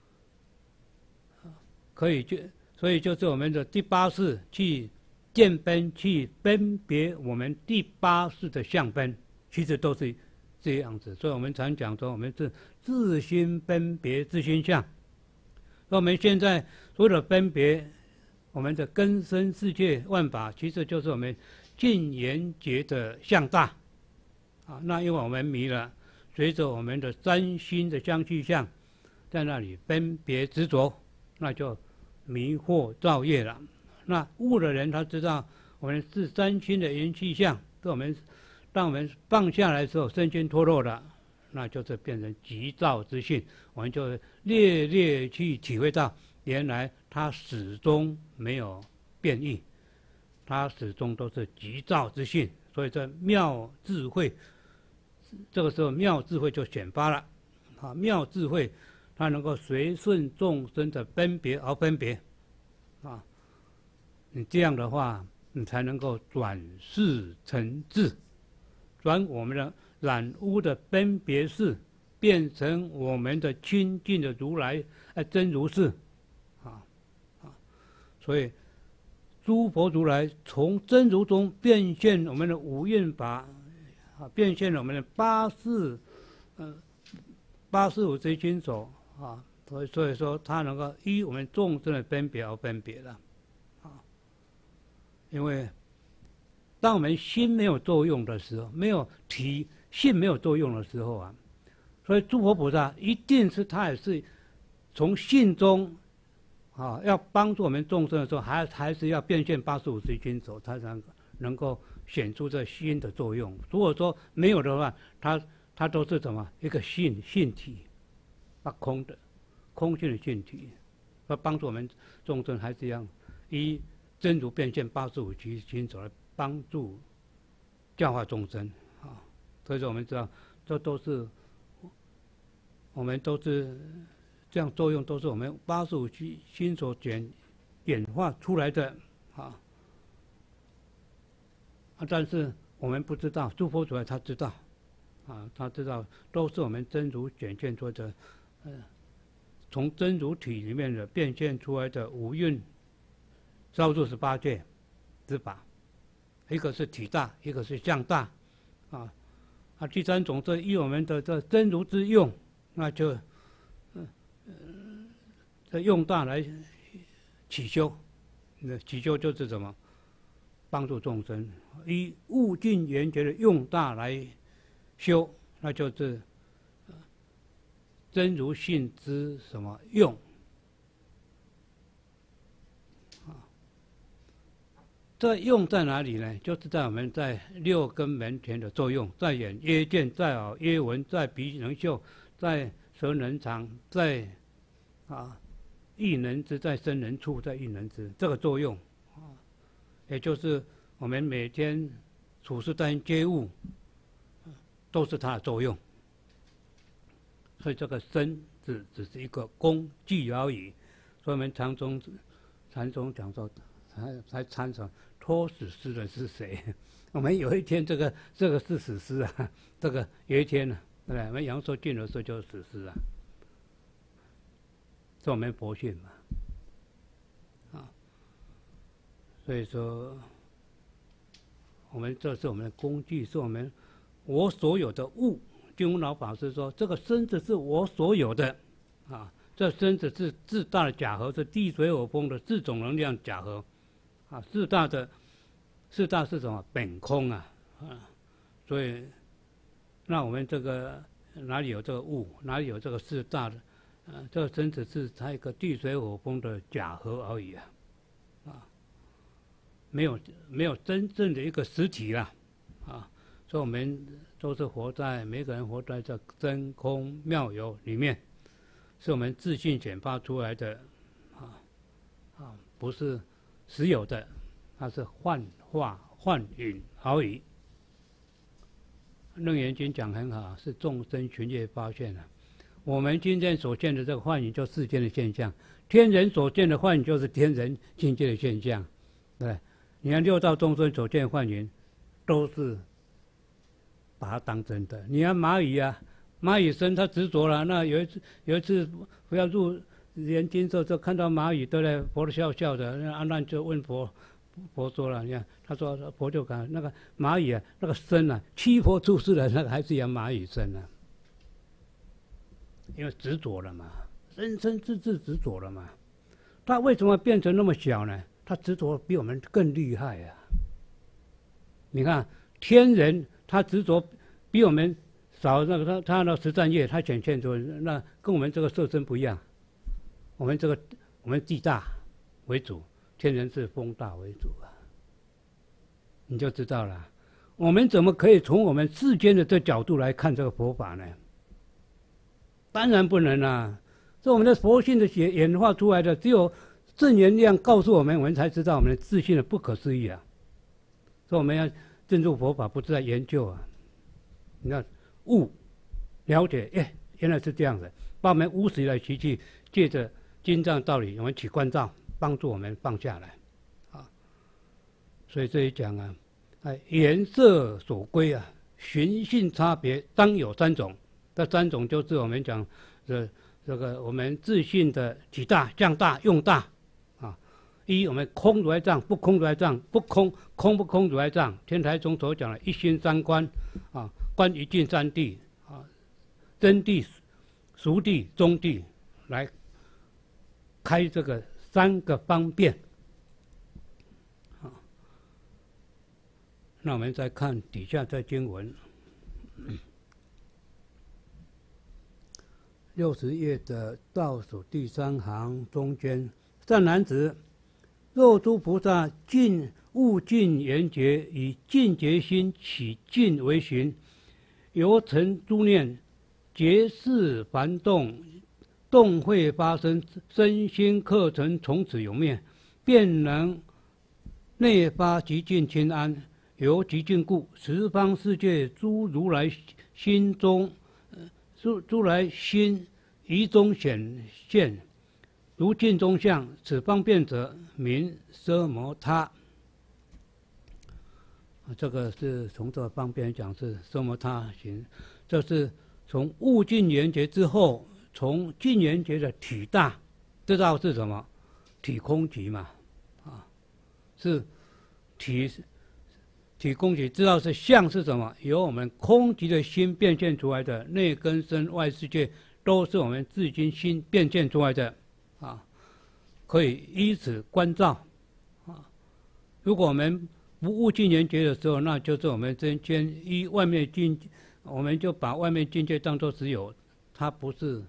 可以所以就是我们的第八识去见分，去分别我们第八识的相分，其实都是这样子。所以我们常讲说，我们是自心分别自心相。那我们现在所有的分别，我们的根生世界万法，其实就是我们尽圆觉的相大啊。那因为我们迷了，随着我们的三心的相续相，在那里分别执着，那就迷惑造业了。那悟的人他知道我们是三心的缘气相，当我们放下来的时候，身心脱落了，那就是变成极照之性。我们就略略去体会到，原来它始终没有变异，它始终都是极照之性。所以这妙智慧，这个时候妙智慧就显发了啊！妙智慧它能够随顺众生的分别而分别，啊，你这样的话，你才能够转世成智，转我们的染污的分别识，变成我们的清净的如来真如是，所以诸佛如来从真如中变现我们的五蕴法，变现了我们的八识， 85执行手啊，所以说它能够依我们众生的分别而分别的，啊，因为当我们心没有作用的时候，性没有作用的时候啊，所以诸佛菩萨一定是他也是从性中啊，要帮助我们众生的时候，还是要变现85执行手，他才能够显出这心的作用。如果说没有的话，它都是什么一个性体，空性的性体，要帮助我们众生还是一样，依真如变现85执行手来帮助教化众生啊。所以说我们知道，我们都是这样作用，都是我们85执行手演化出来的啊。但是我们不知道，诸佛如来他知道，啊，他知道都是我们真如显现出的，从真如体里面的变现出来的五蕴少数18界之法，一个是体大，一个是相大，啊，第三种是依我们的这真如之用，那就这用大来起修，那起修就是什么？帮助众生，以物尽缘觉的用大来修，那就是真如性之什么用啊？这用在哪里呢？就是在我们在六根门前的作用，在眼曰见，在耳曰闻，在鼻能嗅，在舌能尝，在意能知，在身能触，在意能知，这个作用。也就是我们每天处事待人接物，都是它的作用。所以这个身只是一个工具而已。所以我们禅宗讲说，才参禅托死尸的是谁？我们有一天这个是死尸啊，这个有一天呢，对不对？我们阳寿尽的时候就是死尸啊，是我们佛性嘛。所以说，这是我们的工具，是我所有的物。金庸老法师说，这个身子是我所有的，啊，这身子是自大的假合，是地水火风的4种能量假合，啊，四大是什么？本空啊，所以，那我们这个哪里有这个物，哪里有这个四大的？这个身子是它一个地水火风的假合而已啊。没有真正的一个实体啦，啊，所以我们都是每个人活在这真空妙有里面，是我们自信显发出来的，不是实有的，它是幻化幻影而已。楞严经讲很好，是众生寻业发现的。我们今天所见的这个幻影，就是世间的现象；天人所见的幻影，就是天人境界的现象，对。你看六道众生所见幻影，都是把它当真的。你看蚂蚁啊，蚂蚁生它执着了。那有一次不要入研经的时候，就看到蚂蚁对不对？佛笑笑的，那阿难就问佛说了，你看他说佛就讲那个蚂蚁啊，那个生啊，七佛出世的那个还是养蚂蚁生啊，因为执着了嘛，生自执着了嘛。它为什么变成那么小呢？他执着比我们更厉害啊！你看天人，他执着比我们少，那个他那13业，他显现出那跟我们这个色身不一样。我们地大为主，天人是风大为主啊。你就知道了，我们怎么可以从我们世间的这角度来看这个佛法呢？当然不能啊！这我们的佛性的演化出来的，只有正能量告诉我们才知道我们的自信的不可思议啊！所以我们要进入佛法，不是在研究啊。你看悟了解，原来是这样的，把我们无始以来习气，借着经藏道理，我们起关照，帮助我们放下来啊。所以这一讲啊，颜色所归啊，寻性差别当有3种，这3种就是我们讲的这个我们自信的体大、相大、用大。我们空如来藏，不空如来藏，不空不空如来藏。天台宗所讲的一心3观，观一境3谛，真谛熟地、中地来开这个3个方便。那我们再看底下这经文，60页的倒数第3行中间，善男子，若诸菩萨悟尽缘觉，以净觉心起净为行，由成诸念，觉识凡动，动会发生，身心课程从此永灭，便能内发极尽清安。由极尽故，十方世界诸如来心中，诸来心于中显现，如镜中像。此方便者，名奢摩他。这个是从这个方便讲是奢摩他行，这是从悟尽缘觉之后，从尽缘觉的体大，知道是什么？体空寂嘛，是体空寂，知道是相是什么？由我们空寂的心变现出来的，内根身外世界都是我们自心心变现出来的，可以依此观照，如果我们不悟尽缘觉的时候，那就是我们真依外面境，我们就把外面境界当作只有，它不是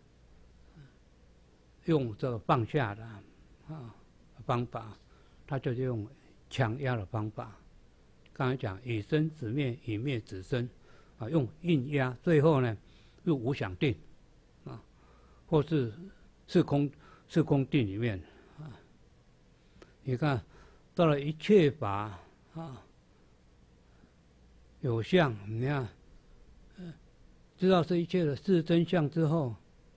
用这个放下的方法，它就是用强压的方法。刚才讲以生止灭，以灭止生，用硬压，最后呢入无想定，或是四空定里面，你看到了一切法有相，你看知道这一切的是真相之后，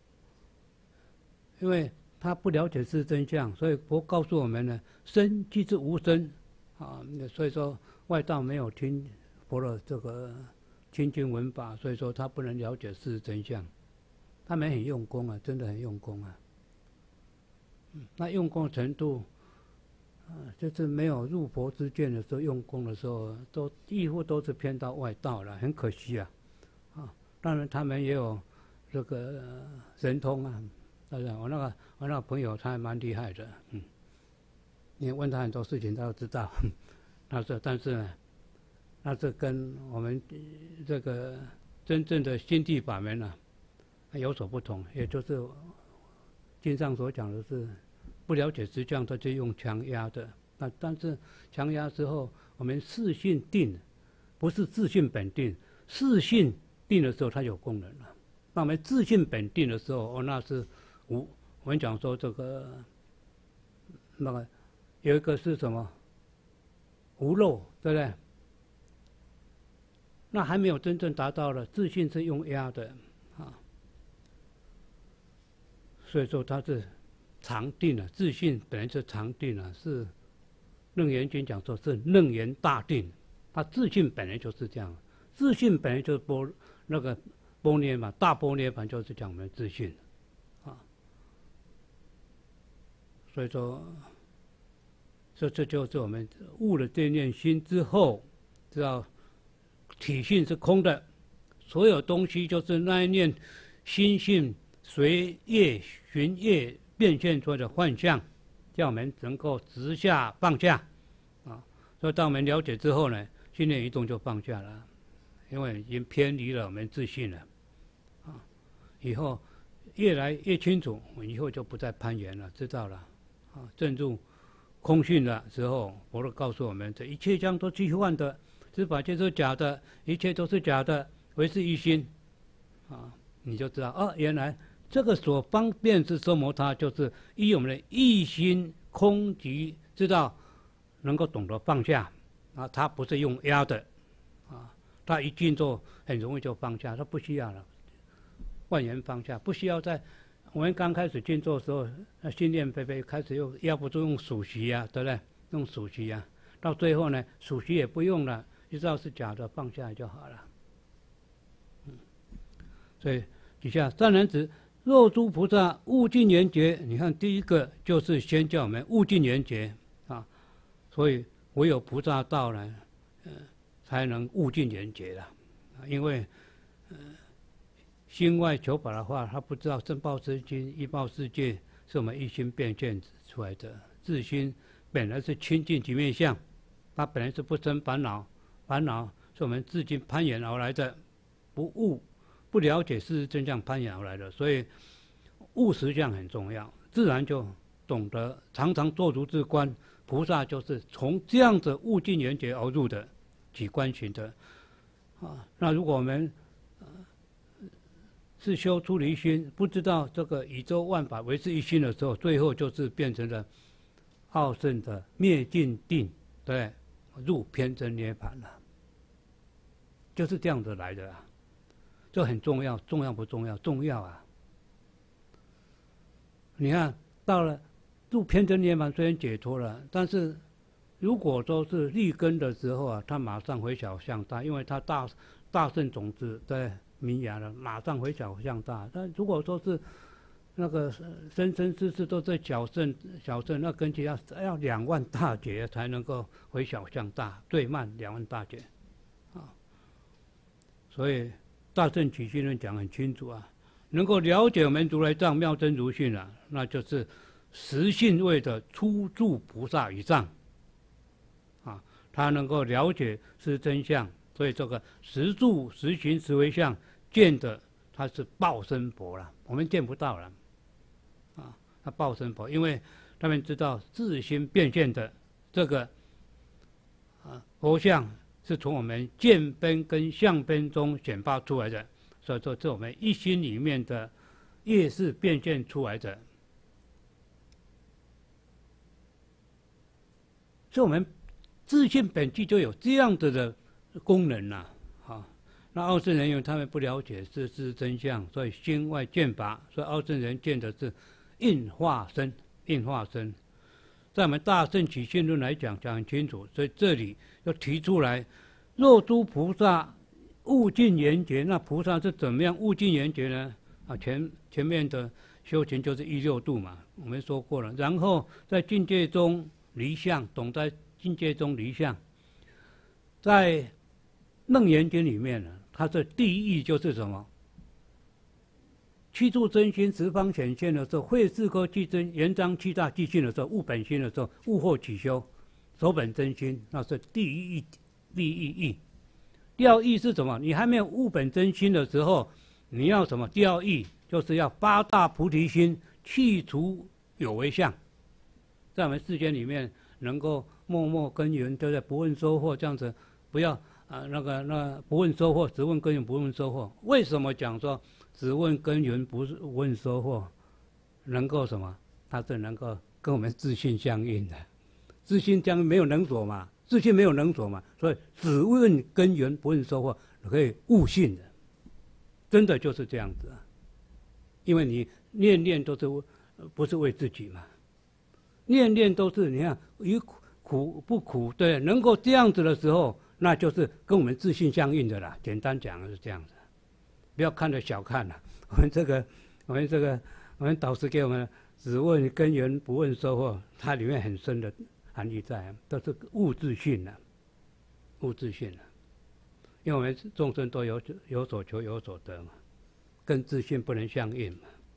因为他不了解是真相，所以佛告诉我们呢，生即是无生所以说外道没有听佛的这个清净文法，所以说他不能了解事实真相。他们很用功真的很用功那用功程度就是没有入佛之见的时候，用功的时候几乎都是偏到外道了，很可惜当然他们也有这个神通当然我那个朋友他还蛮厉害的你问他很多事情他都知道他说但是呢，那这跟我们这个真正的心地法门有所不同，也就是经上所讲的是不了解实相，他就用强压的。但是强压之后，我们自性定，不是自性本定，自性定的时候它有功能了。那我们自性本定的时候，那是我们讲说这个那个有一个是什么无漏，对不对？那还没有真正达到了，自性是用压的所以说它是常定了，自性本来是常定了，是楞严经讲说是楞严大定，它自性本来就是这样，自性本来就是般涅嘛，大般涅盘就是讲我们自性所以说这就是我们悟了这念心之后，知道体性是空的，所有东西就是那一念心性随业循业变现出来的幻象，叫我们能够直下放下所以当我们了解之后呢，心念一动就放下了，因为已经偏离了我们自信了以后越来越清楚，以后就不再攀缘了，知道了证入空性的时候，佛陀告诉我们，这一切相都虚幻的，知法界是假的，一切都是假的，唯是一心你就知道原来这个所方便是奢摩他，就是依我们的一心空寂，知道能够懂得放下他不是用压的他一静坐很容易就放下，他不需要了，万缘放下，不需要在我们刚开始静坐的时候，心念飞飞，开始又要不就用数息对不对？用数息到最后呢，数息也不用了，就知道是假的，放下来就好了。所以底下善男子，若诸菩萨悟尽缘觉，你看第一个就是先叫我们悟尽缘觉所以唯有菩萨道呢，才能悟尽缘觉了因为心外求法的话，他不知道正报身心、依报世界是我们一心变现出来的。自心本来是清净极灭相，它本来是不生烦恼，烦恼是我们自己攀缘而来的，不悟、不了解事实真相攀缘而来的。所以悟实相很重要，自然就懂得常常做如是观。菩萨就是从这样子悟尽缘觉而入的，起观行的。那如果我们是修出离心，不知道这个宇宙万法唯是一心的时候，最后就是变成了傲圣的灭尽定，对，入偏真涅盘了，就是这样子来的啊。这很重要，重要不重要？重要啊！你看到了入偏真涅盘，虽然解脱了，但是如果说是立根的时候啊，他马上回小向大，因为他大圣种子在萌芽了，马上回小向大。但如果说是那个生生世世都在小圣，那根基要2万大劫才能够回小向大，最慢2万大劫啊。所以大乘起信论讲很清楚啊，能够了解我们如来藏妙真如性啊，那就是实性位的初住菩萨以上，啊，他能够了解是真相，所以这个实住、实行、实为相，见的他是报身佛了，我们见不到了，啊，他报身佛，因为他们知道自心变现的这个佛相是从我们见分跟相分中显发出来的，所以说这我们一心里面的业是变现出来的。所以我们自性本具就有这样子的功能呐，啊，那傲圣人因为他们不了解这是真相，所以心外见法，所以傲圣人见的是应化身，应化身。在我们大乘起信论来讲很清楚，所以这里要提出来，若诸菩萨悟尽缘觉，那菩萨是怎么样悟尽缘觉呢？啊，前面的修行就是16度嘛，我们说过了，然后在境界中离相，懂在境界中离相。在楞严经里面呢，它的第一就是什么？七处真心十方显现的时候，会四科具真，圆彰七大具性的时候，悟本心的时候，悟后起修，守本真心，那是第一义。第二义是什么？你还没有悟本真心的时候，你要什么？第二义就是要发大菩提心，去除有为相。在我们世间里面，能够默默耕耘，对不对？不问收获，这样子，不要不问收获，只问耕耘，不问收获。为什么讲说只问耕耘，不问收获？能够什么？它是能够跟我们自信相应的。自信相应没有能所嘛，自信没有能所嘛，所以只问耕耘，不问收获，可以悟性的。真的就是这样子啊，因为你念念都是不是为自己嘛。念念都是，你看与苦不苦，对，能够这样子的时候，那就是跟我们自信相应的啦。简单讲是这样子，不要看得小看了。我们导师给我们只问根源不问收获，它里面很深的含义在，都是物自性的，物自性的。因为我们众生都有所求有所得嘛，跟自信不能相应嘛。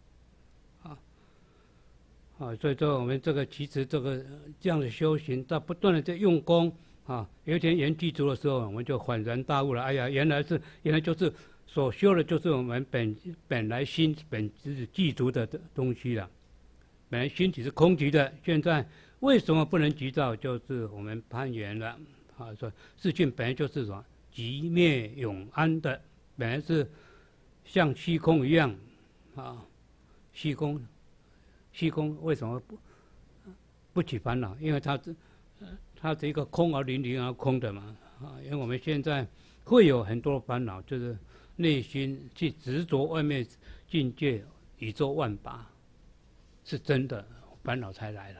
所以说我们这个其实这样的修行，到不断的在用功啊，有一天缘具足的时候，我们就恍然大悟了。哎呀，原来就是所修的，就是我们本来心本质具足的东西了。本来心体是空寂的，现在为什么不能急躁？就是我们攀缘了。说世性本来就是什么寂灭永安的，本来是像虚空一样啊，虚空为什么不起烦恼？因为它是一个空而灵而空的嘛。因为我们现在会有很多烦恼，就是内心去执着外面境界宇宙万法是真的，烦恼才来了。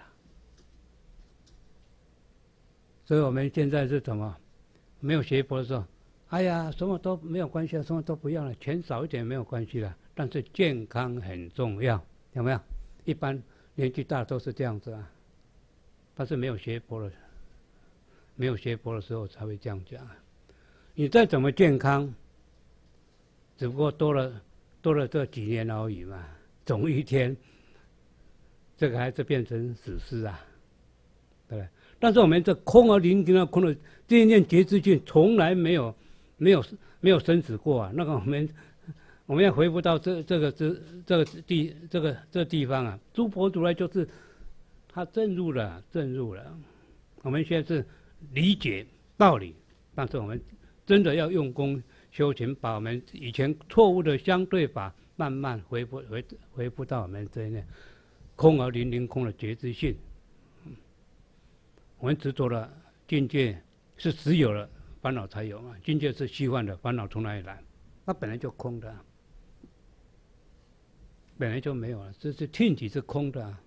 所以我们现在是什么？没有学佛的时候，哎呀，什么都没有关系了，什么都不要了，钱少一点没有关系了，但是健康很重要，有没有？一般年纪大都是这样子啊，但是没有学佛的时候才会这样讲。你再怎么健康，只不过多多了这几年而已嘛，总有一天，这个还是变成史诗啊，对不对？但是我们这空而灵灵的空的这一念觉知性，从来没有生死过啊。那个我们要回不到这地方啊。诸佛如来就是他证入了。我们现在是理解道理，但是我们真的要用功修行，把我们以前错误的相对法慢慢回复到我们这一念空而灵灵空的觉知性。我们执着的境界是实有了，烦恼才有嘛。境界是虚幻的，烦恼从哪里来？它本来就空的，本来就没有了，这是听体是空的。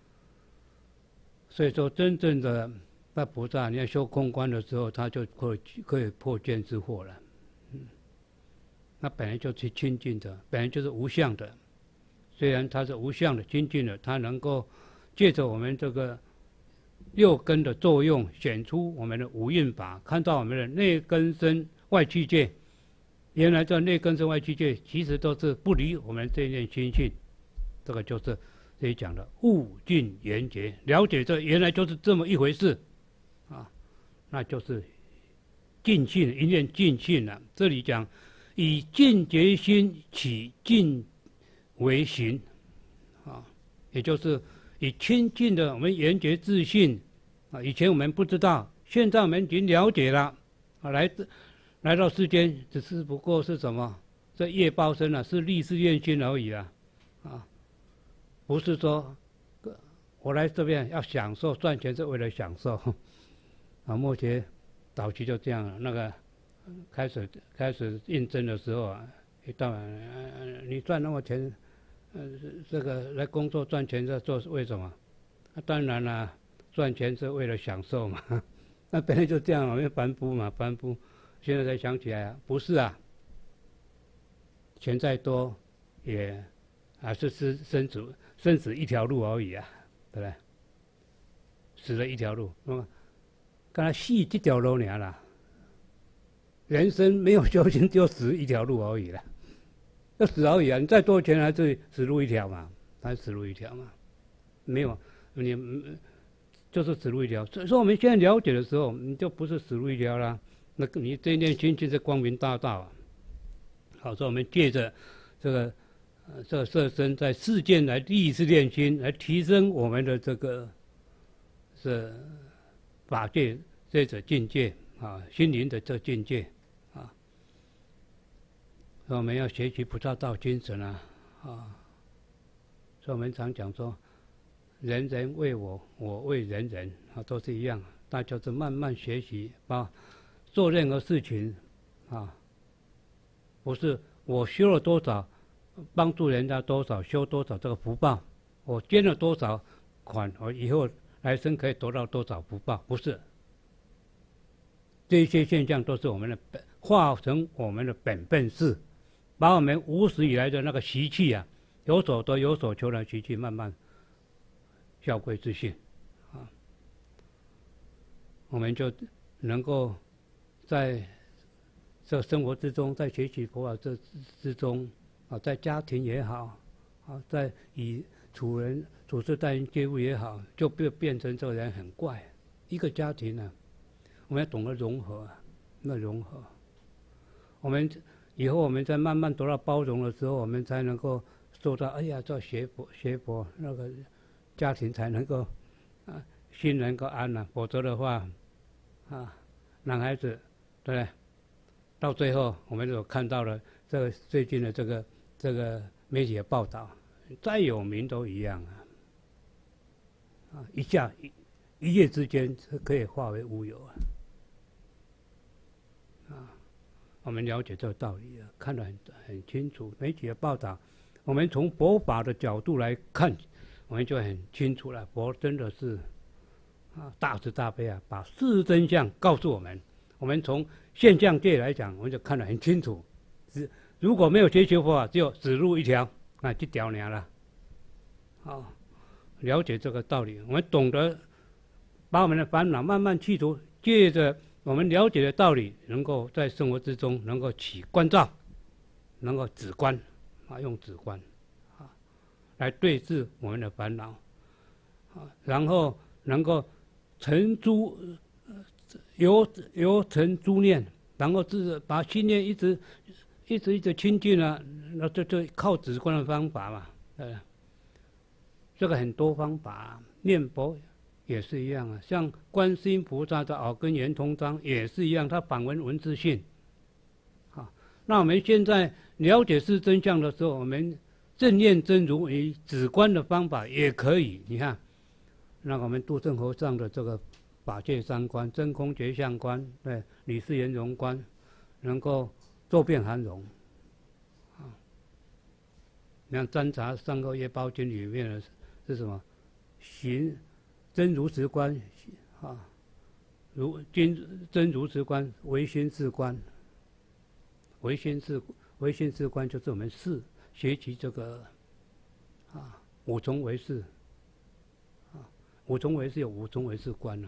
所以说，真正的那菩萨，你要修空观的时候，他就可以破见之惑了。那本来就是清净的，本来就是无相的。虽然它是无相的、清净的，它能够借着我们这个六根的作用，显出我们的五蕴法，看到我们的内根身外器界。原来这内根身外器界，其实都是不离我们这一念心性。这个就是这里讲的悟尽圆觉，了解这原来就是这么一回事，啊，那就是尽性，一念尽性了。这里讲以尽觉心起尽为行，啊，也就是以清净的我们圆觉自信，啊，以前我们不知道，现在我们已经了解了，啊，来到世间，只是不过是什么？这业报身啊，是历世愿心而已啊，啊，不是说我来这边要享受赚钱是为了享受，啊，末节早期就这样了。那个开始应征的时候啊，一到你赚那么钱，这个来工作赚钱在做为什么？当然啦，赚钱是为了享受嘛。那本来就这样，因为凡夫嘛，凡夫。现在才想起来啊，不是啊，钱再多也还是生死一条路而已啊，对不对？死了一条路，刚才死这条路而啦。人生没有修行就死一条路而已了，要死而已啊！你再多钱还是死路一条嘛，还是死路一条嘛，没有你就是死路一条。所以说我们现在了解的时候，你就不是死路一条啦。那你这一念心就是光明大道啊！好，所以我们借着这个色身在世间来立志练心，来提升我们的这个是法界这种境界啊，心灵的这境界啊。所以我们要学习菩萨道精神啊，所以我们常讲说，人人为我，我为人人啊，都是一样。大家是慢慢学习把。做任何事情，啊，不是我修了多少，帮助人家多少，修多少这个福报，我捐了多少款，我以后来生可以得到多少福报，不是。这些现象都是我们的化成我们的本分事，把我们无始以来的那个习气啊，有所得有所求的习气，慢慢消归自性，啊，我们就能够。在这生活之中，在学习佛法之中，啊，在家庭也好，啊，在以处事待人接物也好，就变成这个人很怪。一个家庭呢，我们要懂得融合，融合。我们以后我们在慢慢得到包容的时候，我们才能够做到，哎呀，这学佛，那个家庭才能够心能够安了。否则的话，男孩子。对，到最后我们所看到的这个最近的这个媒体的报道，再有名都一样啊！一夜之间是可以化为乌有啊！我们了解这个道理了，看得很清楚。媒体的报道，我们从佛法的角度来看，我们就很清楚了。佛真的是大慈大悲啊，把事实真相告诉我们。我们从现象界来讲，我们就看得很清楚。如果没有学习佛法，只有死路一条，那就掉娘了。好，了解这个道理，我们懂得把我们的烦恼慢慢去除，借着我们了解的道理，能够在生活之中能够起观照，能够止观， 用止观来对治我们的烦恼然后能够沉诸由沉诸念，然后把心念一直清净了，那就靠止观的方法嘛，这个很多方法，念佛也是一样像观世音菩萨的耳根圆通章也是一样，它反文字性。那我们现在了解是真相的时候，我们正念真如以止观的方法也可以。你看，那我们度正和尚的这个法界三观、真空觉相观、对理事圆融观，能够周遍含容。你看《占察三个业报经》里面的是什么？行真如实观真如实观唯心是观。唯心是观就是我们学习这个五重唯识五重唯识有五重唯识观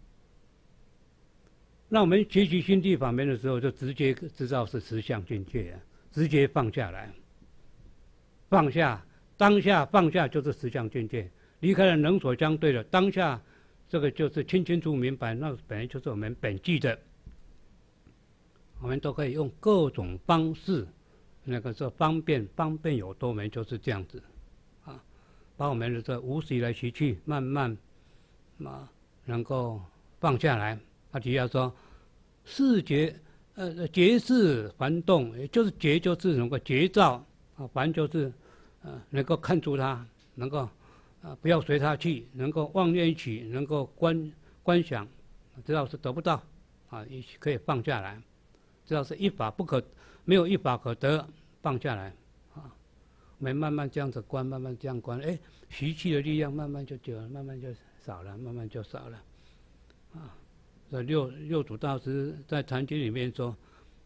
那我们学习心地法门的时候，就直接知道是实相境界直接放下来，放下当下放下就是实相境界，离开了能所相对的当下，这个就是清楚明白，那本来就是我们本具的。我们都可以用各种方式，那个说方便有多门，就是这样子，把我们的这无习来习气，慢慢能够放下来。只要说视觉，觉是凡动，也就是觉就是能够觉照，凡就是能够看出它，能够不要随它去，能够妄念起，能够观想，知道是得不到可以放下来。知道是一法不可，没有一法可得，放下来我们慢慢这样子观，慢慢这样观，习气的力量慢慢就久了，慢慢就少了，慢慢就少了这六祖大师在禅经里面说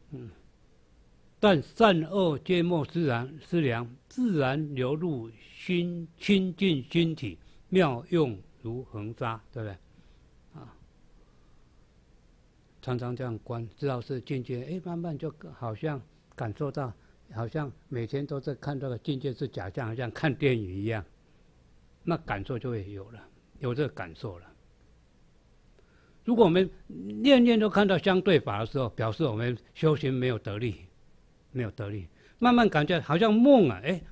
但善恶皆莫思量，自然流入心，清净心体，妙用如恒沙，对不对？常常这样观，知道是境界，慢慢就好像感受到，好像每天都在看这个境界是假象，好像看电影一样，那感受就会有这个感受了。如果我们念都看到相对法的时候，表示我们修行没有得力，慢慢感觉好像梦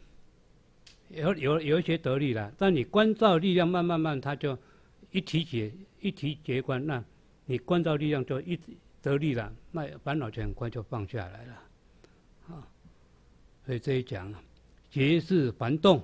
有一些得力了，但你观照力量慢慢它就一体结观，那你观照力量就一得力了，那烦恼就很快就放下来了所以这一讲觉是凡动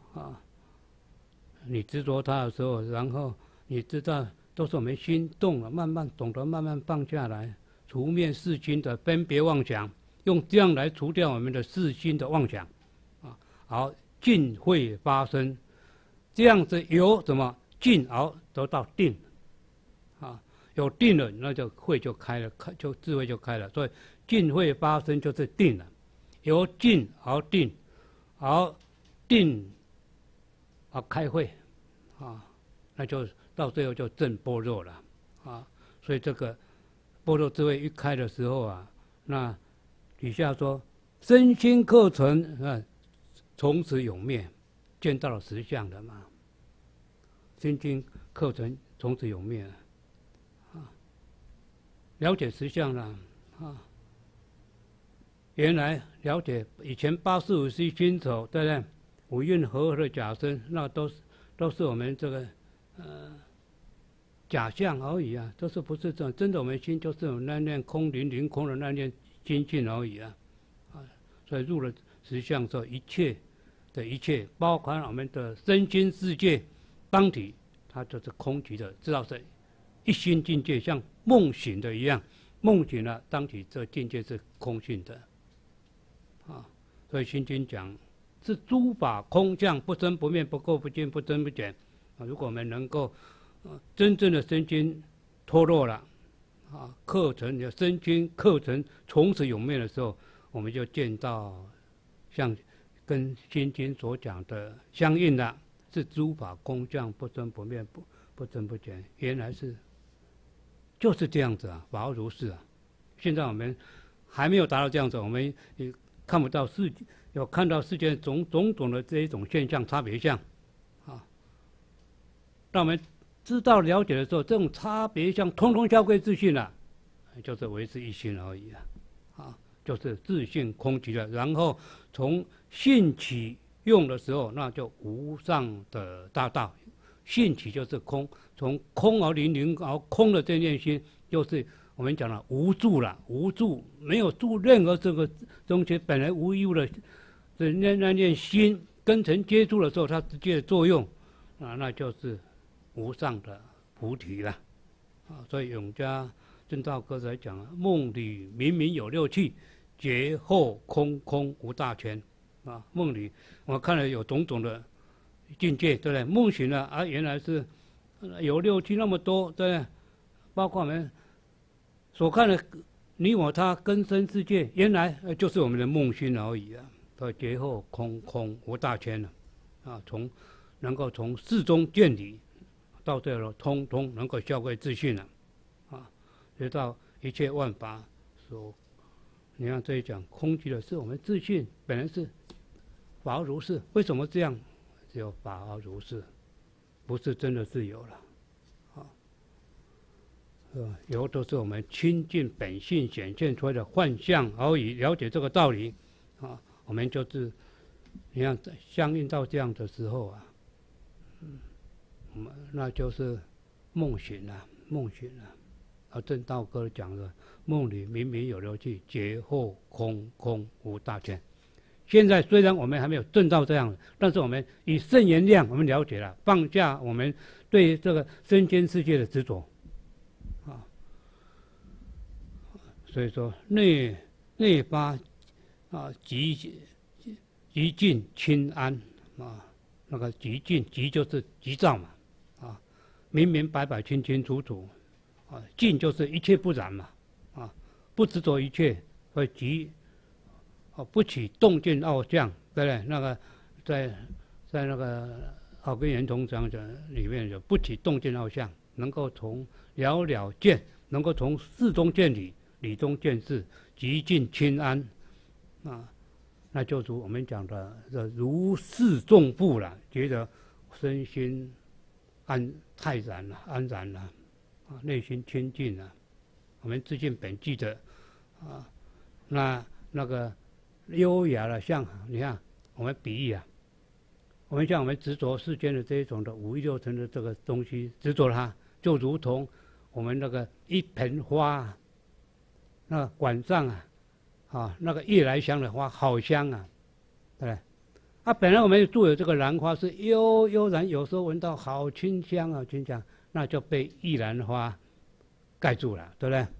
你执着它的时候，然后你知道都是我们心动了，慢慢懂得慢慢放下来，除灭世心的分别妄想，用这样来除掉我们的世心的妄想好，净慧发生，这样子由什么净而得到定有定了，那就慧就开了，就智慧就开了。所以净慧发生就是定了，由净而定，而定而开慧那就到最后就证般若了所以这个般若智慧一开的时候那底下说身心课程从此永灭，见到了实相的嘛，身心课程从此永灭了。了解实相了原来了解以前八事五识心丑，对不对？五蕴和合的假身，那都是我们这个假象而已都是不是这种真的？我们心就是有那念空灵空的那念心性而已所以入了实相之后，一切的一切，包括我们的身心世界，当体它就是空寂的，知道是一心境界，像梦醒的一样，梦醒了，当体这境界是空性的所以心经讲是诸法空相，不生不灭，不垢不净，不增不减如果我们能够真正的身心脱落了课程的身心课程从此永灭的时候，我们就见到像跟心经所讲的相应的，是诸法空相，不生不灭，不增不减，原来是就是这样子法如是现在我们还没有达到这样子，我们也看不到有看到世界种种的这一种现象、差别相，啊，当我们知道了解的时候，这种差别相通通消归自信了，就是唯是一心而已啊，就是自性空寂了。然后从性起用的时候，那就无上的大道。性起就是空，从空而灵，灵而空的这念心，就是我们讲了无住了，无住没有住任何这个东西，本来无一物的，这那念心跟尘接触的时候，它直接的作用啊，那就是无上的菩提了啊。所以永嘉正道歌才讲啊，梦里明明有六气，觉后空空无大权啊。梦里我看了有种种的境界，对不对？梦醒了啊，原来是有六气那么多，对不对？包括我们所看的你我他根生世界，原来就是我们的梦心而已啊。所以觉后空空无大权了啊，能够从事中见理，到最后通通能够消归自信了啊，直到一切万法所，你看这一讲空寂的是我们自信本来是法而如是，为什么这样？只有法而如是，不是真的自由了，有都是我们亲近本性显现出来的幻象而已。了解这个道理，啊，我们就是你看相应到这样的时候啊，那就是梦醒了，梦醒了。而正道歌讲的梦里明明有六气，觉后空空无大权。现在虽然我们还没有证到这样，但是我们以圣言量，我们了解了，放下我们对这个身间世界的执着，啊，所以说内发啊，极静清安啊，那个极静极就是急躁嘛，啊，明明白白清清楚楚，啊，静就是一切不染嘛，啊，不执着一切，所以极。不起动见傲相，对不对？那个在那个《好根圆通章》里面有不起动见傲相，能够从了了见，能够从事中见理，理中见事，极静清安啊，那就如我们讲的如释重负了，觉得身心泰然了，安然了，啊，内心清净了，我们自信本具的啊，那个。优雅的像，你看我们比喻啊，我们像我们执着世间的这一种的五欲六尘的这个东西，执着它，就如同我们那个一盆花，那个晚上啊，那个夜来香的花好香啊，对不对？啊，本来我们住的这个兰花是悠然，有时候闻到好清香啊，清香，那就被玉兰花盖住了，对不对？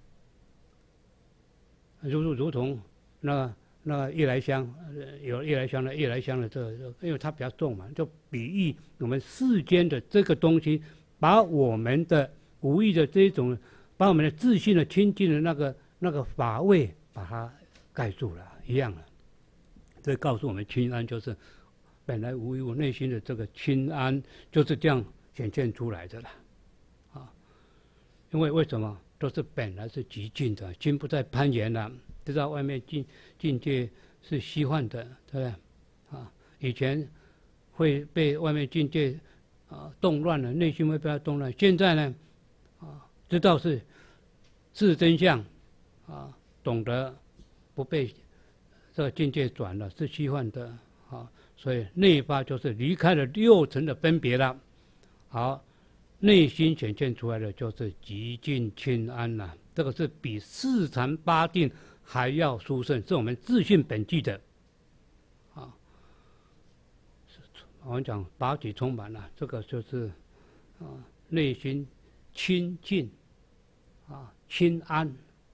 如同那个夜来香，有夜来香的这个，因为它比较重嘛，就比喻我们世间的这个东西，把我们的无意的这一种，把我们的自信的清净的那个法味，把它盖住了，一样了。这告诉我们，清安就是本来无一物，内心的这个清安就是这样显现出来的了，啊，因为什么？都是本来是极静的，心不再攀岩了。知道外面境界是虚幻的，对不对？啊，以前会被外面境界动乱了，内心会被它动乱。现在呢，知道是真相，懂得不被这个境界转了，是虚幻的啊，所以内发就是离开了六尘的分别了，好，内心显现出来的就是极静清安了，这个是比四禅八定还要殊胜，是我们自信本具的，我们讲八体充满了，这个就是内心清净清安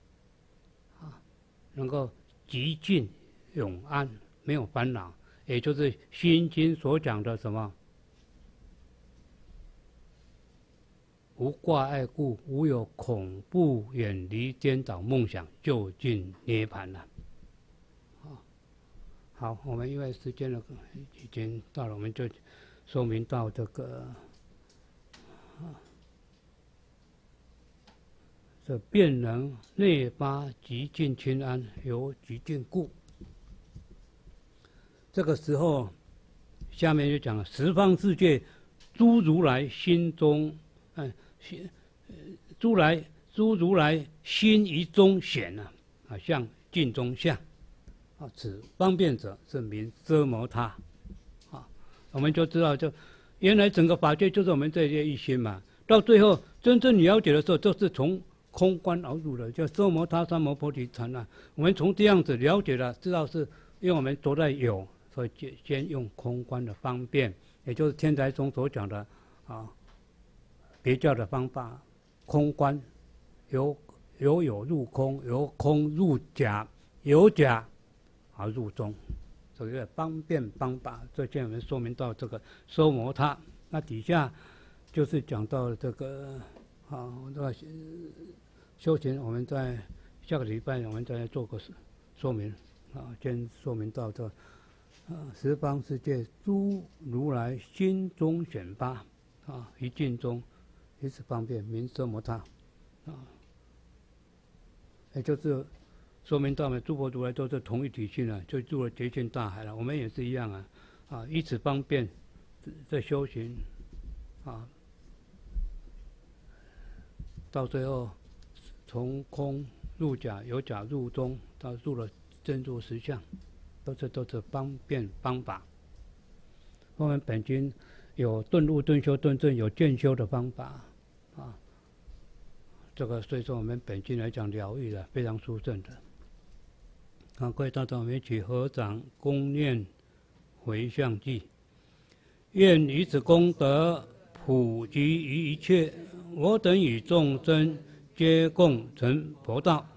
能够极静永安，没有烦恼，也就是《心经》所讲的什么？无挂碍故，无有恐怖，远离颠倒梦想，就近涅槃了。好，我们因为时间已经到了，我们就说明到这个这便能内发极静清安，由极静故。 这个时候，下面就讲了十方世界，诸如来心中，诸如来心于中显向镜中像，此方便者是名奢摩他，我们就知道，就原来整个法界就是我们这些一心嘛。到最后真正了解的时候，就是从空观而入的，叫奢摩他三摩菩提禅我们从这样子了解了，知道是因为我们着在有，所以先用空观的方便，也就是天台宗所讲的别教的方法，空观由有入空，由空入假，由假而入中，所以方便方法。这现在我们说明到这个奢摩他，那底下就是讲到这个这个修行，我们在下个礼拜我们再做个说明先说明到这十方世界诸如来心中显发于镜中，于此方便名奢摩他也就是说明到我们诸佛如来都是同一体性就入了觉性大海了。我们也是一样以此方便在修行到最后从空入假，由假入中，到入了真如实相，都是方便方法。我们本经有顿悟、顿修、顿证，有渐修的方法这个所以说我们本经来讲疗愈的非常殊胜的。各位大众，我们一起合掌恭念回向偈，愿以此功德普及于一切，我等与众生皆共成佛道。